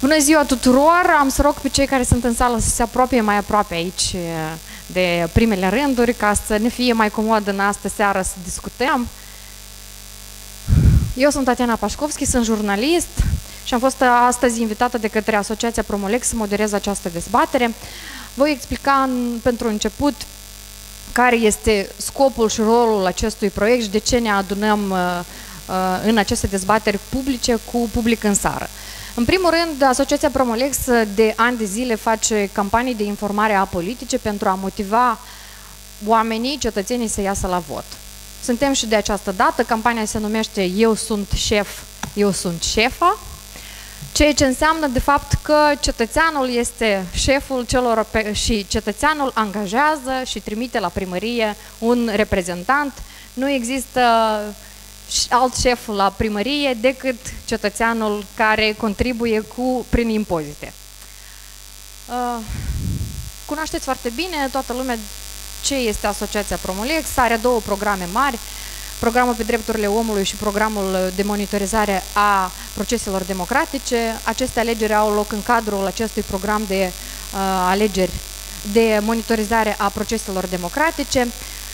Bună ziua tuturor! Am să rog pe cei care sunt în sală să se apropie mai aproape aici de primele rânduri, ca să ne fie mai comod în astă seară să discutăm. Eu sunt Tatiana Pașcovski, sunt jurnalist și am fost astăzi invitată de către Asociația Promolex să moderez această dezbatere. Voi explica pentru început care este scopul și rolul acestui proiect și de ce ne adunăm în aceste dezbateri publice cu public în sală. În primul rând, Asociația Promolex de ani de zile face campanii de informare apolitice pentru a motiva oamenii, cetățenii să iasă la vot. Suntem și de această dată, campania se numește Eu sunt șef, eu sunt șefa, ceea ce înseamnă de fapt că cetățeanul este șeful celor și cetățeanul angajează și trimite la primărie un reprezentant. Nu există alt șef la primărie decât cetățeanul care contribuie prin impozite. Cunoașteți foarte bine toată lumea ce este Asociația Promolex. Are două programe mari, programul pe drepturile omului și programul de monitorizare a proceselor democratice. Aceste alegeri au loc în cadrul acestui program de alegeri de monitorizare a proceselor democratice.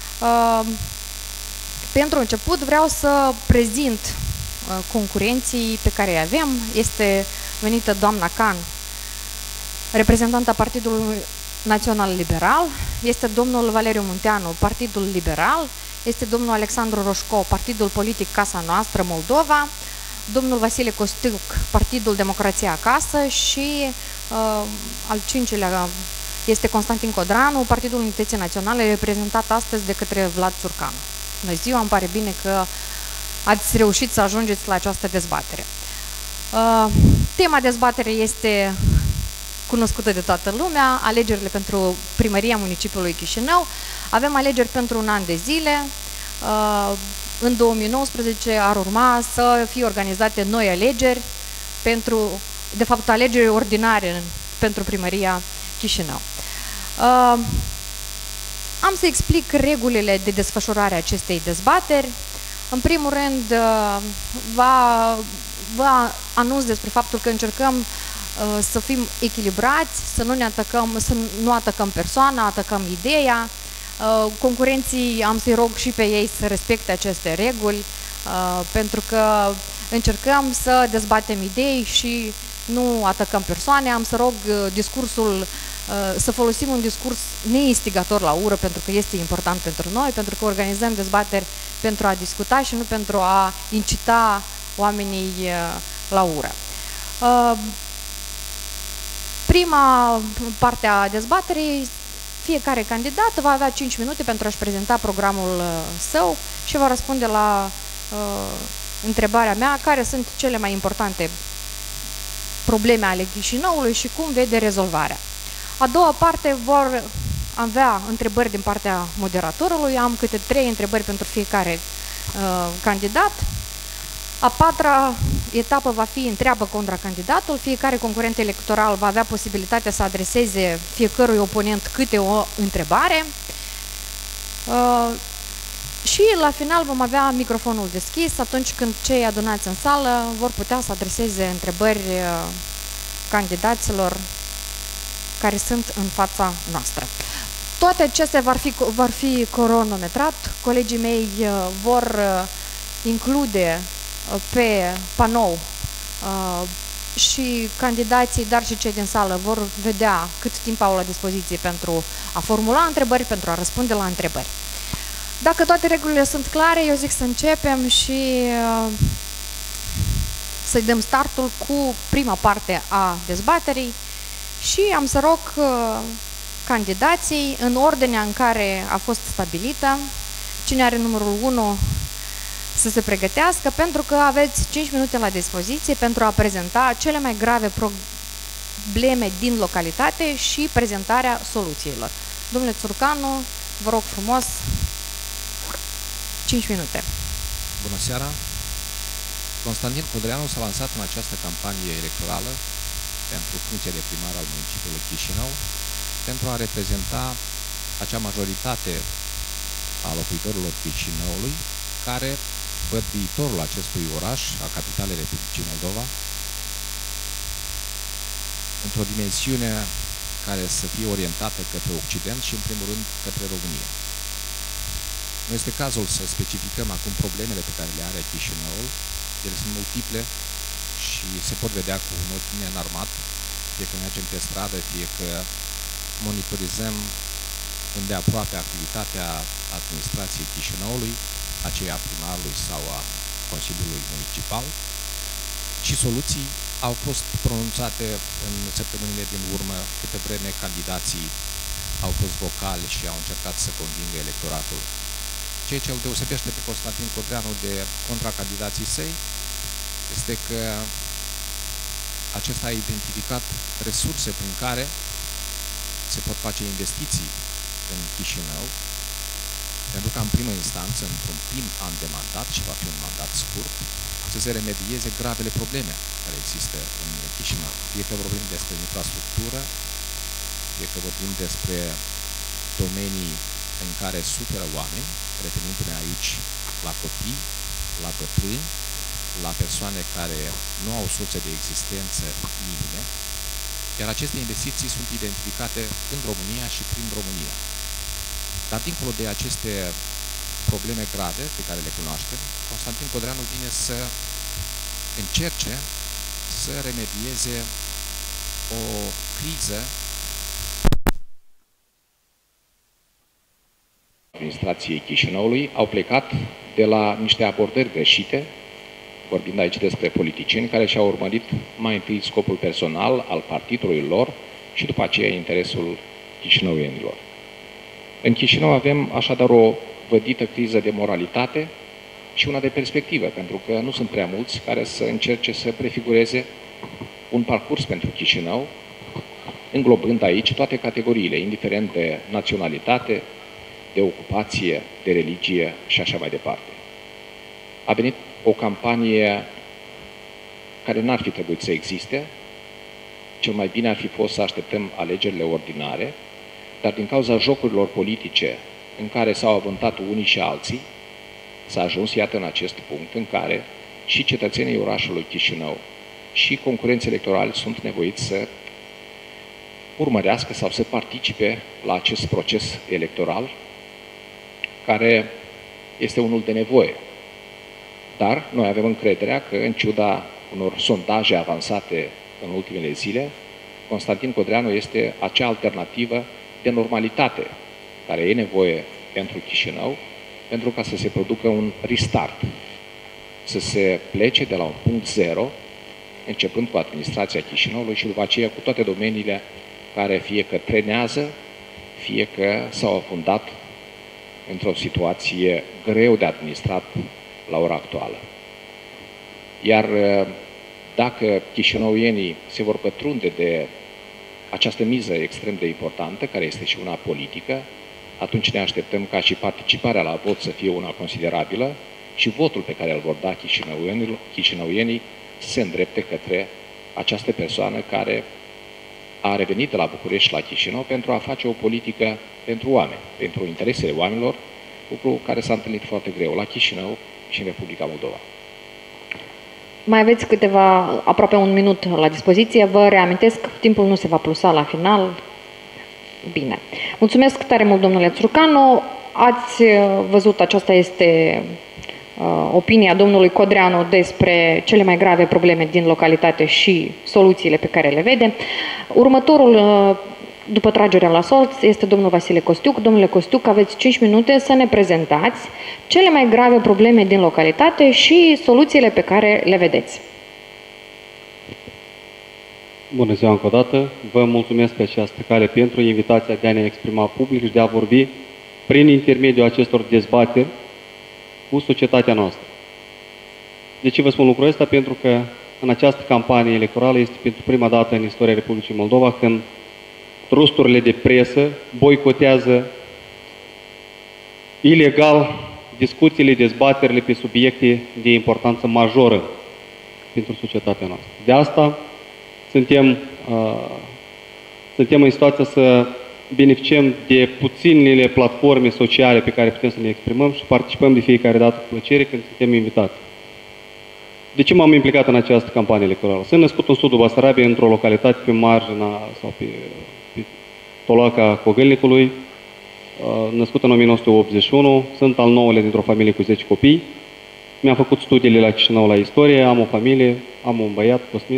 Pentru început vreau să prezint concurenții pe care îi avem. Este venită doamna Can, reprezentanta Partidului Național Liberal, este domnul Valeriu Munteanu, Partidul Liberal, este domnul Alexandru Roșco, Partidul Politic Casa Noastră Moldova, domnul Vasile Costiuc, Partidul Democrația Acasă și al cincilea este Constantin Codranu, Partidul Unității Naționale, reprezentat astăzi de către Vlad Țurcanu. Bună ziua, îmi pare bine că ați reușit să ajungeți la această dezbatere. Tema dezbaterei este cunoscută de toată lumea, alegerile pentru primăria municipiului Chișinău. Avem alegeri pentru un an de zile. În 2019 ar urma să fie organizate noi alegeri, de fapt alegeri ordinare pentru primăria Chișinău. Am să explic regulile de desfășurare a acestei dezbateri. În primul rând, vă anunț despre faptul că încercăm să fim echilibrați, să nu atacăm persoana, atacăm ideea. Concurenții am să-i rog și pe ei să respecte aceste reguli, pentru că încercăm să dezbatem idei și nu atacăm persoane. Am să rog să folosim un discurs neinstigator la ură, pentru că este important pentru noi, pentru că organizăm dezbateri pentru a discuta și nu pentru a incita oamenii la ură. Prima parte a dezbaterii, fiecare candidat va avea 5 minute pentru a-și prezenta programul său și va răspunde la întrebarea mea, care sunt cele mai importante probleme ale Chișinăului și cum vede rezolvarea. A doua parte vor avea întrebări din partea moderatorului, am câte 3 întrebări pentru fiecare candidat. A patra etapă va fi întreabă contra candidatul, fiecare concurent electoral va avea posibilitatea să adreseze fiecărui oponent câte o întrebare. Și la final vom avea microfonul deschis, atunci când cei adunați în sală vor putea să adreseze întrebări candidaților care sunt în fața noastră. Toate acestea vor fi cronometrat. Colegii mei vor include pe panou și candidații, dar și cei din sală vor vedea cât timp au la dispoziție pentru a formula întrebări, pentru a răspunde la întrebări. Dacă toate regulile sunt clare, eu zic să începem și să-i dăm startul cu prima parte a dezbaterii și am să rog candidații în ordinea în care a fost stabilită. Cine are numărul 1 să se pregătească, pentru că aveți 5 minute la dispoziție pentru a prezenta cele mai grave probleme din localitate și prezentarea soluțiilor. Domnule Țurcanu, vă rog frumos, 5 minute. Bună seara! Constantin Codranu s-a lansat în această campanie electorală pentru funcția de primar al municipiului Chișinău pentru a reprezenta acea majoritate a locuitorilor Chișinăului care văd viitorul acestui oraș, a capitalei Republicii Moldova, într-o dimensiune care să fie orientată către Occident și, în primul rând, către România. Nu este cazul să specificăm acum problemele pe care le are Chișinăul. Ele sunt multiple și se pot vedea cu un ochi neînarmat, fie că mergem pe stradă, fie că monitorizăm îndeaproape activitatea administrației Chișinăului, aceea primarului sau a Consiliului Municipal, și soluții au fost pronunțate în săptămânile din urmă, câte vreme candidații au fost vocali și au încercat să convingă electoratul. Ceea ce îl deosebește pe Constantin Codreanu de contracandidații săi este că acesta a identificat resurse prin care se pot face investiții în Chișinău, pentru că în primă instanță, într-un prim an de mandat, și va fi un mandat scurt, să se remedieze gravele probleme care există în Chișinău. Fie că vorbim despre infrastructură, fie că vorbim despre domenii în care suferă oameni, referindu-ne aici la copii, la bătrâni, la persoane care nu au surse de existență minime, iar aceste investiții sunt identificate în România și prin România. Dar dincolo de aceste probleme grave pe care le cunoaștem, Constantin Codreanu vine să încerce să remedieze o criză administrației Chișinăului. Au plecat de la niște abordări greșite, vorbind aici despre politicieni care și-au urmărit mai întâi scopul personal al partidului lor și după aceea interesul chișinăuienilor. În Chișinău avem așadar o vădită criză de moralitate și una de perspectivă, pentru că nu sunt prea mulți care să încerce să prefigureze un parcurs pentru Chișinău, înglobând aici toate categoriile, indiferent de naționalitate, de ocupație, de religie și așa mai departe. A venit o campanie care n-ar fi trebuit să existe. Cel mai bine ar fi fost să așteptăm alegerile ordinare, dar din cauza jocurilor politice în care s-au avântat unii și alții, s-a ajuns, iată, în acest punct în care și cetățenii orașului Chișinău și concurenții electorali sunt nevoiți să urmărească sau să participe la acest proces electoral, care este unul de nevoie. Dar noi avem încrederea că, în ciuda unor sondaje avansate în ultimele zile, Constantin Codreanu este acea alternativă de normalitate care e nevoie pentru Chișinău, pentru ca să se producă un restart, să se plece de la un punct zero, începând cu administrația Chișinăului și după aceea cu toate domeniile care fie că trenează, fie că s-au afundat într-o situație greu de administrat la ora actuală. Iar dacă chișinăuienii se vor pătrunde de această miză extrem de importantă, care este și una politică, atunci ne așteptăm ca și participarea la vot să fie una considerabilă și votul pe care îl vor da chișinăuienii să se îndrepte către această persoană care a revenit de la București la Chișinău pentru a face o politică pentru oameni, pentru interesele oamenilor, lucru care s-a întâlnit foarte greu la Chișinău și în Republica Moldova. Mai aveți aproape un minut la dispoziție. Vă reamintesc, timpul nu se va plusa la final. Bine. Mulțumesc tare mult, domnule Țurcanu. Ați văzut, aceasta este opinia domnului Codreanu despre cele mai grave probleme din localitate și soluțiile pe care le vede. Următorul, după tragerea la sorți, este domnul Vasile Costiuc. Domnule Costiuc, aveți 5 minute să ne prezentați cele mai grave probleme din localitate și soluțiile pe care le vedeți. Bună ziua încă o dată. Vă mulțumesc pe această cale pentru invitația de a ne exprima public și de a vorbi prin intermediul acestor dezbateri cu societatea noastră. De ce vă spun lucrul ăsta? Pentru că în această campanie electorală este pentru prima dată în istoria Republicii Moldova când trusturile de presă boicotează ilegal discuțiile, dezbaterile pe subiecte de importanță majoră pentru societatea noastră. De asta suntem în situația să beneficiem de puținele platforme sociale pe care putem să ne exprimăm și participăm de fiecare dată cu plăcere când suntem invitați. De ce m-am implicat în această campanie electorală? Sunt născut în sudul Basarabiei, într-o localitate pe marginea sau pe tolaca Cogălnicului, născut în 1981, sunt al 9-lea dintr-o familie cu 10 copii. Mi-am făcut studiile la Chișinău la istorie, am o familie, am un băiat, Cosmin.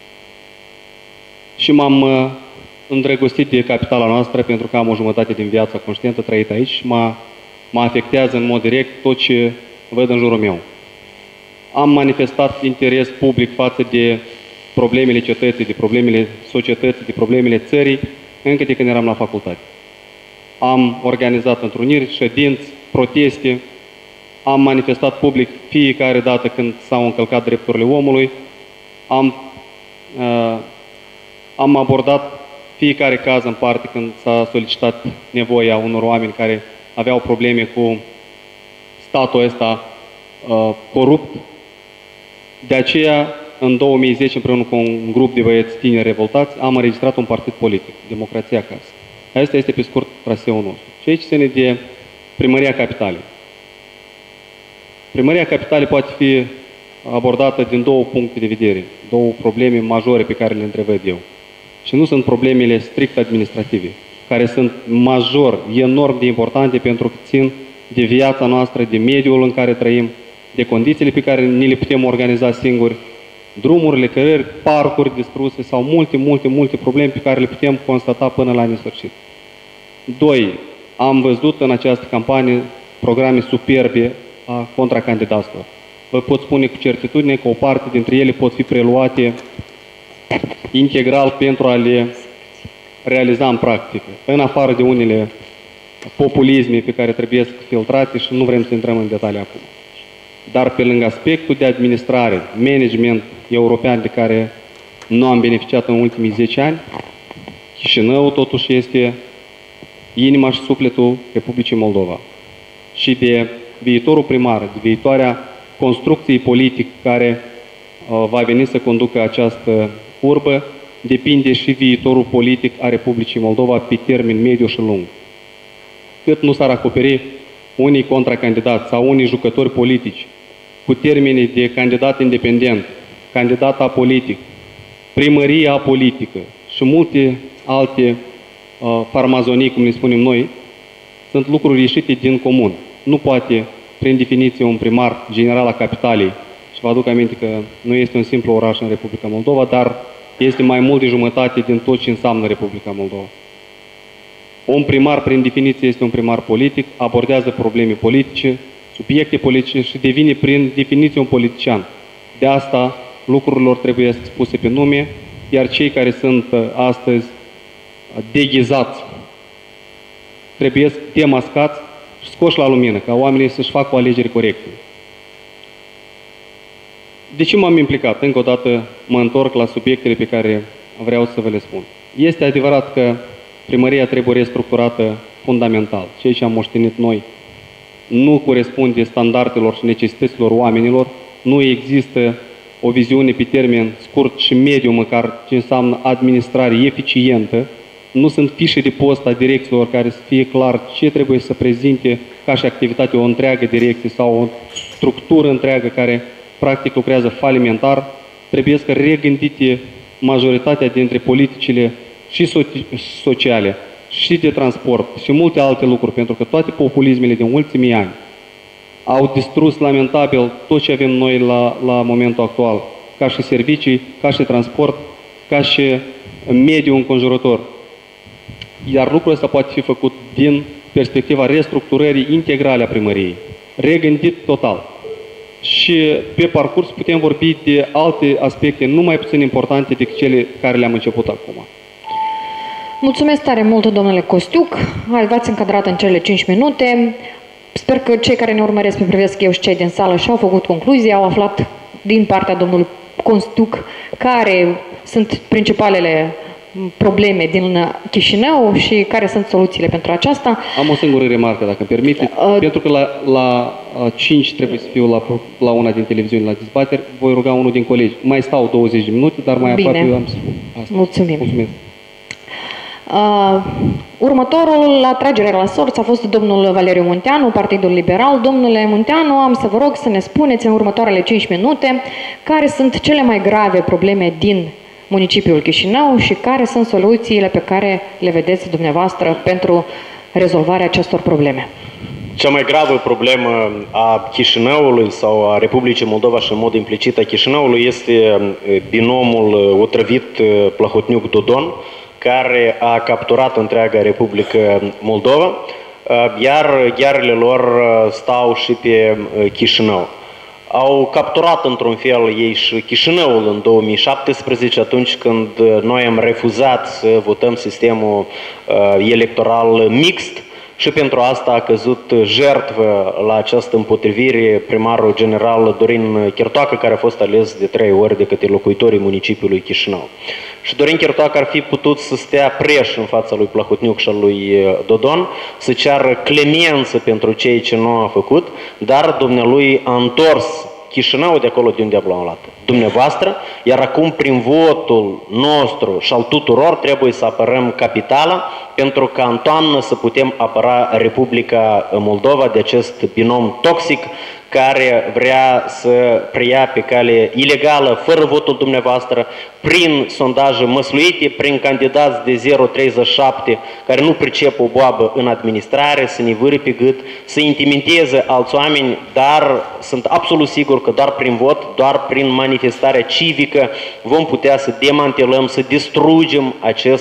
Și m-am îndrăgostit de capitala noastră pentru că am o jumătate din viața conștientă trăită aici și mă afectează în mod direct tot ce văd în jurul meu. Am manifestat interes public față de problemele cetății, de problemele societății, de problemele țării, încă de când eram la facultate. Am organizat întruniri, ședinți, proteste, am manifestat public fiecare dată când s-au încălcat drepturile omului, am abordat fiecare caz în parte când s-a solicitat nevoia unor oameni care aveau probleme cu statul ăsta corupt. De aceea, în 2010, împreună cu un grup de băieți tineri revoltați, am înregistrat un partid politic, Democrația Acasă. Asta este pe scurt traseul nostru. Și aici ține de Primăria Capitalei. Primăria Capitalei poate fi abordată din două puncte de vedere, două probleme majore pe care le întrevăd eu. Și nu sunt problemele strict administrative, care sunt major, enorm de importante pentru că țin de viața noastră, de mediul în care trăim, de condițiile pe care ni le putem organiza singuri, drumurile, cărări, parcuri distruse sau multe probleme pe care le putem constata până la nesfârșit. 2. Am văzut în această campanie programe superbe a contracandidaților. Vă pot spune cu certitudine că o parte dintre ele pot fi preluate integral pentru a le realiza în practică, în afară de unele populisme pe care trebuie să filtrate și nu vrem să intrăm în detalii acum. Dar pe lângă aspectul de administrare, management european de care nu am beneficiat în ultimii 10 ani, Chișinău totuși este inima și sufletul Republicii Moldova. Și de viitorul primar, de viitoarea construcție politică care va veni să conducă această urbă, depinde și viitorul politic a Republicii Moldova pe termen mediu și lung. Cât nu s-ar acoperi unii contracandidați sau unii jucători politici cu termenii de candidat independent, candidat apolitic, primărie apolitică și multe alte farmazonii, cum le spunem noi, sunt lucruri ieșite din comun. Nu poate, prin definiție, un primar general a capitalei, și vă aduc aminte că nu este un simplu oraș în Republica Moldova, dar este mai mult de jumătate din tot ce înseamnă Republica Moldova. Un primar, prin definiție, este un primar politic, abordează probleme politice, subiecte politice și devine, prin definiție, un politician. De asta, lucrurilor trebuie spuse pe nume, iar cei care sunt astăzi deghizați trebuie demascați și scoși la lumină, ca oamenii să-și facă o alegere corectă. De ce m-am implicat? Încă o dată mă întorc la subiectele pe care vreau să vă le spun. Este adevărat că primăria trebuie restructurată fundamental. Ceea ce am moștenit noi nu corespunde standardelor și necesităților oamenilor, nu există o viziune pe termen scurt și mediu, măcar ce înseamnă administrare eficientă, nu sunt fișe de post a direcțiilor care să fie clar ce trebuie să prezinte ca și activitate o întreagă direcție sau o structură întreagă care practic lucrează falimentar, trebuie să regândite majoritatea dintre politicile și sociale, și de transport, și multe alte lucruri, pentru că toate populismele din ultimii ani au distrus lamentabil tot ce avem noi la momentul actual, ca și servicii, ca și transport, ca și mediul înconjurător. Iar lucrul ăsta poate fi făcut din perspectiva restructurării integrale a primăriei, regândit total. Și pe parcurs putem vorbi de alte aspecte nu mai puțin importante decât cele care le-am început acum. Mulțumesc tare mult, domnule Costiuc. V-ați încadrat în cele 5 minute. Sper că cei care ne urmăresc pe Privesc Eu și cei din sală și-au făcut concluzii, au aflat din partea domnului Costiuc care sunt principalele probleme din Chișinău și care sunt soluțiile pentru aceasta. Am o singură remarcă, dacă îmi permite. Pentru că la 5 trebuie să fiu la una din televiziuni la dezbateri, voi ruga unul din colegi. Mai stau 20 de minute, dar mai aproape am să spun asta. Mulțumim. Mulțumesc. Următorul la tragere la sorți a fost domnul Valeriu Munteanu, Partidul Liberal. Domnule Munteanu, am să vă rog să ne spuneți în următoarele 5 minute care sunt cele mai grave probleme din municipiul Chișinău și care sunt soluțiile pe care le vedeți dumneavoastră pentru rezolvarea acestor probleme. Cea mai gravă problemă a Chișinăului sau a Republicii Moldova și în mod implicit a Chișinăului este binomul otrăvit Plahotniuc-Dodon, care a capturat întreaga Republică Moldova, iar ghearele lor stau și pe Chișinău. Au capturat într-un fel ei și Chișinăul în 2017, atunci când noi am refuzat să votăm sistemul electoral mixt și pentru asta a căzut jertfă la această împotrivire primarul general Dorin Chertoacă, care a fost ales de 3 ori de către locuitorii municipiului Chișinău. Și Dorin Chertoacă ar fi putut să stea preș în fața lui Plahotniuc și al lui Dodon, să ceară clemență pentru ceea ce nu a făcut, dar dumnealui a întors Chișinău de acolo de unde a luat dumneavoastră, iar acum prin votul nostru și al tuturor trebuie să apărăm capitala pentru ca în toamnă să putem apăra Republica Moldova de acest binom toxic care vrea să preia pe cale ilegală, fără votul dumneavoastră, prin sondaje măsluite, prin candidați de 0,37 care nu pricep o boabă în administrare, să ne vâri pe gât, să intimideze alți oameni, dar sunt absolut sigur că doar prin vot, doar prin manifestarea civică vom putea să demantelăm, să distrugem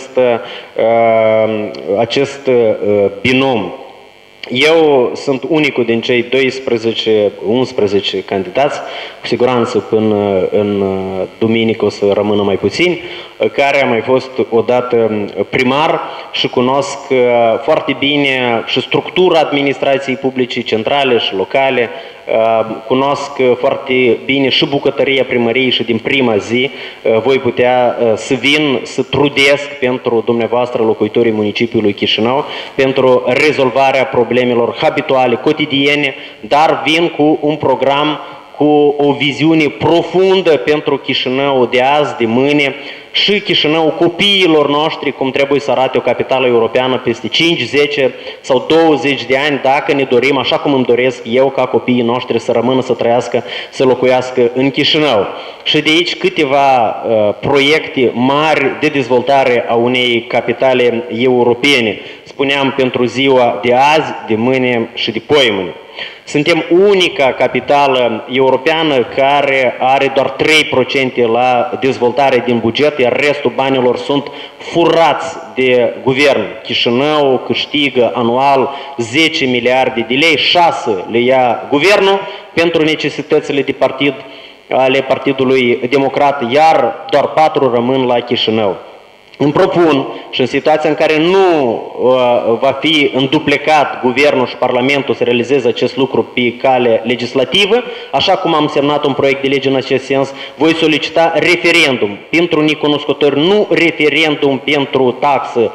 acest binom. Eu sunt unicul din cei 11 candidați, cu siguranță până în duminică o să rămână mai puțini, care a mai fost odată primar și cunosc foarte bine și structura administrației publice centrale și locale, cunosc foarte bine și bucătăria primăriei și din prima zi voi putea să vin, să trudesc pentru dumneavoastră locuitorii municipiului Chișinău, pentru rezolvarea problemelor habituale, cotidiene, dar vin cu un program, cu o viziune profundă pentru Chișinău de azi, de mâine, și Chișinău copiilor noștri, cum trebuie să arate o capitală europeană peste 5, 10 sau 20 de ani, dacă ne dorim, așa cum îmi doresc eu ca copiii noștri să rămână, să trăiască, să locuiască în Chișinău. Și de aici câteva proiecte mari de dezvoltare a unei capitale europene. Spuneam pentru ziua de azi, de mâine și de poimâine. Suntem unica capitală europeană care are doar 3% la dezvoltare din buget, iar restul banilor sunt furați de guvern. Chișinău câștigă anual 10 miliarde de lei, 6 le ia guvernul pentru necesitățile de partid ale Partidului Democrat, iar doar 4 rămân la Chișinău. Îmi propun și în situația în care nu va fi înduplecat guvernul și Parlamentul să realizeze acest lucru pe cale legislativă, așa cum am semnat un proiect de lege în acest sens, voi solicita referendum pentru necunoscători, nu referendum pentru taxă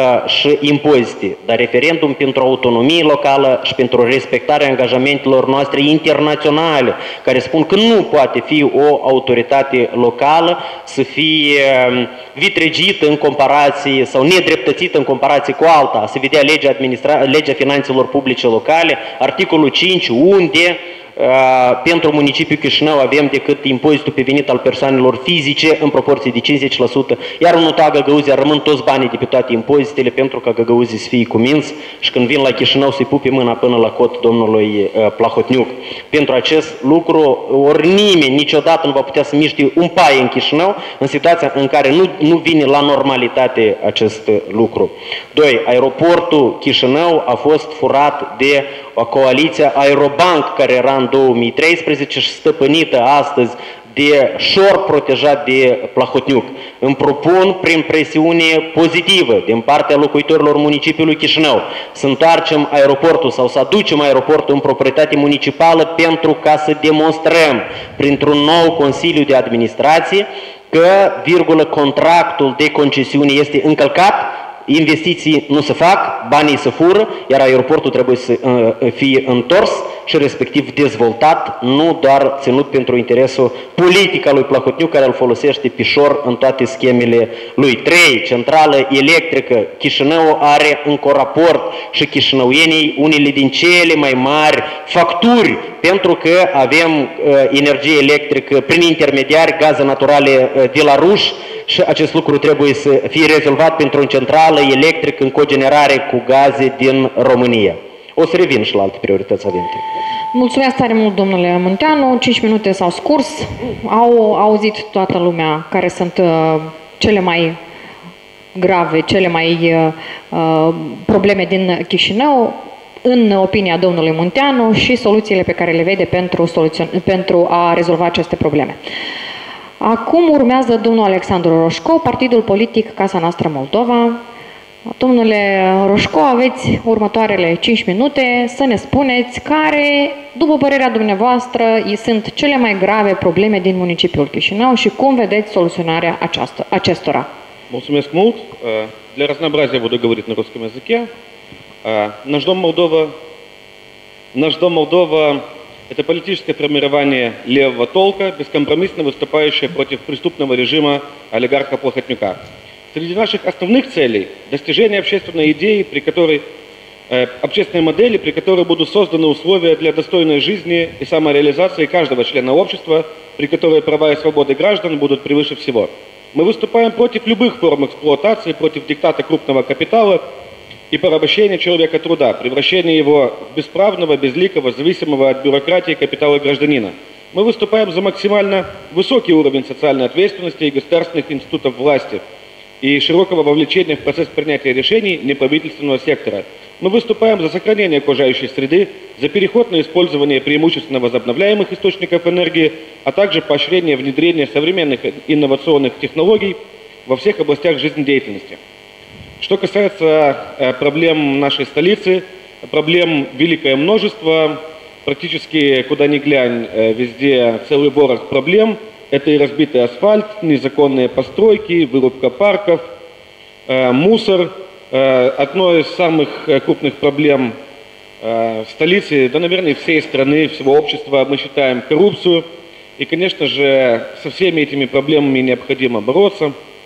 și impozite, dar referendum pentru autonomie locală și pentru respectarea angajamentelor noastre internaționale, care spun că nu poate fi o autoritate locală să fie vitregită în comparație sau nedreptățită în comparație cu alta. Se vedea legea finanțelor publice locale, articolul 5, unde pentru municipiul Chișinău avem decât impozitul pe venit al persoanelor fizice în proporție de 50%, iar în UTA Găgăuzia rămân toți banii de pe toate impozitele pentru ca Găgăuzii să fie cuminți și când vin la Chișinău să-i pupe mâna până la cot domnului Plahotniuc. Pentru acest lucru, ori nimeni niciodată nu va putea să miște un paie în Chișinău în situația în care nu vine la normalitate acest lucru. 2. Aeroportul Chișinău a fost furat de o coaliție Aerobank care era în 2013 și stăpânită astăzi de șor protejat de Plahotniuc. Îmi propun prin presiune pozitivă din partea locuitorilor municipiului Chișinău să întoarcem aeroportul sau să aducem aeroportul în proprietate municipală pentru ca să demonstrăm printr-un nou Consiliu de Administrație că, contractul de concesiune este încălcat, investiții nu se fac, banii se fură, iar aeroportul trebuie să fie întors și respectiv dezvoltat, nu doar ținut pentru interesul politic al lui Plahotniuc, care îl folosește pișor în toate schemele lui. 3. Centrală electrică. Chișinău are în coraport și chișinăuienii unele din cele mai mari facturi, pentru că avem energie electrică prin intermediari, gaze naturale de la ruși, și acest lucru trebuie să fie rezolvat pentru o centrală electrică în cogenerare cu gaze din România. O să revin și la alte priorități avente. Mulțumesc tare mult, domnule Munteanu. 5 minute s-au scurs. Au auzit toată lumea care sunt cele mai grave, cele mai probleme din Chișinău, în opinia domnului Munteanu, și soluțiile pe care le vede pentru a rezolva aceste probleme. Acum urmează domnul Alexandru Roșco, Partidul Politic Casa Noastră Moldova. Domnule Roșco, aveți următoarele 5 minute să ne spuneți care, după părerea dumneavoastră, sunt cele mai grave probleme din municipiul Chișinău și cum vedeți soluționarea acestora. Mulțumesc mult. Для разнообразия буду говорить на русском языке. Наш Дом Молдова – это политическое формирование левого толка, бескомпромиссно выступающее против преступного режима олигарха Плохотнюка. Среди наших основных целей – достижение общественной идеи, общественной модели, при которой будут созданы условия для достойной жизни и самореализации каждого члена общества, при которой права и свободы граждан будут превыше всего. Мы выступаем против любых форм эксплуатации, против диктата крупного капитала и порабощения человека труда, превращения его в бесправного, безликого, зависимого от бюрократии капитала гражданина. Мы выступаем за максимально высокий уровень социальной ответственности и государственных институтов власти и широкого вовлечения в процесс принятия решений неправительственного сектора. Мы выступаем за сохранение окружающей среды, за переход на использование преимущественно возобновляемых источников энергии, а также поощрение внедрения современных инновационных технологий во всех областях жизнедеятельности. Что касается проблем нашей столицы, проблем великое множество, практически куда ни глянь, везде целый ворох проблем. Это и разбитый асфальт, незаконные постройки, вырубка парков, мусор. Одной из самых крупных проблем столицы, да, наверное, всей страны, всего общества, мы считаем коррупцию. И, конечно же, со всеми этими проблемами необходимо бороться.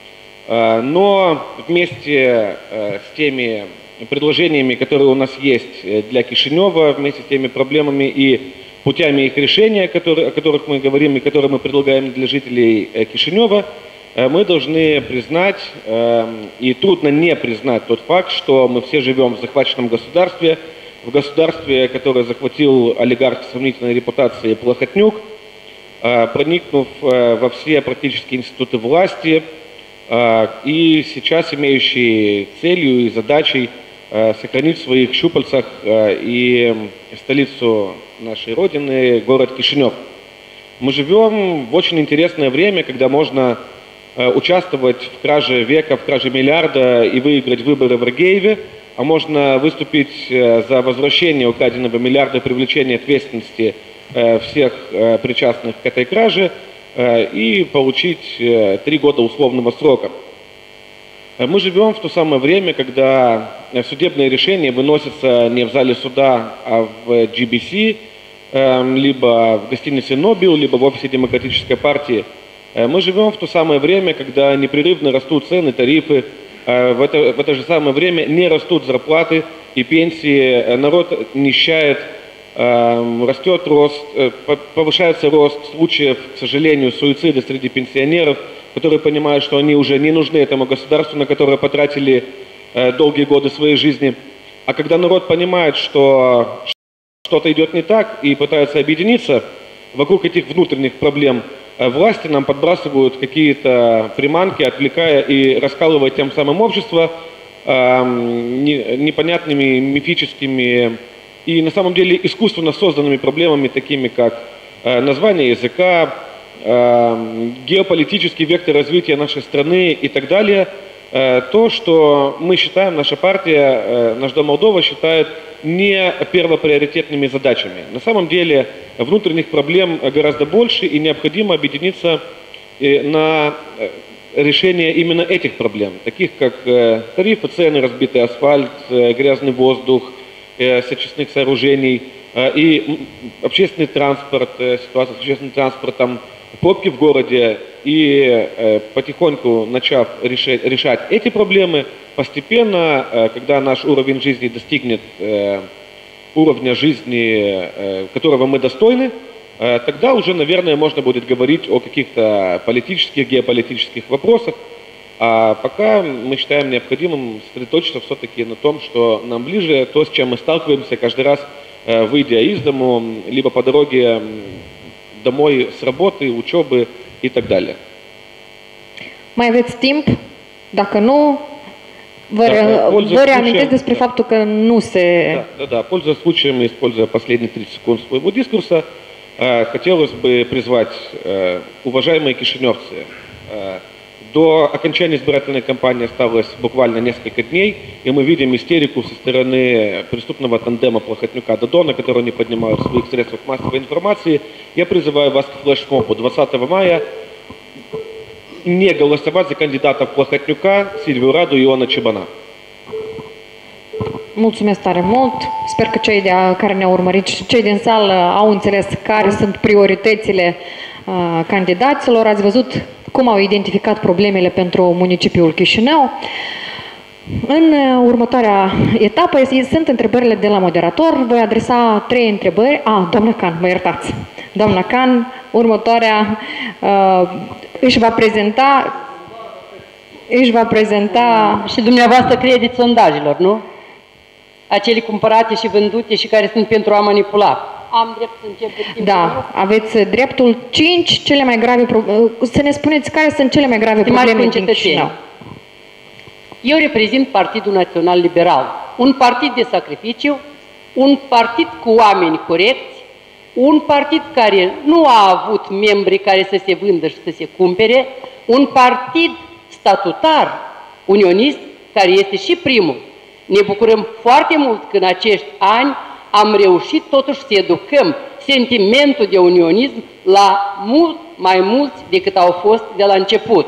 Но вместе с теми предложениями, которые у нас есть для Кишинева, вместе с теми проблемами и путями их решения, о которых мы говорим и которые мы предлагаем для жителей Кишинева, мы должны признать, и трудно не признать тот факт, что мы все живем в захваченном государстве, в государстве, которое захватил олигарх с сомнительной репутацией Плохотнюк, проникнув во все практически институты власти, и сейчас имеющий целью и задачей сохранить в своих щупальцах и столицу нашей Родины, город Кишинев. Мы живем в очень интересное время, когда можно участвовать в краже века, в краже миллиарда и выиграть выборы в Рогееве, а можно выступить за возвращение украденного миллиарда и привлечение ответственности всех причастных к этой краже и получить 3 года условного срока. Мы живем в то самое время, когда судебные решения выносятся не в зале суда, а в GBC, либо в гостинице Нобил, либо в офисе Демократической партии. Мы живем в то самое время, когда непрерывно растут цены, тарифы, в это же самое время не растут зарплаты и пенсии, народ нищает, растет рост, повышается рост случаев, к сожалению, суицида среди пенсионеров, которые понимают, что они уже не нужны этому государству, на которое потратили долгие годы своей жизни. А когда народ понимает, что что-то идет не так и пытается объединиться вокруг этих внутренних проблем, власти нам подбрасывают какие-то приманки, отвлекая и раскалывая тем самым общество непонятными, мифическими и на самом деле искусственно созданными проблемами, такими как название языка, геополитический вектор развития нашей страны и так далее. То, что мы считаем, наша партия, наш Дом Молдова считает не первоприоритетными задачами. На самом деле внутренних проблем гораздо больше, и необходимо объединиться на решение именно этих проблем, таких как тарифы, цены, разбитый асфальт, грязный воздух с очистных сооружений, И общественный транспорт, ситуация с общественным транспортом, пробки в городе, и потихоньку начав решать эти проблемы, постепенно, когда наш уровень жизни достигнет уровня жизни, которого мы достойны, тогда уже, наверное, можно будет говорить о каких-то политических, геополитических вопросах. А пока мы считаем необходимым сосредоточиться все-таки на том, что нам ближе, то, с чем мы stалкиваемся каждый раз, выйдя из дому, либо по дороге домой с работы, учебы и так далее. Mai aveți timp? Dacă nu, vă reamintesc despre faptul că nu se... Да, пользуясь случаем, используя последние 30 секунд своего дискурса, хотелось бы призвать уважаемые кишиневцы. До окончания избирательной кампании осталось буквально несколько дней, и мы видим истерику со стороны преступного тандема Плохотнюка-Додона, который они поднимают в своих средствах массовой информации. Я призываю вас к флешмобу 20 мая не голосовать за кандидатов Плохотнюка, Сильвию Раду и Иона Чебана. Mulțumesc tare mult. Sper că cei care ne-au urmărit și cei din sală au înțeles care sunt prioritățile candidaților. Ați văzut cum au identificat problemele pentru municipiul Chișinău. În următoarea etapă sunt întrebările de la moderator. Voi adresa 3 întrebări. Doamna Can, mă iertați. Doamna Can, următoarea își va prezenta... Și dumneavoastră credeți sondajelor, nu? Acele cumpărate și vândute și care sunt pentru a manipula. Am drept să încep de timp. Da, aveți dreptul. 5 cele mai grave să ne spuneți care sunt cele mai grave probleme din Chișinău. Eu reprezint Partidul Național Liberal, un partid de sacrificiu, un partid cu oameni corecți, un partid care nu a avut membri care să se vândă și să se cumpere, un partid statutar, unionist, care este și primul. Ne bucurăm foarte mult că în acești ani am reușit totuși să educăm sentimentul de unionism la mult mai mulți decât au fost de la început.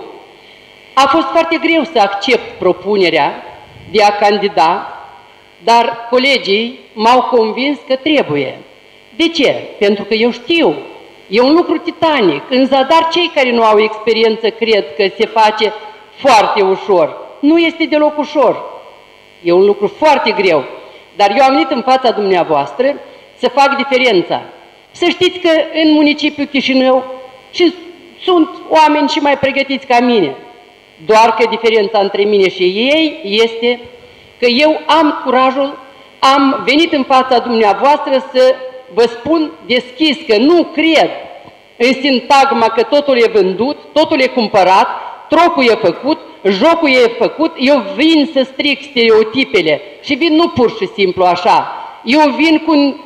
A fost foarte greu să accept propunerea de a candida, dar colegii m-au convins că trebuie. De ce? Pentru că eu știu, e un lucru titanic. În zadar, cei care nu au experiență cred că se face foarte ușor. Nu este deloc ușor. E un lucru foarte greu. Dar eu am venit în fața dumneavoastră să fac diferența. Să știți că în municipiul Chișinău și sunt oameni și mai pregătiți ca mine. Doar că diferența între mine și ei este că eu am curajul, am venit în fața dumneavoastră să vă spun deschis că nu cred în sintagma că totul e vândut, totul e cumpărat, trocul e făcut, jocul e făcut. Eu vin să stric stereotipele și vin nu pur și simplu așa. Eu vin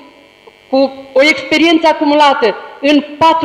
cu o experiență acumulată în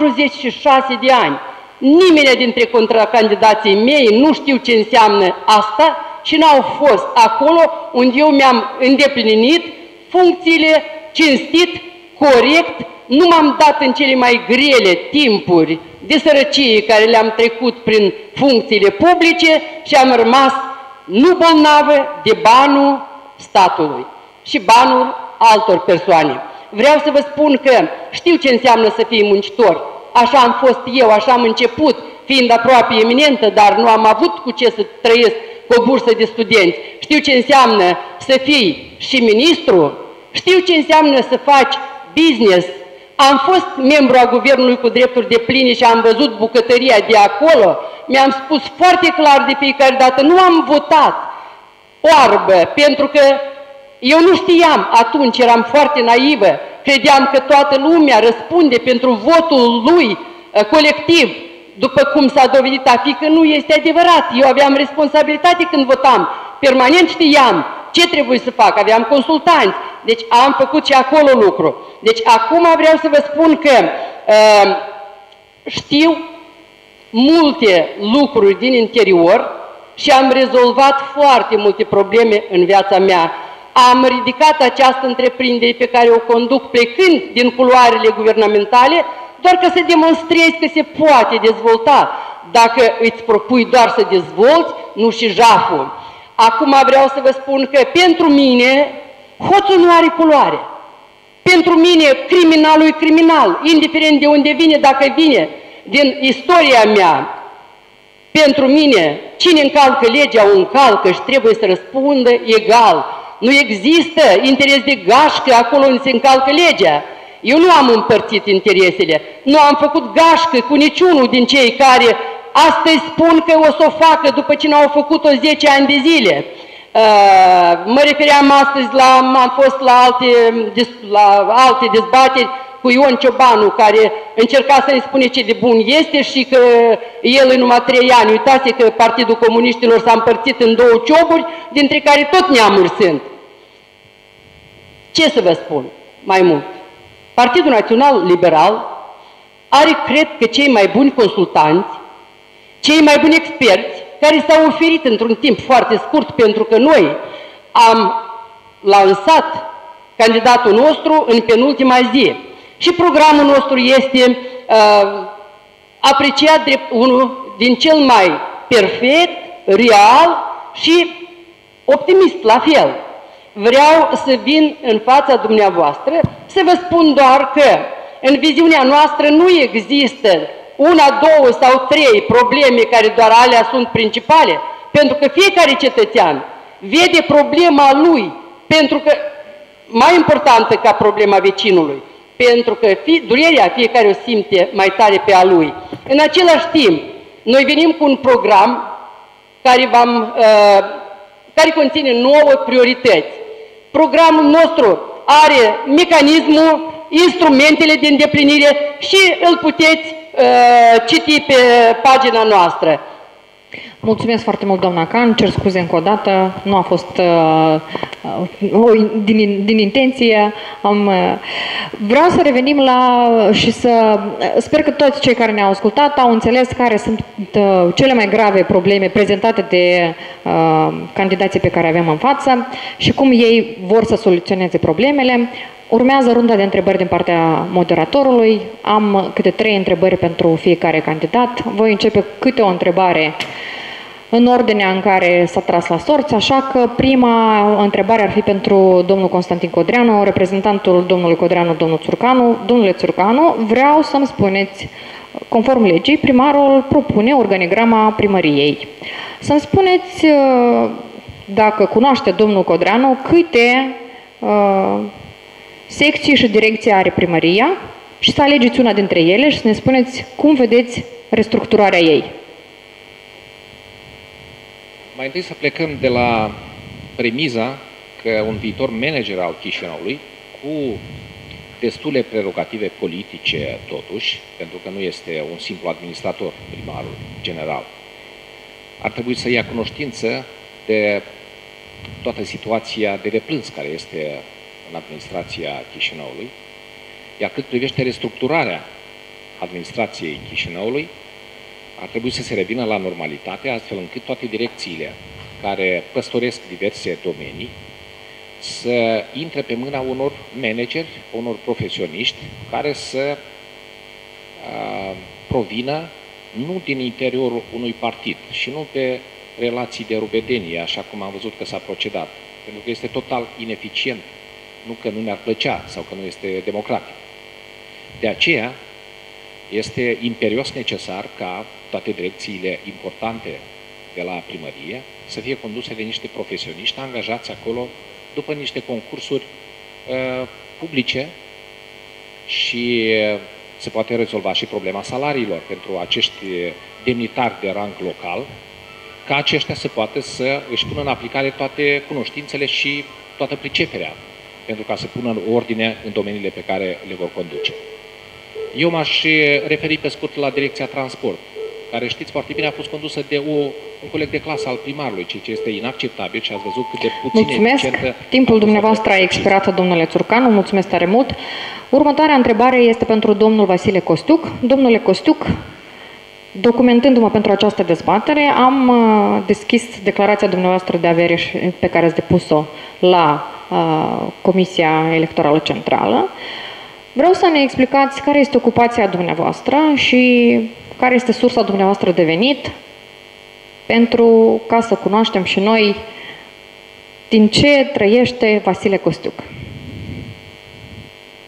46 de ani. Nimeni dintre contracandidații mei nu știu ce înseamnă asta și n-au fost acolo unde eu mi-am îndeplinit funcțiile cinstit, corect, nu m-am dat în cele mai grele timpuri de sărăcie care le-am trecut prin funcțiile publice și am rămas nu bolnavă de banul statului și banul altor persoane. Vreau să vă spun că știu ce înseamnă să fii muncitor. Așa am fost eu, așa am început, fiind aproape eminentă, dar nu am avut cu ce să trăiesc cu o bursă de studenți. Știu ce înseamnă să fii și ministru, știu ce înseamnă să faci business. Am fost membru a guvernului cu drepturi depline și am văzut bucătăria de acolo. Mi-am spus foarte clar de fiecare dată, nu am votat oarbă, pentru că eu nu știam, atunci eram foarte naivă, credeam că toată lumea răspunde pentru votul lui colectiv, după cum s-a dovedit a fi că nu este adevărat. Eu aveam responsabilitate când votam, permanent știam ce trebuie să fac, aveam consultanți, deci am făcut și acolo lucru. Deci acum vreau să vă spun că știu multe lucruri din interior și am rezolvat foarte multe probleme în viața mea. Am ridicat această întreprindere pe care o conduc plecând din culoarele guvernamentale, doar că să demonstrezi că se poate dezvolta. Dacă îți propui doar să dezvolți, nu și jaful. Acum vreau să vă spun că pentru mine hoțul nu are culoare. Pentru mine, criminalul e criminal, indiferent de unde vine, dacă vine din istoria mea. Pentru mine, cine încalcă legea, o încalcă și trebuie să răspundă egal. Nu există interes de gașcă acolo unde se încalcă legea. Eu nu am împărțit interesele, nu am făcut gașcă cu niciunul din cei care astăzi spun că o să o facă după ce n-au făcut-o 10 ani de zile. Mă refeream astăzi am fost la alte dezbateri cu Ion Ciobanu, care încerca să ne spune ce de bun este și că el în numai 3 ani, uitați că Partidul Comuniștilor s-a împărțit în 2 cioburi, dintre care tot neamuri sunt. Ce să vă spun mai mult? Partidul Național Liberal are, cred că, cei mai buni consultanți, cei mai buni experți, care s-au oferit într-un timp foarte scurt, pentru că noi am lansat candidatul nostru în penultima zi. Și programul nostru este apreciat drept unul din cel mai perfect, real și optimist la fel. Vreau să vin în fața dumneavoastră să vă spun doar că în viziunea noastră nu există 1, 2 sau 3 probleme care doar alea sunt principale, pentru că fiecare cetățean vede problema lui, pentru că mai importantă ca problema vecinului, pentru că durerea fiecare o simte mai tare pe a lui. În același timp, noi venim cu un program care conține 9 priorități. Programul nostru are mecanismul, instrumentele de îndeplinire și îl puteți citi pe pagina noastră. Mulțumesc foarte mult, doamna Can. Cer scuze încă o dată. Nu a fost din intenție. Vreau să revenim și să... Sper că toți cei care ne-au ascultat au înțeles care sunt cele mai grave probleme prezentate de candidații pe care avem în față și cum ei vor să soluționeze problemele. Urmează runda de întrebări din partea moderatorului. Am câte 3 întrebări pentru fiecare candidat. Voi începe câte o întrebare în ordinea în care s-a tras la sorți, așa că prima întrebare ar fi pentru domnul Constantin Codreanu, reprezentantul domnului Codreanu, domnul Țurcanu. Domnule Țurcanu, vreau să-mi spuneți, conform legii, primarul propune organigrama primăriei. Să-mi spuneți, dacă cunoaște domnul Codreanu, câte secții și direcții are primăria și să alegeți una dintre ele și să ne spuneți cum vedeți restructurarea ei. Mai întâi să plecăm de la premiza că un viitor manager al Chișinăului, cu destule prerogative politice totuși, pentru că nu este un simplu administrator, primarul general, ar trebui să ia cunoștință de toată situația de replâns care este în administrația Chișinăului, iar cât privește restructurarea administrației Chișinăului, ar trebui să se revină la normalitate, astfel încât toate direcțiile care păstoresc diverse domenii să intre pe mâna unor manageri, unor profesioniști care să provină nu din interiorul unui partid și nu pe relații de rubedenie, așa cum am văzut că s-a procedat, pentru că este total ineficient, nu că nu ne-ar plăcea sau că nu este democratic. De aceea, este imperios necesar ca toate direcțiile importante de la primărie să fie conduse de niște profesioniști angajați acolo după niște concursuri publice și se poate rezolva și problema salariilor pentru acești demnitari de rang local, ca aceștia să poată să își pună în aplicare toate cunoștințele și toată priceperea, pentru ca să pună în ordine în domeniile pe care le vor conduce. Eu m-aș referi pe scurt la Direcția Transport, care știți foarte bine a fost condusă de un coleg de clasă al primarului, ceea ce este inacceptabil și ați văzut cât de puțin Mulțumesc. Timpul dumneavoastră a expirat, domnule Țurcanu. Mulțumesc tare mult. Următoarea întrebare este pentru domnul Vasile Costiuc. Domnule Costiuc, documentându-mă pentru această dezbatere, am deschis declarația dumneavoastră de avere pe care ați depus-o la Comisia Electorală Centrală. Vreau să ne explicați care este ocupația dumneavoastră și care este sursa dumneavoastră de venit, pentru ca să cunoaștem și noi din ce trăiește Vasile Costiuc.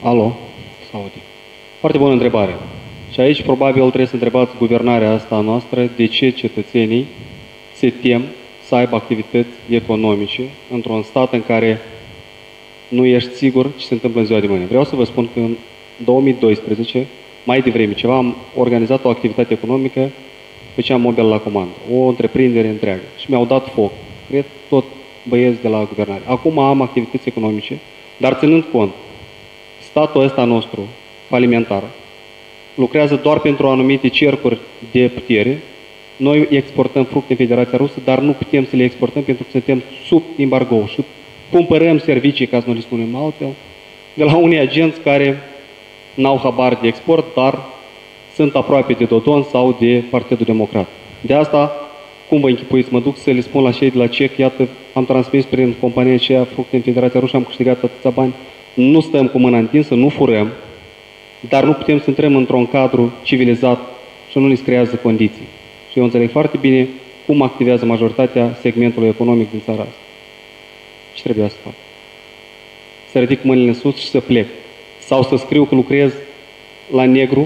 Alo? Saudi. Foarte bună întrebare. Și aici probabil trebuie să întrebați guvernarea asta noastră de ce cetățenii se tem să aibă activități economice într-un stat în care nu ești sigur ce se întâmplă în ziua de mâine. Vreau să vă spun că în 2012, mai devreme ceva, am organizat o activitate economică, făceam mobil la comandă, o întreprindere întreagă și mi-au dat foc, cred, tot băieți de la guvernare. Acum am activități economice, dar ținând cont, statul ăsta nostru, falimentar, lucrează doar pentru anumite cercuri de putere. Noi exportăm fructe în Federația Rusă, dar nu putem să le exportăm pentru că suntem sub embargo și cumpărăm servicii, ca să nu le spunem altfel, de la unii agenți care n-au habar de export, dar sunt aproape de Dodon sau de Partidul Democrat. De asta, cum vă închipuiți, mă duc să le spun la cei de la CEC, iată, am transmis prin compania aceea fructe în Federația Rusă, am câștigat atâția bani, nu stăm cu mâna întinsă, nu furăm, dar nu putem să intrăm într-un cadru civilizat și nu ne creează condiții. Și eu înțeleg foarte bine cum activează majoritatea segmentului economic din țara asta. Ce trebuia să fac? Să ridic mâinile în sus și să plec. Sau să scriu că lucrez la negru.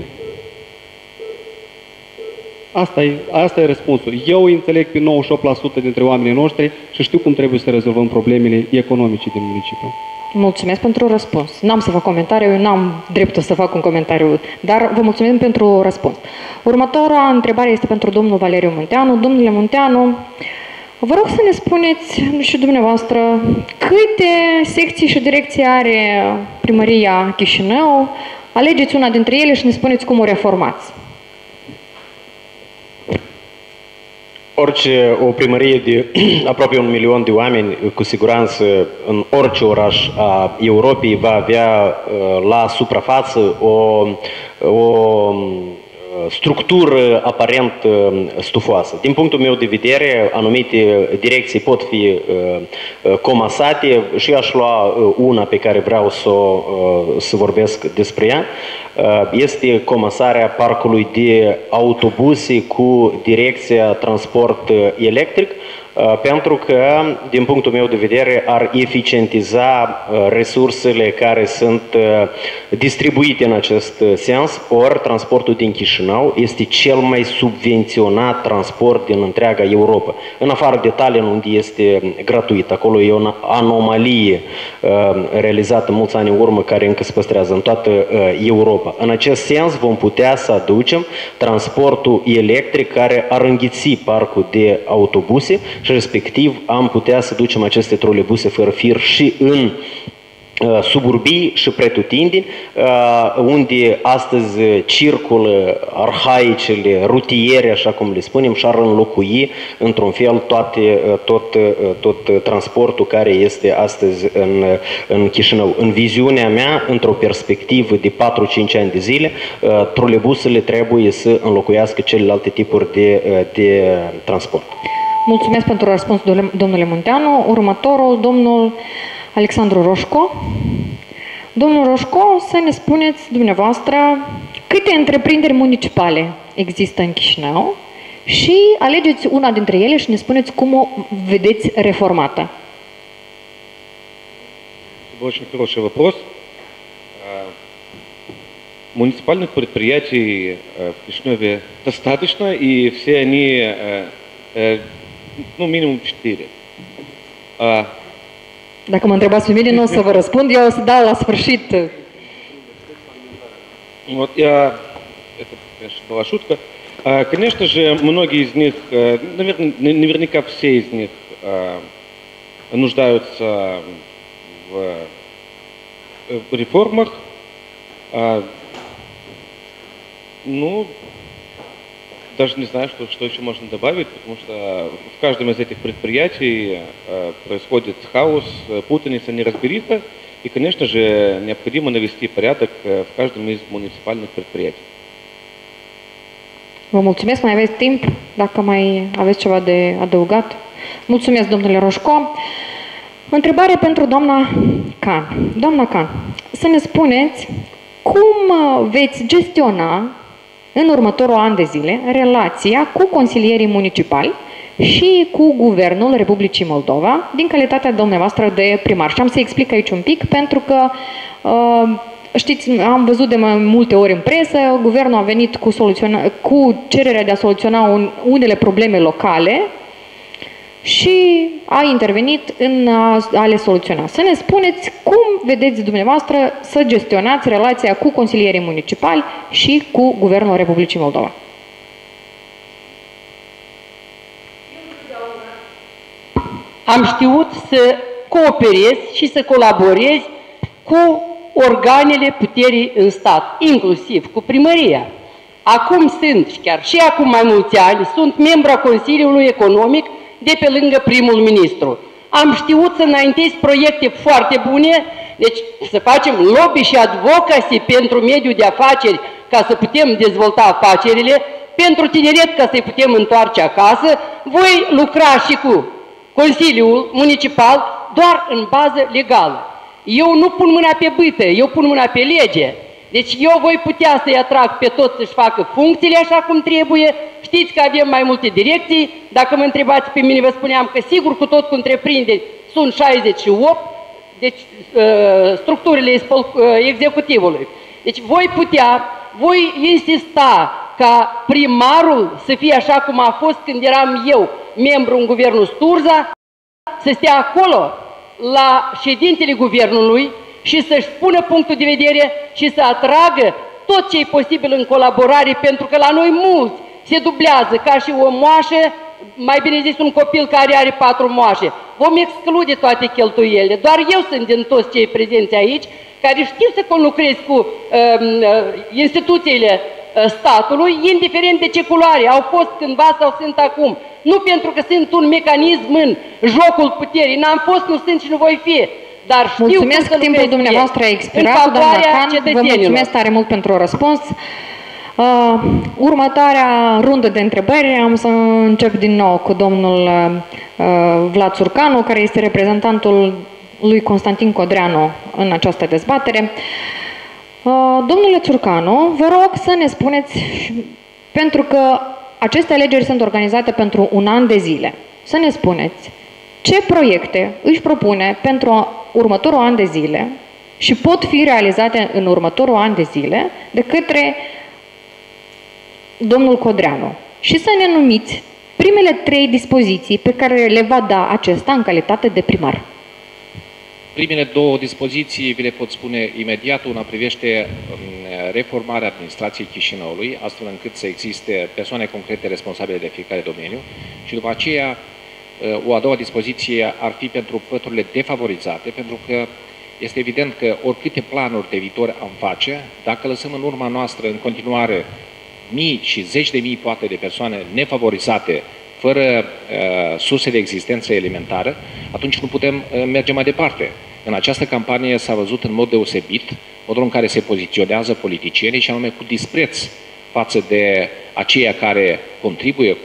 Asta e răspunsul. Eu înțeleg pe 98% dintre oamenii noștri și știu cum trebuie să rezolvăm problemele economice din municipiu. Mulțumesc pentru răspuns. N-am să fac comentariu, eu n-am dreptul să fac un comentariu, dar vă mulțumim pentru răspuns. Următoarea întrebare este pentru domnul Valeriu Munteanu. Domnule Munteanu, vă rog să ne spuneți și dumneavoastră câte secții și direcții are Primăria Chișinău. Alegeți una dintre ele și ne spuneți cum o reformați. Orice o primărie de aproape 1 milion de oameni, cu siguranță în orice oraș a Europei va avea la suprafață o structură aparent stufoasă. Din punctul meu de vedere, anumite direcții pot fi comasate și aș lua una pe care vreau să vorbesc despre ea. Este comasarea parcului de autobuse cu direcția transport electric, pentru că, din punctul meu de vedere, ar eficientiza resursele care sunt distribuite în acest sens, ori transportul din Chișinău este cel mai subvenționat transport din întreaga Europa. În afară de Tallinn, unde este gratuit, acolo e o anomalie realizată mulți ani în urmă, care încă se păstrează în toată Europa. În acest sens vom putea să aducem transportul electric care ar înghiți parcul de autobuse și respectiv am putea să ducem aceste trolebuse fără fir și în suburbii și pretutindeni, unde astăzi circulă arhaicele rutiere, așa cum le spunem, și ar înlocui într-un fel tot transportul care este astăzi în Chișinău. În viziunea mea, într-o perspectivă de 4-5 ani de zile, trolebusele trebuie să înlocuiască celelalte tipuri de transport. Mulțumesc pentru răspuns, domnule Munteanu. Următorul, domnul Alexandru Roșco. Domnul Roșco, să ne spuneți dumneavoastră câte întreprinderi municipale există în Chișinău și alegeți una dintre ele și ne spuneți cum o vedeți reformată. Очень хороший вопрос. Муниципальных предприятий в Кишиневе достаточно, и все они, ну, минимум 4. Dacă mă întrebați pe mine, nu o să vă răspund, eu o să dau la sfârșit. Вот это, конечно, была шутка. Конечно же, многие из них, наверняка все из них нуждаются в реформах. Ну, даже не знаю, что еще можно добавить, потому что в каждом из этих предприятий происходит хаос, путаница, неразбериха, и, конечно же, необходимо навести порядок в каждом из муниципальных предприятий. Vă mulțumesc, mai aveți timp, dacă mai aveți ceva de adăugat. Mulțumesc, domnule Roșco. Întrebare pentru doamna Can. Doamna Can, să ne spuneți cum veți gestiona în următorul an de zile relația cu consilierii municipali și cu Guvernul Republicii Moldova din calitatea dumneavoastră de primar. Și am să explic aici un pic, pentru că știți, am văzut de mai multe ori în presă, guvernul a venit cu cererea de a soluționa unele probleme locale și a intervenit în a le soluționa. Să ne spuneți cum vedeți dumneavoastră să gestionați relația cu consilierii municipali și cu Guvernul Republicii Moldova. Am știut să cooperez și să colaborez cu organele puterii în stat, inclusiv cu primăria. Acum sunt, și chiar și acum mai mulți ani, sunt membru a Consiliului Economic de pe lângă primul ministru. Am știut să înaintez proiecte foarte bune, deci să facem lobby și advocacy pentru mediul de afaceri ca să putem dezvolta afacerile, pentru tineret ca să-i putem întoarce acasă. Voi lucra și cu Consiliul Municipal doar în bază legală. Eu nu pun mâna pe bâtă, eu pun mâna pe lege. Deci eu voi putea să-i atrag pe toți să-și facă funcțiile așa cum trebuie. Știți că avem mai multe direcții. Dacă mă întrebați pe mine, vă spuneam că sigur cu tot cu întreprinderi sunt 68, deci structurile executivului. Deci voi insista ca primarul să fie așa cum a fost când eram eu membru în guvernul Sturza, să stea acolo la ședintele guvernului și să-și spună punctul de vedere și să atragă tot ce e posibil în colaborare, pentru că la noi mulți se dublează ca și o moașă, mai bine zis un copil care are 4 moașe. Vom exclude toate cheltuielile. Doar eu sunt din toți cei prezenți aici care știu să conlucrez cu instituțiile statului, indiferent de ce culoare au fost cândva sau sunt acum. Nu pentru că sunt un mecanism în jocul puterii, n-am fost, nu sunt și nu voi fi. Dar știu mulțumesc că timpul dumneavoastră a expirat, doamna Can, vă mulțumesc tare mult pentru răspuns. Următoarea rundă de întrebări am să încep din nou cu domnul Vlad Țurcanu, care este reprezentantul lui Constantin Codreanu în această dezbatere. Domnule Țurcanu, vă rog să ne spuneți, pentru că aceste alegeri sunt organizate pentru un an de zile, să ne spuneți ce proiecte își propune pentru următorul an de zile și pot fi realizate în următorul an de zile de către domnul Codreanu. Și să ne numiți primele 3 dispoziții pe care le va da acesta în calitate de primar. Primele 2 dispoziții vi le pot spune imediat. Una privește reformarea administrației Chișinăului, astfel încât să existe persoane concrete responsabile de fiecare domeniu, și după aceea o a doua dispoziție ar fi pentru păturile defavorizate, pentru că este evident că oricâte planuri de viitor am face, dacă lăsăm în urma noastră în continuare mii și zeci de mii poate de persoane nefavorizate, fără surse de existență elementară, atunci nu putem merge mai departe. În această campanie s-a văzut în mod deosebit modul în care se poziționează politicienii, și anume cu dispreț față de aceia care contribuie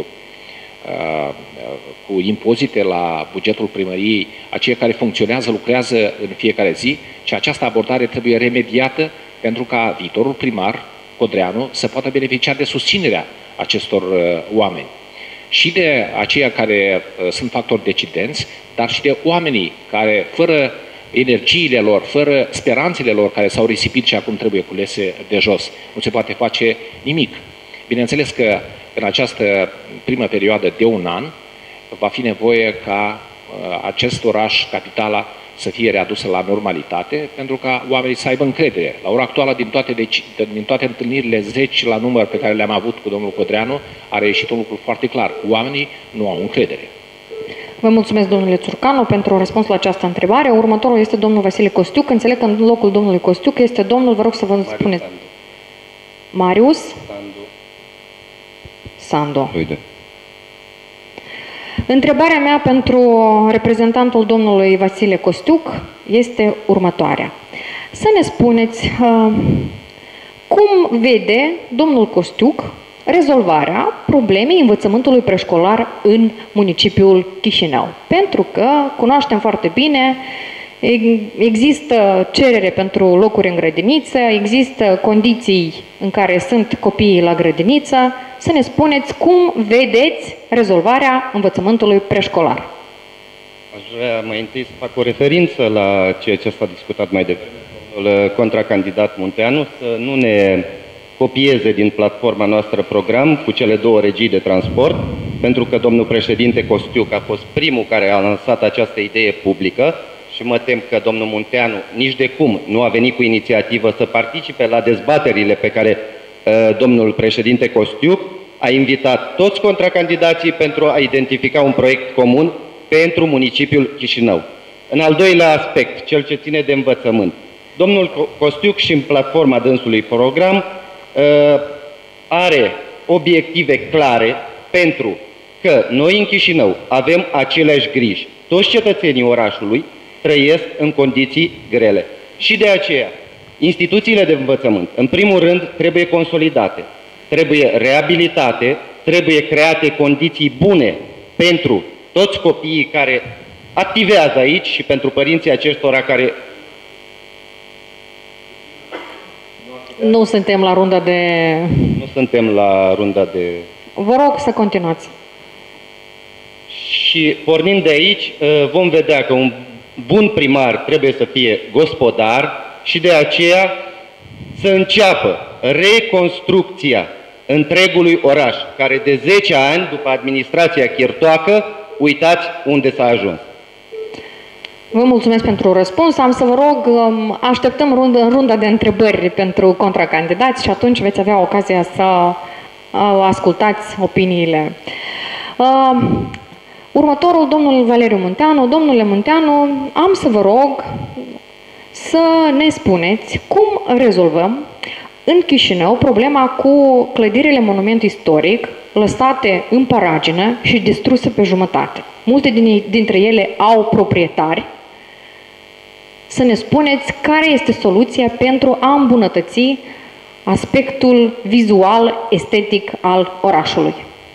cu impozite la bugetul primăriei, aceia care funcționează, lucrează în fiecare zi, și această abordare trebuie remediată pentru ca viitorul primar Codreanu să poată beneficia de susținerea acestor oameni. Și de aceia care sunt factori decidenți, dar și de oamenii care, fără energiile lor, fără speranțele lor care s-au risipit și acum trebuie culese de jos, nu se poate face nimic. Bineînțeles că în această primă perioadă de un an va fi nevoie ca acest oraș, capitala, să fie readusă la normalitate, pentru ca oamenii să aibă încredere. La ora actuală, din toate întâlnirile 10 la număr pe care le-am avut cu domnul Codreanu, a reieșit un lucru foarte clar. Oamenii nu au încredere. Vă mulțumesc, domnule Țurcanu, pentru răspuns la această întrebare. Următorul este domnul Vasile Costiuc. Înțeleg că în locul domnului Costiuc este domnul, vă rog să vă spuneți. Marius Sandu. Uite. Întrebarea mea pentru reprezentantul domnului Vasile Costiuc este următoarea. Să ne spuneți cum vede domnul Costiuc rezolvarea problemei învățământului preșcolar în municipiul Chișinău. Pentru că cunoaștem foarte bine, există cerere pentru locuri în grădiniță, există condiții în care sunt copiii la grădiniță. Să ne spuneți cum vedeți rezolvarea învățământului preșcolar. Aș vrea mai întâi să fac o referință la ceea ce s-a discutat mai devreme. contracandidat Munteanu să nu ne copieze din platforma noastră program cu cele două regii de transport, pentru că domnul președinte Costiuc a fost primul care a lansat această idee publică și mă tem că domnul Munteanu nici de cum nu a venit cu inițiativă să participe la dezbaterile pe care domnul președinte Costiuc a invitat toți contracandidații pentru a identifica un proiect comun pentru municipiul Chișinău. În al doilea aspect, cel ce ține de învățământ, domnul Costiuc și în platforma dânsului program are obiective clare pentru că noi în Chișinău avem aceleași griji. Toți cetățenii orașului trăiesc în condiții grele. Și de aceea, instituțiile de învățământ, în primul rând, trebuie consolidate, trebuie reabilitate, trebuie create condiții bune pentru toți copiii care activează aici și pentru părinții acestora care... Nu suntem la runda de... Nu suntem la runda de... Vă rog să continuați. Și pornind de aici, vom vedea că un bun primar trebuie să fie gospodar și de aceea să înceapă reconstrucția întregului oraș, care de 10 ani, după administrația chirtoacă, uitați unde s-a ajuns. Vă mulțumesc pentru răspuns. Am să vă rog, așteptăm runda de întrebări pentru contracandidați și atunci veți avea ocazia să ascultați opiniile. Următorul, domnul Valeriu Munteanu. Domnule Munteanu, am să vă rog să ne spuneți cum rezolvăm în Chișinău problema cu clădirile monument istoric lăsate în paragină și distruse pe jumătate. Multe dintre ele au proprietari. Să ne spuneți care este soluția pentru a îmbunătăți aspectul vizual, estetic al orașului.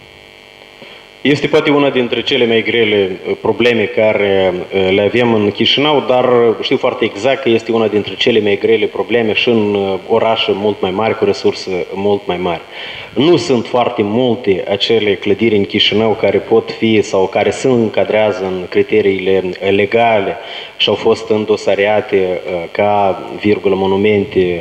Este poate una dintre cele mai grele probleme care le avem în Chișinău, dar știu foarte exact că este una dintre cele mai grele probleme și în orașe mult mai mari, cu resurse mult mai mari. Nu sunt foarte multe acele clădiri în Chișinău care pot fi sau care se încadrează în criteriile legale și au fost îndosariate ca monumente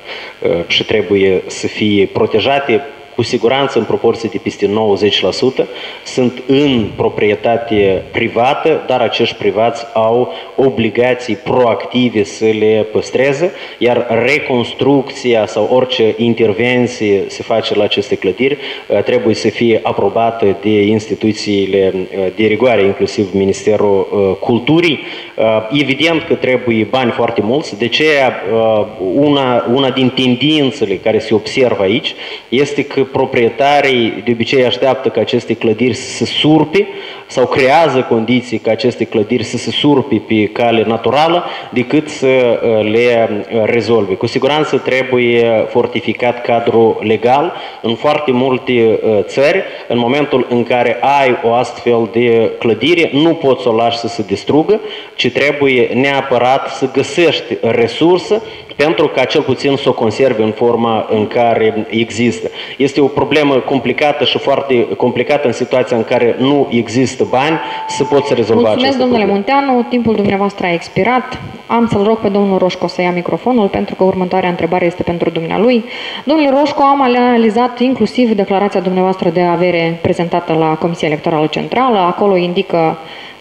și trebuie să fie protejate. Cu siguranță, în proporție de peste 90%, sunt în proprietate privată, dar acești privați au obligații proactive să le păstreze, iar reconstrucția sau orice intervenție se face la aceste clădiri trebuie să fie aprobată de instituțiile de rigoare, inclusiv Ministerul Culturii. Evident că trebuie bani foarte mulți, de aceea una din tendințele care se observă aici este că proprietarii de obicei așteaptă ca aceste clădiri să se surpe sau creează condiții ca aceste clădiri să se surpe pe cale naturală decât să le rezolve. Cu siguranță trebuie fortificat cadrul legal. În foarte multe țări, în momentul în care ai o astfel de clădire, nu poți să o lași să se distrugă, ci trebuie neapărat să găsești resursă pentru ca cel puțin să o conserve în forma în care există. Este o problemă complicată și foarte complicată în situația în care nu există bani să poți rezolva aceste probleme. Mulțumesc, domnule Munteanu, timpul dumneavoastră a expirat. Am să-l rog pe domnul Roșco să ia microfonul, pentru că următoarea întrebare este pentru dumnealui. Domnule Roșco, am analizat inclusiv declarația dumneavoastră de avere prezentată la Comisia Electorală Centrală. Acolo indică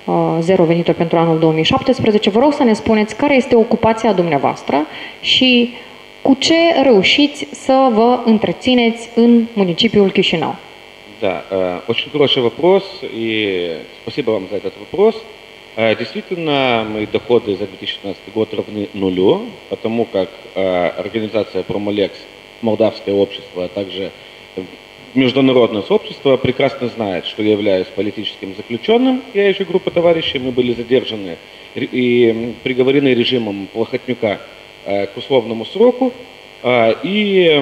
0 venituri pentru anul 2017. Vă rog să ne spuneți care este ocupația dumneavoastră și cu ce reușiți să vă întrețineți în municipiul Chișinău. Да, очень хороший вопрос, и спасибо вам за этот вопрос. Действительно, мои доходы за 2016 год равны нулю, потому как организация Промолекс, молдавское общество, а также международное сообщество прекрасно знает, что я являюсь политическим заключенным. Я и группа товарищей, мы были задержаны и приговорены режимом Плохотнюка к условному сроку. И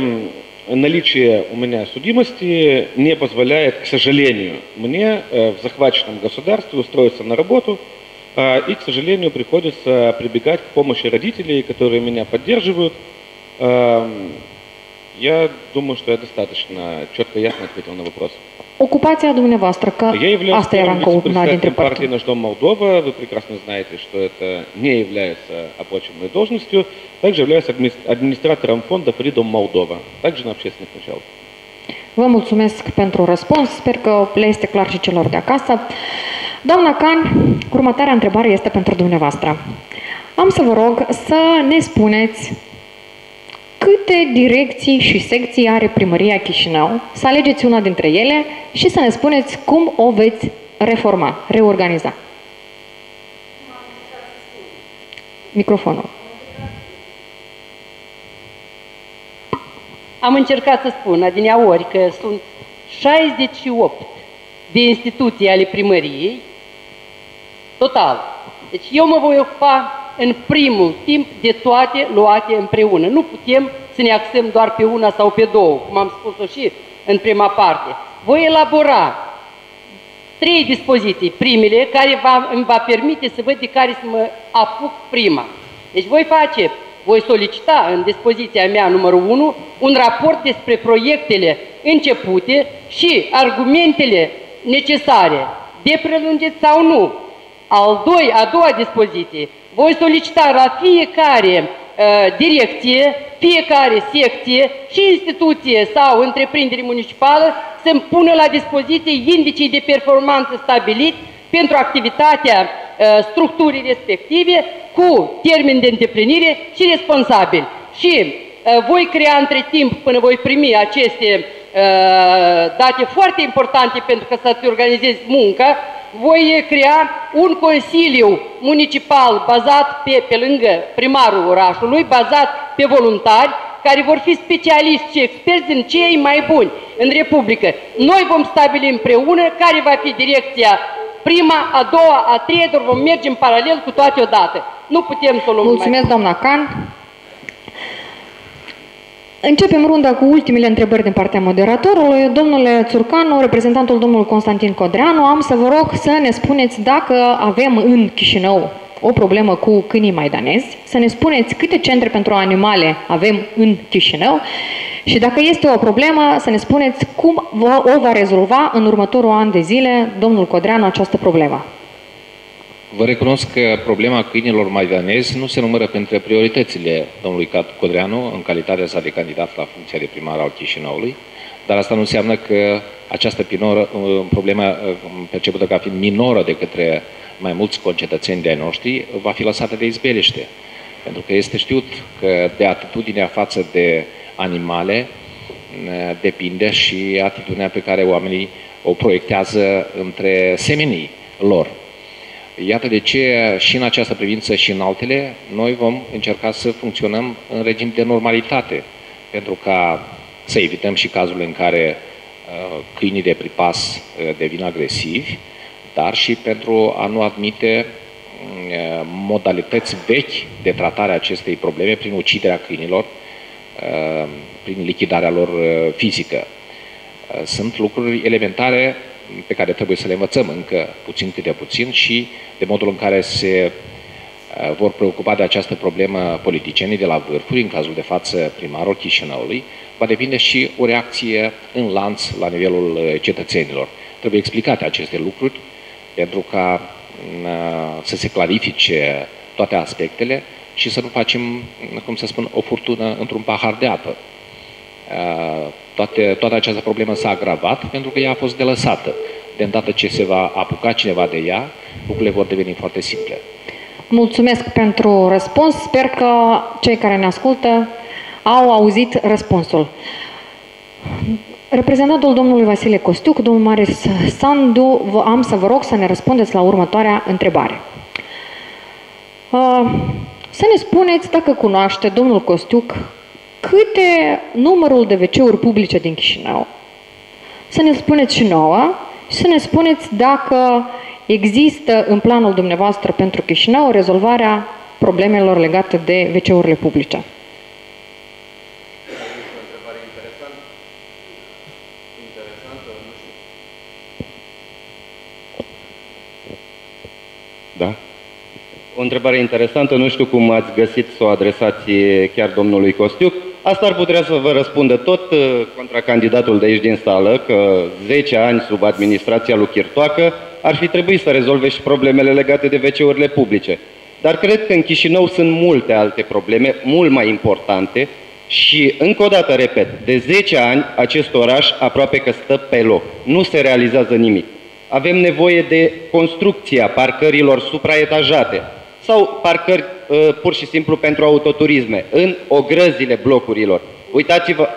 наличие у меня судимости не позволяет, к сожалению, мне в захваченном государстве устроиться на работу. И, к сожалению, приходится прибегать к помощи родителей, которые меня поддерживают. Я думаю, что я достаточно четко и ясно ответил на вопрос. Ocupația dumneavoastră, că Я являюсь asta era încă una dintre вице-председателем партии părți. «Наш дом Молдова». Вы прекрасно знаете, что это не является оплачиваемой должностью. Также являюсь администратором фонда Freedom Moldova, также на общественных началах. Vă mulțumesc pentru răspuns, sper că le este clar și celor de acasă. Doamna Can, următoarea întrebare este pentru dumneavoastră. Am să vă rog să ne spuneți câte direcții și secții are Primăria Chișinău, să alegeți una dintre ele și să ne spuneți cum o veți reforma, reorganiza. Microfonul. Am încercat să spun adineaori că sunt 68 de instituții ale primăriei, total. Deci eu mă voi ocupa în primul timp de toate luate împreună. Nu putem să ne axăm doar pe una sau pe două, cum am spus-o și în prima parte. Voi elabora 3 dispoziții, primele, care îmi va permite să văd de care să mă apuc prima. Deci voi solicita în dispoziția mea numărul 1 un raport despre proiectele începute și argumentele necesare de prelungit sau nu. A doua dispoziție, voi solicita la fiecare direcție, fiecare secție și instituție sau întreprindere municipală să-mi pună la dispoziție indicii de performanță stabiliți pentru activitatea structurii respective cu termen de îndeplinire și responsabil. Și voi crea între timp, până voi primi aceste date foarte importante pentru că să-ți organizezi munca, voi crea un consiliu municipal bazat pe lângă primarul orașului, bazat pe voluntari, care vor fi specialiști și experți în cei mai buni în Republică. Noi vom stabili împreună care va fi direcția prima, a doua, a treia, dar vom merge în paralel cu toate odată. Nu putem să o luăm. Mulțumesc, doamna Can. Începem runda cu ultimele întrebări din partea moderatorului. Domnule Țurcanu, reprezentantul domnul Constantin Codreanu, am să vă rog să ne spuneți dacă avem în Chișinău o problemă cu câinii maidanezi, să ne spuneți câte centre pentru animale avem în Chișinău și dacă este o problemă, să ne spuneți cum o va rezolva în următorul an de zile domnul Codreanu această problemă. Vă recunosc că problema câinilor maidanezi nu se numără printre prioritățile domnului Codreanu în calitatea sa de candidat la funcția de primar al Chișinăului, dar asta nu înseamnă că această problemă percepută ca fiind minoră de către mai mulți concetățeni de ai noștri va fi lăsată de izbeliște. Pentru că este știut că de atitudinea față de animale depinde și atitudinea pe care oamenii o proiectează între semenii lor. Iată de ce și în această privință și în altele, noi vom încerca să funcționăm în regim de normalitate, pentru ca să evităm și cazurile în care câinii de pripas devin agresivi, dar și pentru a nu admite modalități vechi de tratare a acestei probleme prin uciderea câinilor, prin lichidarea lor fizică. Sunt lucruri elementare pe care trebuie să le învățăm încă puțin câte puțin și de modul în care se vor preocupa de această problemă politicienii de la vârfuri, în cazul de față primarul Chișinăului, va depinde și o reacție în lanț la nivelul cetățenilor. Trebuie explicate aceste lucruri pentru ca să se clarifice toate aspectele și să nu facem, cum să spun, o furtună într-un pahar de apă. Toată această problemă s-a agravat pentru că ea a fost delăsată. De îndată ce se va apuca cineva de ea, lucrurile vor deveni foarte simple. Mulțumesc pentru răspuns. Sper că cei care ne ascultă au auzit răspunsul. Reprezentantul domnului Vasile Costiuc, domnul Marius Sandu, am să vă rog să ne răspundeți la următoarea întrebare. Să ne spuneți dacă cunoaște domnul Costiuc câte numărul de WC-uri publice din Chișinău, să ne spuneți și nouă și să ne spuneți dacă există în planul dumneavoastră pentru Chișinău rezolvarea problemelor legate de WC-urile publice. Da? O întrebare interesantă, nu știu cum ați găsit să o adresați chiar domnului Costiuc. Asta ar putea să vă răspundă tot contracandidatul de aici din sală, că 10 ani sub administrația lui Chirtoacă ar fi trebuit să rezolve și problemele legate de WC-urile publice. Dar cred că în Chișinău sunt multe alte probleme, mult mai importante și, încă o dată, repet, de 10 ani acest oraș aproape că stă pe loc. Nu se realizează nimic. Avem nevoie de construcția parcărilor supraetajate sau parcări pur și simplu pentru autoturisme în ogrăzile blocurilor. Uitați-vă...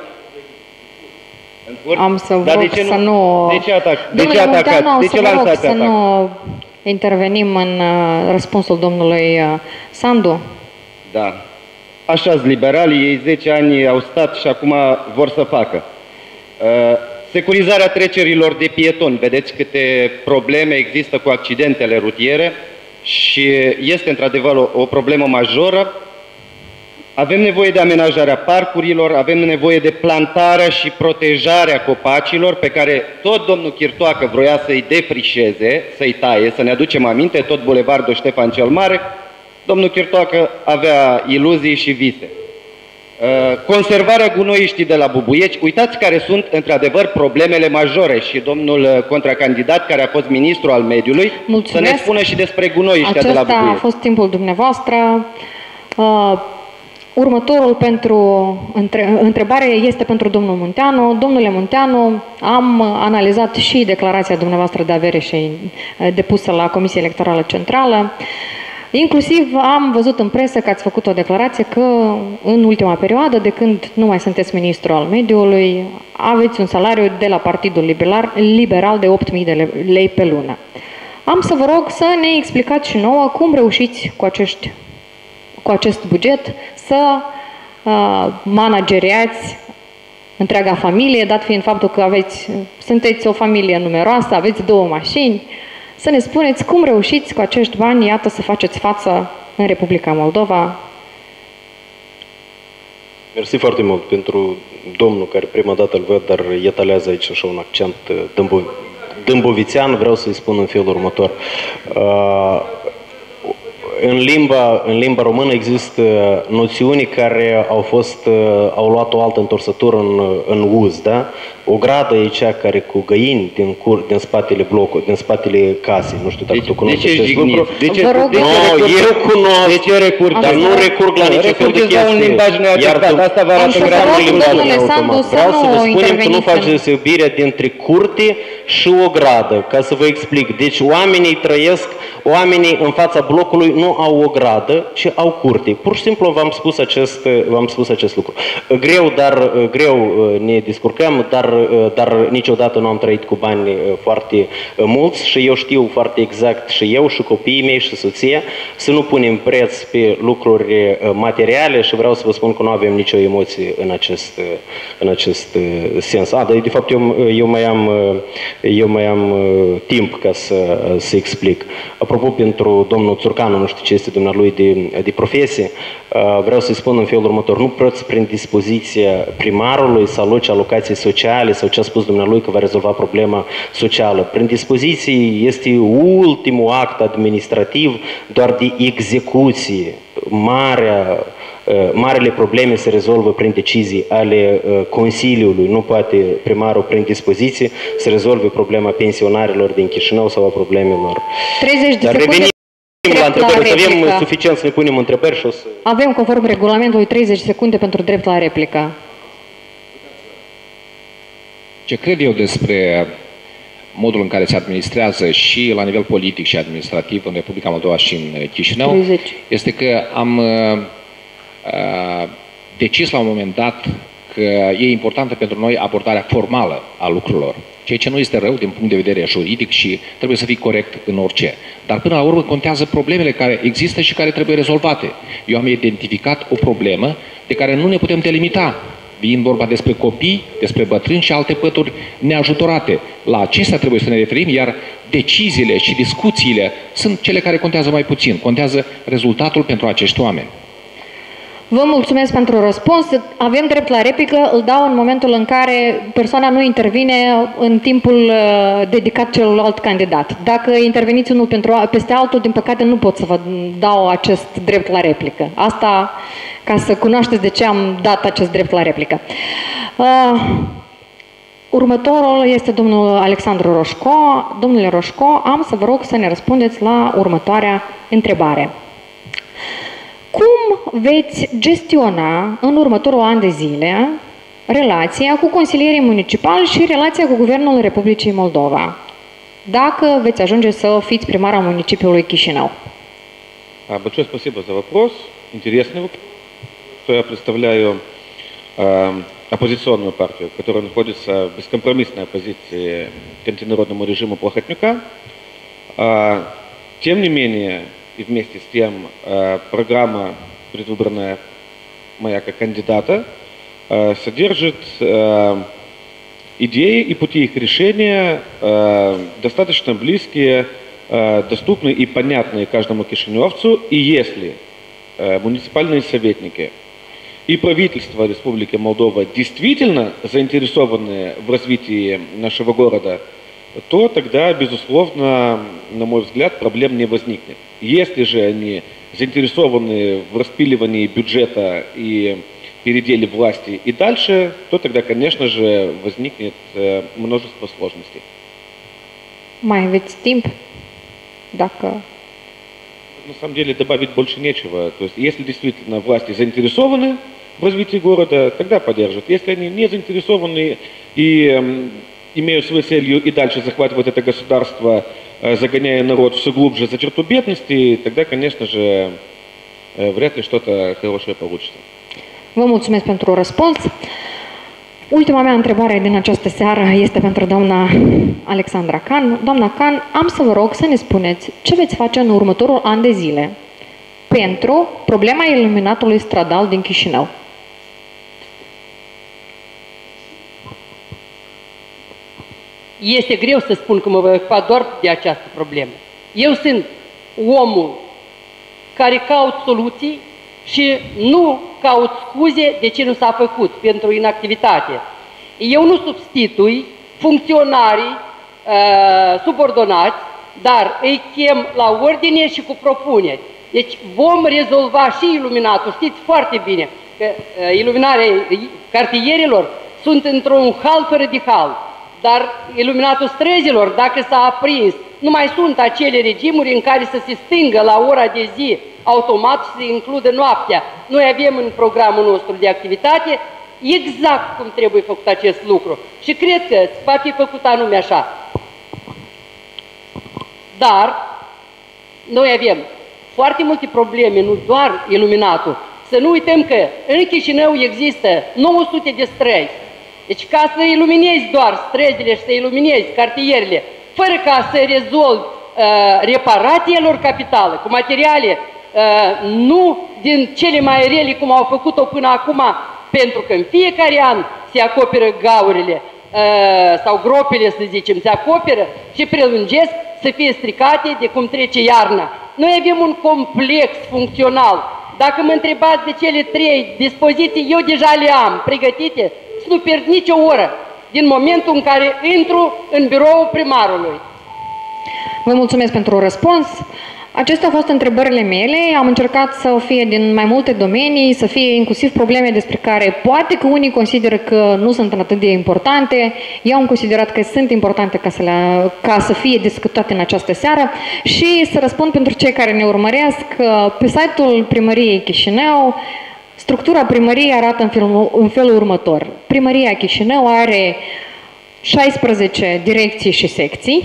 Am să vă rog să nu... De ce atac? Domnule Munteanu, de ce lansați atac? Să nu intervenim în răspunsul domnului Sandu. Da. Așa-s liberalii, ei 10 ani au stat și acum vor să facă. Securizarea trecerilor de pietoni. Vedeți câte probleme există cu accidentele rutiere și este într-adevăr o problemă majoră. Avem nevoie de amenajarea parcurilor, avem nevoie de plantarea și protejarea copacilor pe care tot domnul Chirtoacă vroia să-i defrișeze, să-i taie, să ne aducem aminte, tot bulevardul Ștefan cel Mare. Domnul Chirtoacă avea iluzii și vise. Conservarea gunoiștii de la Bubuieci, uitați care sunt într-adevăr problemele majore și domnul contracandidat care a fost ministru al mediului să ne spună și despre gunoiștea de la Bubuieci. Acesta a fost timpul dumneavoastră. Următorul întrebare este pentru domnul Munteanu. Domnule Munteanu, am analizat și declarația dumneavoastră de avere și depusă la Comisia Electorală Centrală. Inclusiv am văzut în presă că ați făcut o declarație că în ultima perioadă, de când nu mai sunteți ministru al mediului, aveți un salariu de la Partidul Liberal de 8.000 de lei pe lună. Am să vă rog să ne explicați și nouă cum reușiți cu acest buget să manageriați întreaga familie, dat fiind faptul că sunteți o familie numeroasă, aveți 2 mașini. Să ne spuneți cum reușiți cu acești bani, iată, să faceți față în Republica Moldova. Mersi foarte mult pentru domnul care prima dată îl văd, dar etalează aici așa un accent dâmbovițean. Vreau să-i spun în felul următor. În limba română există noțiuni care au luat o altă întorsătură în uz, da? O gradă e cea care cu găini din spatele blocului, din spatele casei. Nu știu dacă tu cunoști acest lucru. Eu cunosc. De ce recurg? Dar nu recurg la niciun fel de chestie. Asta vă arată Vreau să vă spunem că nu faceți deosebirea dintre curte și o gradă, ca să vă explic. Deci oamenii în fața blocului nu au o gradă, ci au curte. Pur și simplu v-am spus acest lucru. Greu ne descurcăm, dar niciodată nu am trăit cu bani foarte mulți și eu știu foarte exact și eu și copiii mei și soția să nu punem preț pe lucruri materiale și vreau să vă spun că nu avem nicio emoție în acest sens. Dar de fapt eu mai am timp ca să explic. Apropo, pentru domnul Țurcanu, nu știu ce este dumnealui de profesie, vreau să-i spun în felul următor. Nu poți prin dispoziția primarului să aloci alocații sociale sau ce a spus dumnealui că va rezolva problema socială. Prin dispoziție este ultimul act administrativ doar de execuție. Marele probleme se rezolvă prin decizii ale Consiliului. Nu poate primarul prin dispoziție să rezolve problema pensionarilor din Chișinău sau a problemelor. 30 de secunde. La întrebări, să avem suficient să ne punem întrebări și o să... Avem, conform regulamentului, 30 secunde pentru drept la replică. Ce cred eu despre modul în care se administrează și la nivel politic și administrativ în Republica Moldova și în Chișinău, 30. este că am decis la un moment dat că e importantă pentru noi abordarea formală a lucrurilor, ceea ce nu este rău din punct de vedere juridic și trebuie să fii corect în orice. Dar până la urmă contează problemele care există și care trebuie rezolvate. Eu am identificat o problemă de care nu ne putem delimita, fiind vorba despre copii, despre bătrâni și alte pături neajutorate. La acestea trebuie să ne referim, iar deciziile și discuțiile sunt cele care contează mai puțin. Contează rezultatul pentru acești oameni. Vă mulțumesc pentru răspuns. Avem drept la replică, îl dau în momentul în care persoana nu intervine în timpul dedicat celuilalt candidat. Dacă interveniți unul peste altul, din păcate nu pot să vă dau acest drept la replică. Asta ca să cunoașteți de ce am dat acest drept la replică. Următorul este domnul Alexandru Roșco. Domnule Roșco, am să vă rog să ne răspundeți la următoarea întrebare. Cum veți gestiona în următorul an de zile relația cu consilierii municipali și relația cu Guvernul Republicii Moldova, dacă veți ajunge să fiți primar al municipiului Chișinău? Большое спасибо за вопрос. Интересный вопрос. Я представляю оппозиционную партию, которая находится в бескомпромиссной оппозиции к антинародному режиму Плохотнюка. Тем не менее, и вместе с тем программа, предвыбранная моя как кандидата, содержит идеи и пути их решения достаточно близкие, доступные и понятные каждому кишиневцу. И если муниципальные советники и правительство Республики Молдова действительно заинтересованы в развитии нашего города, то тогда, безусловно, на мой взгляд, проблем не возникнет. Если же они заинтересованы в распиливании бюджета и переделе власти и дальше, то тогда, конечно же, возникнет множество сложностей. Mai aveți timp? Dacă... На самом деле добавить больше нечего. То есть, если действительно власти заинтересованы в развитии города, тогда поддержат. Если они не заинтересованы и имеют своей целью и дальше захватывать это государство, загоняя народ все глубже за черту бедности, тогда, конечно же, вряд ли что-то хорошее получится. Vă mulțumesc pentru răspuns. Ultima mea întrebare din această seară este pentru doamna Alexandra Can. Doamna Can, am să vă rog să ne spuneți ce veți face în următorul an de zile pentru problema iluminatului stradal din Chișinău. Este greu să spun că mă voi ocupa doar de această problemă. Eu sunt omul care caut soluții și nu caut scuze de ce nu s-a făcut pentru inactivitate. Eu nu substitui funcționarii subordonați, dar îi chem la ordine și cu propuneri. Deci vom rezolva și iluminatul. Știți foarte bine că iluminarea cartierilor sunt într-un hal fără de hal. Dar iluminatul străzilor, dacă s-a aprins, nu mai sunt acele regimuri în care să se stingă la ora de zi automat și să includă noaptea. Noi avem în programul nostru de activitate exact cum trebuie făcut acest lucru. Și cred că va fi făcut anume așa. Dar noi avem foarte multe probleme, nu doar iluminatul. Să nu uităm că în Chișinău există 900 de străzi. Deci ca să iluminezi doar străzile și să iluminezi cartierele, fără ca să rezolvi reparația lor capitală, cu materiale nu din cele mai rele cum au făcut-o până acum, pentru că în fiecare an se acoperă gaurile sau gropile, să zicem, se acoperă și prelungesc să fie stricate de cum trece iarna. Noi avem un complex funcțional. Dacă mă întrebați de cele 3 dispoziții, eu deja le am pregătite, să nu pierd nicio oră din momentul în care intru în biroul primarului. Vă mulțumesc pentru răspuns. Acestea au fost întrebările mele. Am încercat să fie din mai multe domenii, să fie inclusiv probleme despre care poate că unii consideră că nu sunt atât de importante. Eu am considerat că sunt importante ca să fie discutate în această seară și să răspund pentru cei care ne urmăresc. Pe site-ul Primăriei Chișinău, structura primăriei arată în felul următor. Primăria Chișinău are 16 direcții și secții.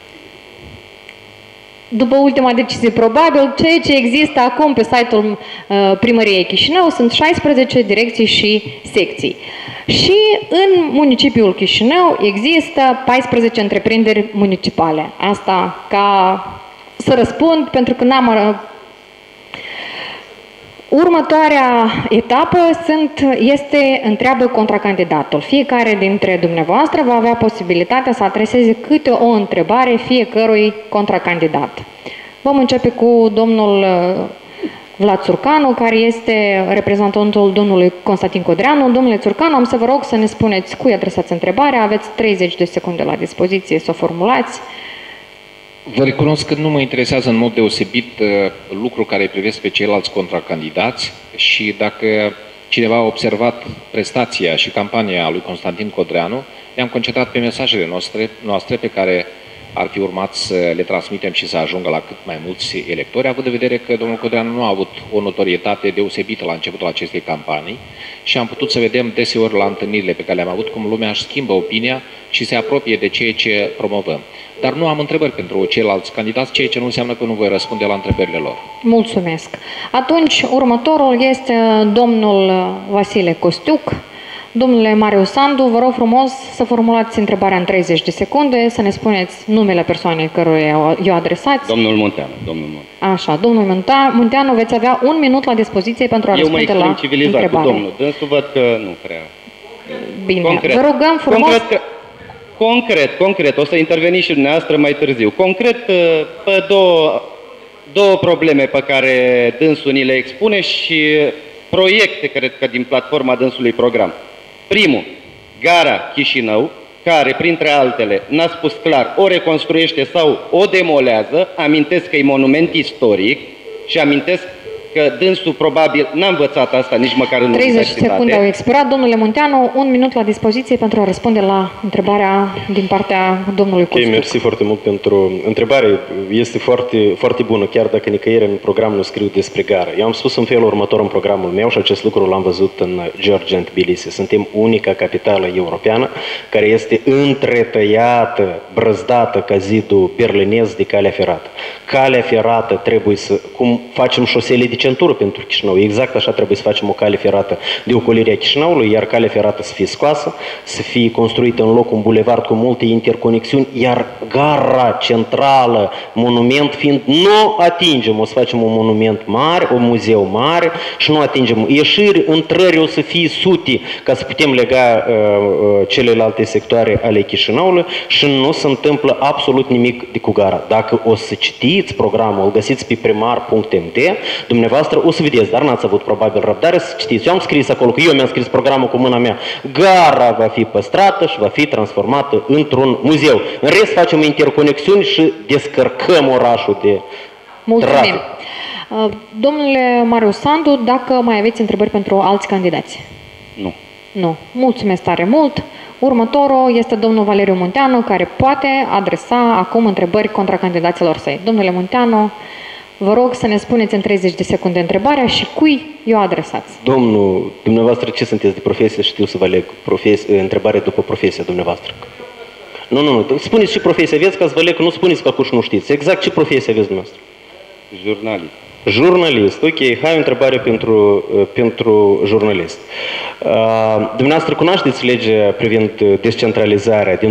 După ultima decizie, probabil, ceea ce există acum pe site-ul Primăriei Chișinău sunt 16 direcții și secții. Și în municipiul Chișinău există 14 întreprinderi municipale. Asta ca să răspund, pentru că n-am... Următoarea etapă este întreabă contracandidatul. Fiecare dintre dumneavoastră va avea posibilitatea să adreseze câte o întrebare fiecărui contracandidat. Vom începe cu domnul Vlad Țurcanu, care este reprezentantul domnului Constantin Codreanu. Domnule Țurcanu, am să vă rog să ne spuneți cui adresați întrebarea. Aveți 30 de secunde la dispoziție să o formulați. Vă recunosc că nu mă interesează în mod deosebit lucrul care îi privesc pe ceilalți contracandidați și dacă cineva a observat prestația și campania lui Constantin Codreanu, ne-am concentrat pe mesajele noastre pe care ar fi urmat să le transmitem și să ajungă la cât mai mulți electori, având în vedere că domnul Codreanu nu a avut o notorietate deosebită la începutul acestei campanii și am putut să vedem deseori la întâlnirile pe care le-am avut cum lumea își schimbă opinia și se apropie de ceea ce promovăm. Dar nu am întrebări pentru ceilalți candidați, ceea ce nu înseamnă că nu voi răspunde la întrebările lor. Mulțumesc. Atunci, următorul este domnul Vasile Costiuc. Domnule Mariu Sandu, vă rog frumos să formulați întrebarea în 30 de secunde, să ne spuneți numele persoanei căruia i-o adresați. Domnul Munteanu. Așa, domnul Munteanu, veți avea 1 minut la dispoziție pentru a răspunde la întrebare. Eu mă civilizat cu domnul dânsul, văd că nu prea. Bine, concret. Vă rugăm frumos. Concret, o să interveniți și dumneavoastră mai târziu. Concret, pe două probleme pe care dânsul ni le expune și proiecte, cred că, din platforma dânsului program. Primul, gara Chișinău, care, printre altele, n-a spus clar, o reconstruiește sau o demolează. Amintesc că e monument istoric și amintesc că dânsul probabil n-a învățat asta nici măcar în 30 universitate. secunde au expirat. Domnule Munteanu, 1 minut la dispoziție pentru a răspunde la întrebarea din partea domnului Costiuc. Ok, mersi foarte mult pentru întrebare. Este foarte, foarte bună, chiar dacă nicăieri în program nu scriu despre gară. Eu am spus în felul următor în programul meu și acest lucru l-am văzut în Georgia, în Tbilisi. Suntem unica capitală europeană care este întretăiată, brăzdată ca zidul berlinez de calea ferată. Calea ferată trebuie să, cum facem șosele de centură pentru Chișinău, exact așa trebuie să facem o cale ferată de ocolire a Chișinăului, iar calea ferată să fie scoasă, să fie construită în loc un bulevard cu multe interconexiuni, iar gara centrală, monument fiind, nu atingem, o să facem un monument mare, un muzeu mare și nu atingem. Ieșiri, intrări o să fie sute ca să putem lega celelalte sectoare ale Chișinăului și nu se întâmplă absolut nimic de cu gara. Dacă o să citiți programul, îl găsiți pe primar.md, dumneavoastră o să vedeți, dar n-ați avut probabil răbdare să citiți. Eu am scris acolo, că eu mi-am scris programul cu mâna mea. Gara va fi păstrată și va fi transformată într-un muzeu. În rest facem interconexiuni și descărcăm orașul de trafic. Domnule Mariu Sandu, dacă mai aveți întrebări pentru alți candidați? Nu. Nu. Mulțumesc tare mult. Următorul este domnul Valeriu Munteanu, care poate adresa acum întrebări contra candidaților săi. Domnule Munteanu, vă rog să ne spuneți în 30 de secunde întrebarea și cui i-o adresați. Domnul, dumneavoastră ce sunteți de profesie? Știu să vă aleg întrebare după profesia dumneavoastră. Nu. Spuneți ce profesie aveți ca să vă aleg, că nu spuneți că acuși nu știți. Exact ce profesie aveți dumneavoastră? Jurnalist. Jurnalist, ok. Hai o întrebare pentru jurnalist. Dumneavoastră cunoașteți legea privind descentralizarea din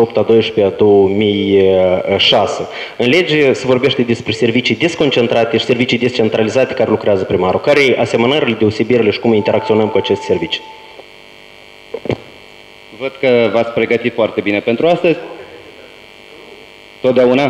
28/12/2006. În lege se vorbește despre servicii desconcentrate și servicii descentralizate care lucrează primarul. Care e asemănările, deosebirile și cum interacționăm cu aceste servicii? Văd că v-ați pregătit foarte bine pentru astăzi. Totdeauna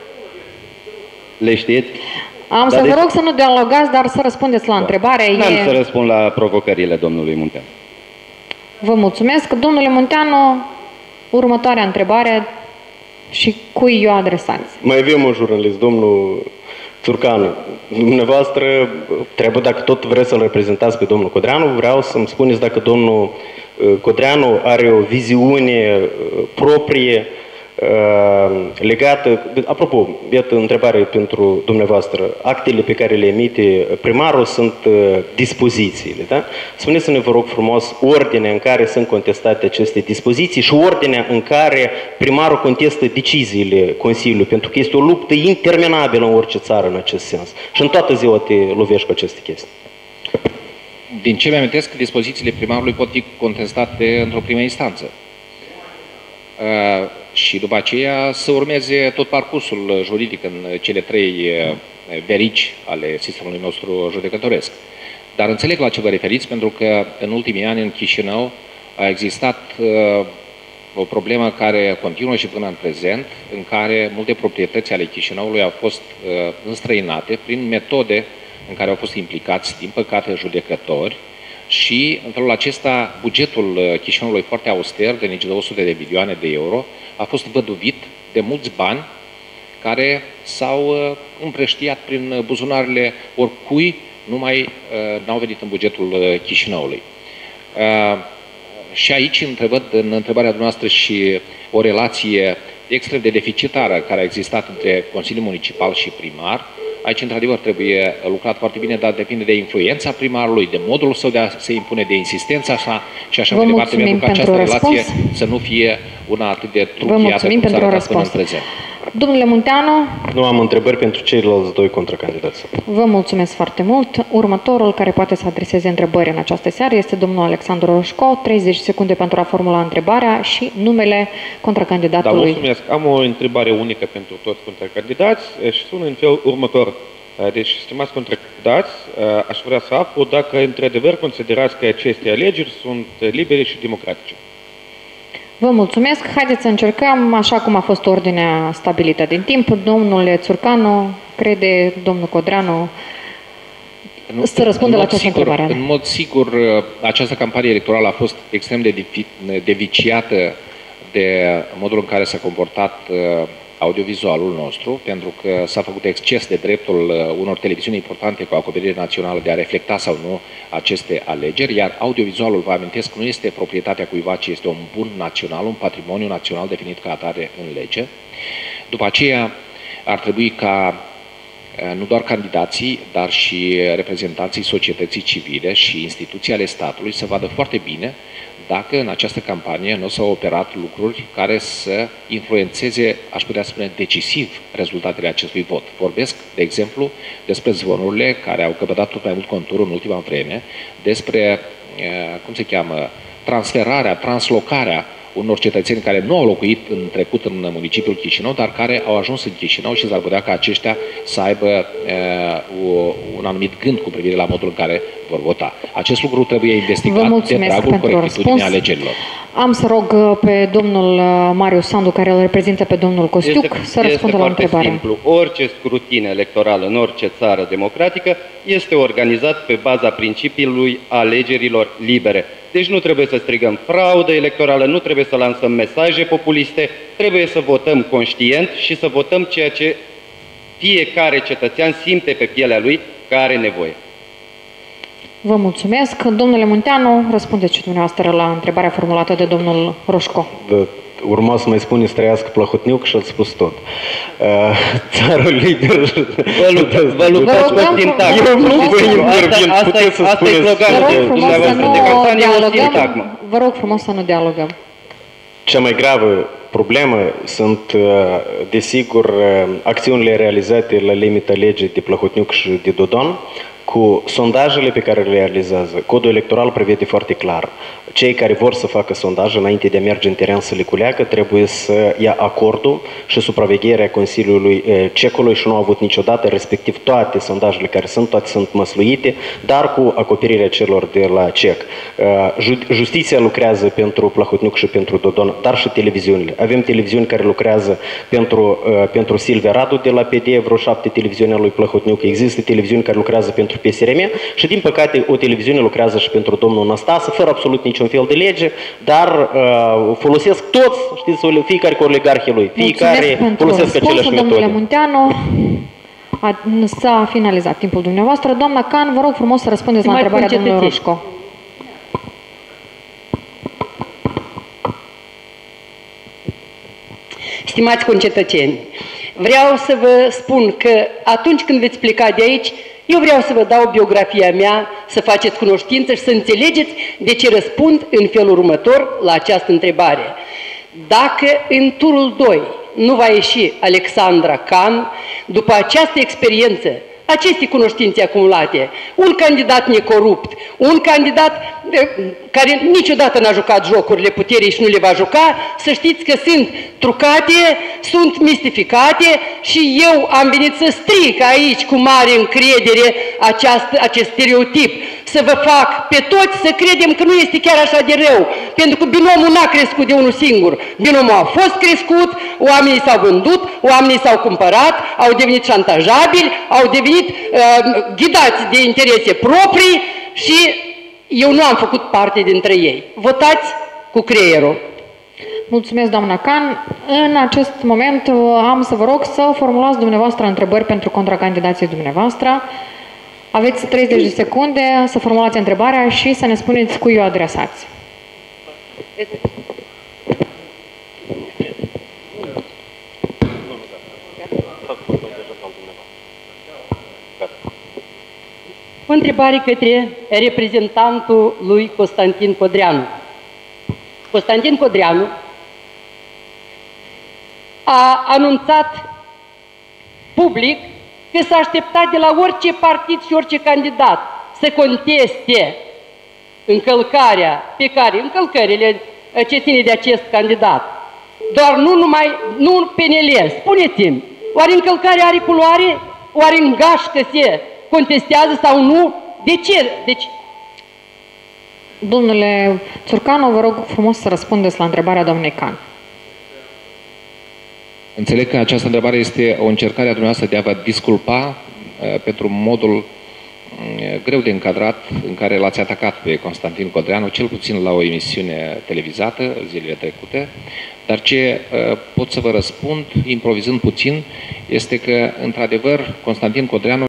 le știți? Am să vă rog să nu dialogați, dar să răspundeți la întrebare. N-am să răspund la provocările domnului Munteanu. Vă mulțumesc. Domnule Munteanu, următoarea întrebare și cui i-o adresați? Mai avem un jurnalist, domnul Țurcanu. Dumneavoastră, trebuie, dacă tot vreți să-l reprezentați pe domnul Codreanu, vreau să-mi spuneți dacă domnul Codreanu are o viziune proprie legată, apropo, iată întrebare pentru dumneavoastră, actele pe care le emite primarul sunt dispozițiile, da? Spuneți-ne, vă rog frumos, ordinea în care sunt contestate aceste dispoziții și ordinea în care primarul contestă deciziile Consiliului, pentru că este o luptă interminabilă în orice țară în acest sens și în toată ziua te lovești cu aceste chestii. Din ce mi-amintesc, dispozițiile primarului pot fi contestate într-o primă instanță. Și după aceea să urmeze tot parcursul juridic în cele 3 verici ale sistemului nostru judecătoresc. Dar înțeleg la ce vă referiți, pentru că în ultimii ani în Chișinău a existat o problemă care continuă și până în prezent, în care multe proprietăți ale Chișinăului au fost înstrăinate prin metode în care au fost implicați, din păcate, judecători și, în felul acesta, bugetul Chișinăului foarte auster, de nici 200 de milioane de euro, a fost văduvit de mulți bani care s-au împrăștiat prin buzunarele oricui, numai n-au venit în bugetul Chișinăului. Și aici întrevăd în întrebarea dumneavoastră și o relație extrem de deficitară care a existat între Consiliul Municipal și primar. Aici, într-adevăr, trebuie lucrat foarte bine, dar depinde de influența primarului, de modul său de a se impune, de insistența sa și așa mai departe, pentru că această relație să nu fie una atât de truchiată cum s-a arătat până în prezent. Domnule Munteanu. Nu am întrebări pentru ceilalți doi contracandidați. Vă mulțumesc foarte mult. Următorul care poate să adreseze întrebări în această seară este domnul Alexandru Roșco. 30 secunde pentru a formula întrebarea și numele contracandidatului. Da, mulțumesc. Am o întrebare unică pentru toți contracandidați și sună în felul următor. Deci, stimați contracandidați, aș vrea să aflu dacă într-adevăr considerați că aceste alegeri sunt libere și democratice. Vă mulțumesc. Haideți să încercăm, așa cum a fost ordinea stabilită din timp. Domnule Țurcanu, crede domnul Codreanu să răspundă la această întrebare. În mod sigur, această campanie electorală a fost extrem de deviciată de modul în care s-a comportat audiovizualul nostru, pentru că s-a făcut exces de dreptul unor televiziuni importante cu acoperire națională de a reflecta sau nu aceste alegeri, iar audiovizualul, vă amintesc, nu este proprietatea cuiva, ci este un bun național, un patrimoniu național definit ca atare în lege. După aceea ar trebui ca nu doar candidații, dar și reprezentanții societății civile și instituții ale statului să vadă foarte bine dacă în această campanie nu s-au operat lucruri care să influențeze, aș putea spune, decisiv rezultatele acestui vot. Vorbesc, de exemplu, despre zvonurile care au căpătat tot mai mult contur în ultima vreme, despre, cum se cheamă, transferarea, translocarea unor cetățeni care nu au locuit în trecut în municipiul Chișinău, dar care au ajuns în Chișinău și s-ar putea ca aceștia să aibă un anumit gând cu privire la modul în care vor vota. Acest lucru trebuie investigat de dragul corectitudinii alegerilor. Am să rog pe domnul Marius Sandu, care îl reprezintă pe domnul Costiuc, să răspundă la întrebare. Simplu. Orice scrutin electoral în orice țară democratică este organizat pe baza principiului alegerilor libere. Deci nu trebuie să strigăm fraudă electorală, nu trebuie să lansăm mesaje populiste, trebuie să votăm conștient și să votăm ceea ce fiecare cetățean simte pe pielea lui că are nevoie. Vă mulțumesc. Domnule Munteanu, răspundeți și dumneavoastră la întrebarea formulată de domnul Roșco. Urma să mai spuneți trăiască Plahotniuc și ați spus tot. Țară liber... Vă luptați cu sintagmă. Eu nu vă intervin, puteți să spuneți. Vă rog frumos să nu dialogăm. Cea mai gravă problemă sunt, desigur, acțiunile realizate la limita legii de Plahotniuc și de Dodon, cu sondajele pe care le realizează. Codul electoral prevede foarte clar. Cei care vor să facă sondaje înainte de a merge în teren să le culeagă trebuie să ia acordul și supravegherea Consiliului Cecului și nu au avut niciodată, respectiv toate sondajele care sunt, toate sunt măsluite, dar cu acoperirea celor de la CEC. Justiția lucrează pentru Plahotniuc și pentru Dodon, dar și televiziunile. Avem televiziuni care lucrează pentru Silvia Radu de la PD, vreo 7 televiziuni a lui Plahotniuc. Există televiziuni care lucrează pentru PSRM și, din păcate, o televiziune lucrează și pentru domnul Năstase, fără absolut niciun fel de lege, dar folosesc toți, știți, fiecare cu oligarhii lui. Fiecare folosesc aceleași metode. Domnule Munteanu, s-a finalizat timpul dumneavoastră. Doamna Can, vă rog frumos să răspundeți la întrebarea domnului Roșco. Stimați concetățeni, vreau să vă spun că atunci când veți pleca de aici, eu vreau să vă dau biografia mea, să faceți cunoștință și să înțelegeți de ce răspund în felul următor la această întrebare. Dacă în turul 2 nu va ieși Alexandra Can, după această experiență, aceste cunoștințe acumulate, un candidat necorupt, un candidat care niciodată n-a jucat jocurile puterii și nu le va juca, să știți că sunt trucate, sunt mistificate și eu am venit să stric aici cu mare încredere acest stereotip, să vă fac pe toți să credem că nu este chiar așa de rău, pentru că binomul n-a crescut de unul singur, binomul a fost crescut, oamenii s-au vândut, oamenii s-au cumpărat, au devenit șantajabili, au devenit ghidați de interese proprii și eu nu am făcut parte dintre ei. Votați cu creierul. Mulțumesc, doamna Can. În acest moment am să vă rog să formulați dumneavoastră întrebări pentru contracandidații dumneavoastră. Aveți 30 de secunde să formulați întrebarea și să ne spuneți cui o adresați. O întrebare către reprezentantul lui Constantin Codreanu. Constantin Codreanu a anunțat public că s-a așteptat de la orice partid și orice candidat să conteste încălcările ce ține de acest candidat. Doar nu PNL. Spuneți-mi, oare încălcarea are culoare? Oare în gașcă se contestează sau nu? De ce? Deci, domnule Țurcanu, vă rog frumos să răspundeți la întrebarea doamnei Can. Înțeleg că această întrebare este o încercare a dumneavoastră de a vă disculpa pentru modul greu de încadrat în care l-ați atacat pe Constantin Codreanu, cel puțin la o emisiune televizată zilele trecute, dar ce pot să vă răspund, improvizând puțin, este că, într-adevăr, Constantin Codreanu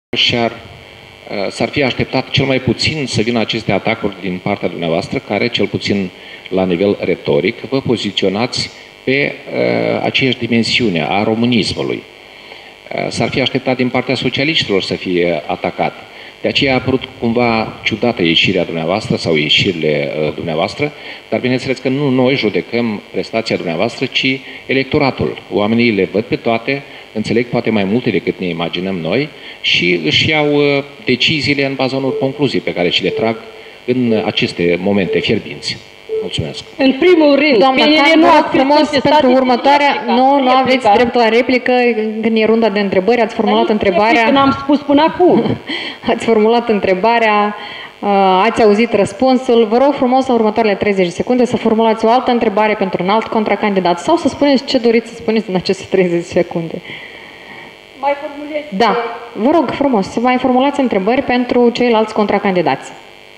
s-ar fi așteptat cel mai puțin să vină aceste atacuri din partea dumneavoastră, care, cel puțin la nivel retoric, vă poziționați pe aceeași dimensiune a românismului. S-ar fi așteptat din partea socialiștilor să fie atacat. De aceea a părut cumva ciudată ieșirea dumneavoastră sau ieșirile dumneavoastră, dar bineînțeles că nu noi judecăm prestația dumneavoastră, ci electoratul. Oamenii le văd pe toate, înțeleg poate mai multe decât ne imaginăm noi și își iau deciziile în baza unor concluzii pe care și le trag în aceste momente fierbinți. Mulțumesc. În primul rând, doamna Can, vă rog frumos pentru următoarea, nu aveți drept la replică, când e runda de întrebări, ați formulat întrebarea. N-am spus până acum. Ați formulat întrebarea, ați auzit răspunsul. Vă rog frumos în următoarele 30 de secunde să formulați o altă întrebare pentru un alt contracandidat sau să spuneți ce doriți să spuneți în aceste 30 de secunde. Mai formulez? Da, vă rog frumos să mai formulați întrebări pentru ceilalți contracandidați.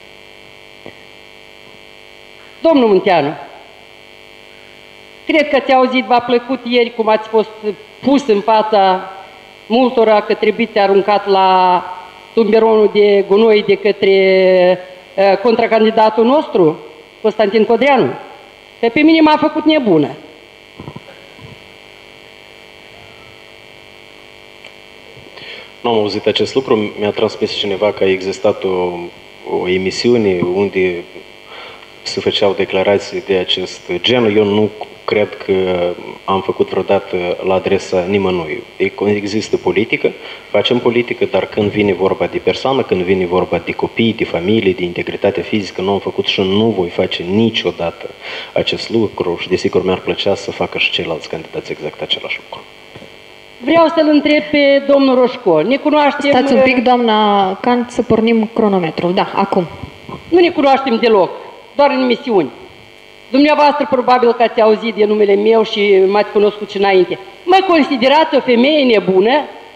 Domnul Munteanu, cred că ți-a auzit, v-a plăcut ieri cum ați fost pus în fața multora că trebuiți aruncat la tumberonul de gunoi de către contracandidatul nostru, Constantin Codreanu. Că pe mine m-a făcut nebună. Nu am auzit acest lucru, mi-a transmis cineva că a existat o emisiune unde se făceau declarații de acest gen. Eu nu cred că am făcut vreodată la adresa nimănui. Există politică, facem politică, dar când vine vorba de persoană, când vine vorba de copii, de familie, de integritate fizică, nu am făcut și nu voi face niciodată acest lucru și desigur mi-ar plăcea să facă și ceilalți candidați exact același lucru. Vreau să-l întreb pe domnul Roșco. Ne cunoaștem... Stați un pic, doamna Can, să pornim cronometrul. Da, acum. Nu ne cunoaștem deloc, doar în emisiuni. Dumneavoastră probabil că ați auzit de numele meu și m-ați cunoscut și înainte. Mă considerați o femeie nebună?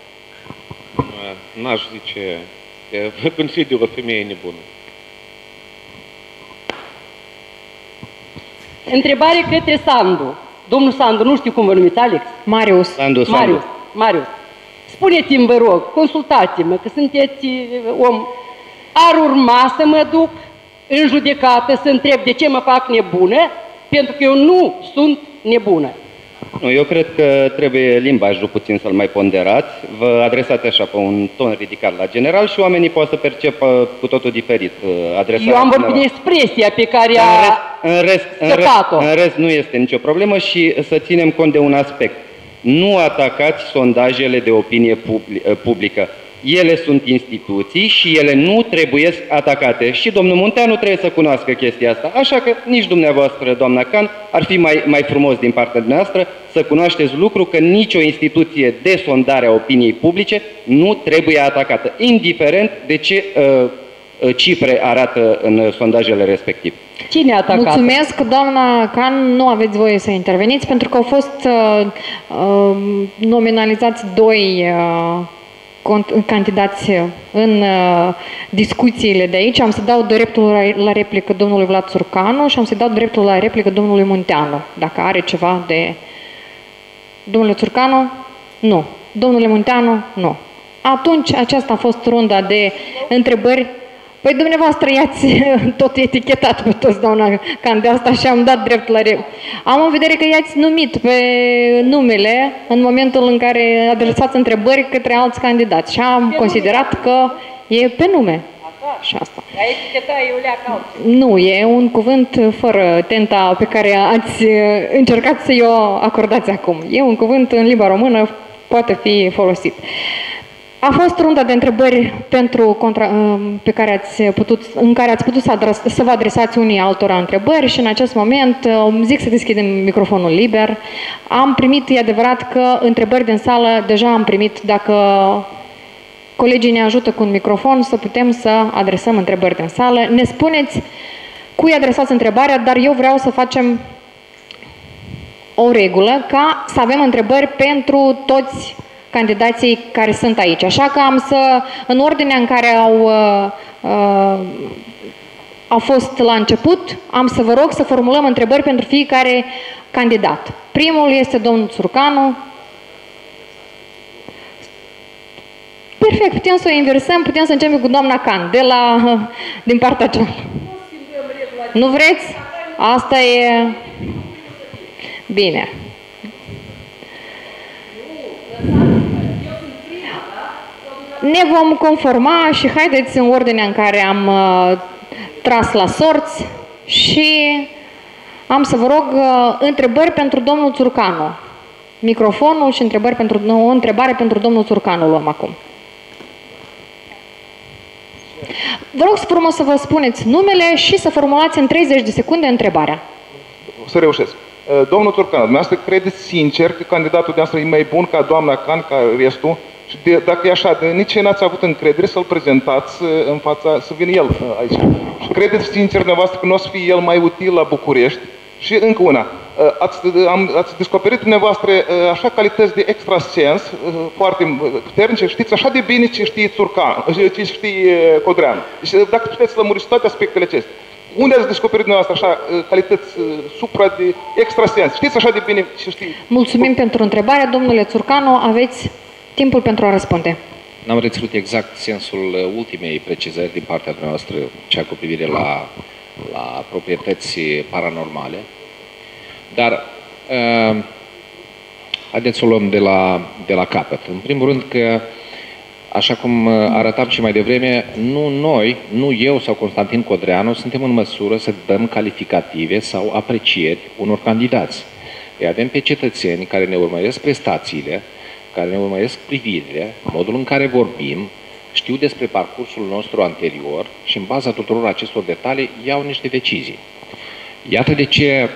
N-aș zice că mă consider o femeie nebună. Întrebare către Sandu. Domnul Sandu, nu știu cum vă numiți, Alex? Marius. Marius. Spuneți-mi, vă rog, consultați-mă, că sunteți om. Ar urma să mă duc în judecată să întreb de ce mă fac nebună, pentru că eu nu sunt nebună. Nu, eu cred că trebuie limbajul puțin să-l mai ponderați. Vă adresați așa pe un ton ridicat la general și oamenii pot să percepă cu totul diferit adresarea. Eu am vorbit de expresia pe care în rest nu este nicio problemă și să ținem cont de un aspect. Nu atacați sondajele de opinie publică. Ele sunt instituții și ele nu trebuie atacate. Și domnul Munteanu trebuie să cunoască chestia asta. Așa că nici dumneavoastră, doamna Can, ar fi mai frumos din partea dumneavoastră să cunoașteți lucru că nicio instituție de sondare a opiniei publice nu trebuie atacată, indiferent de ce cifre arată în sondajele respective. Cine a atacat? Mulțumesc, doamna Can, nu aveți voie să interveniți pentru că au fost nominalizați doi candidați în discuțiile de aici. Am să dau dreptul la replică domnului Vlad Țurcanu și am să dau dreptul la replică domnului Munteanu, dacă are ceva de... Domnule Țurcanu? Nu. Domnule Munteanu? Nu. Atunci, aceasta a fost runda de întrebări. Păi dumneavoastră i-ați tot etichetat pe toți, doamna Can, de asta și am dat drept la Am în vedere că i-ați numit pe numele în momentul în care adresați întrebări către alți candidați și am considerat că e pe nume. Și asta. Nu, e un cuvânt fără tenta pe care ați încercat să o acordați acum. E un cuvânt în limba română, poate fi folosit. A fost runda de întrebări în care ați putut să vă adresați unii altora întrebări și în acest moment zic să deschidem microfonul liber. Am primit, e adevărat că întrebări din sală deja am primit. Dacă colegii ne ajută cu un microfon să putem să adresăm întrebări din sală. Ne spuneți cui adresați întrebarea, dar eu vreau să facem o regulă ca să avem întrebări pentru toți candidații care sunt aici. Așa că am să, în ordinea în care au fost la început, am să vă rog să formulăm întrebări pentru fiecare candidat. Primul este domnul Țurcanu. Perfect, putem să o inversăm, putem să începem cu doamna Can, din partea cealaltă. Nu vreți? Asta e... Bine. Ne vom conforma și haideți în ordinea în care am tras la sorți și am să vă rog întrebări pentru domnul Țurcanu. Microfonul și o întrebare pentru domnul Țurcanu luăm acum. Vă rog frumos să vă spuneți numele și să formulați în 30 de secunde întrebarea. O să reușesc. Domnul Țurcanu, dumneavoastră credeți sincer că candidatul dumneavoastră e mai bun ca doamna Can, ca restul? Și dacă e așa, de nici n-ați avut încredere să-l prezentați în fața, să vină el aici. Și credeți sincer dumneavoastră că nu o să fie el mai util la București? Și încă una, ați descoperit dumneavoastră așa calități de extrasens foarte puternice, știți așa de bine ce știe Țurcanu, ce știe Codreanu. Și dacă puteți lămuriți toate aspectele acestea. Unde ați descoperit dumneavoastră așa calități supra de extrasens? Știți așa de bine ce știe? Mulțumim pentru întrebare, domnule Țurcanu, aveți timpul pentru a răspunde. N-am reținut exact sensul ultimei precizări din partea dumneavoastră, cea cu privire la proprietăți paranormale. Dar haideți să o luăm de la capăt. În primul rând că, așa cum arătam și mai devreme, nu noi, nu eu sau Constantin Codreanu suntem în măsură să dăm calificative sau aprecieri unor candidați. Îi avem pe cetățeni care ne urmăresc prestațiile, care ne urmăresc privirile, modul în care vorbim, știu despre parcursul nostru anterior și în baza tuturor acestor detalii iau niște decizii. Iată de ce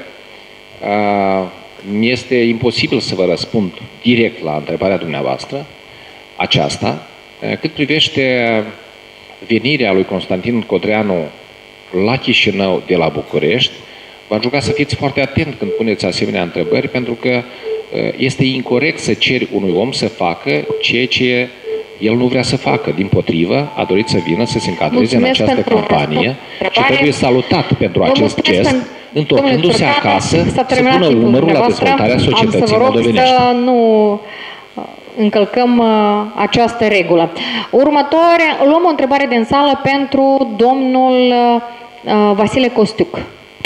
mi-este imposibil să vă răspund direct la întrebarea dumneavoastră aceasta. Cât privește venirea lui Constantin Codreanu la Chișinău de la București, v-aș ruga să fiți foarte atent când puneți asemenea întrebări, pentru că este incorect să ceri unui om să facă ceea ce el nu vrea să facă. Dimpotrivă, a dorit să vină să se încadreze în această campanie și trebuie salutat pentru acest gest, întorcându-se acasă să pună umărul la dezvoltarea societății moldovenești. Să nu încălcăm această regulă. Luăm o întrebare din sală pentru domnul Vasile Costiuc.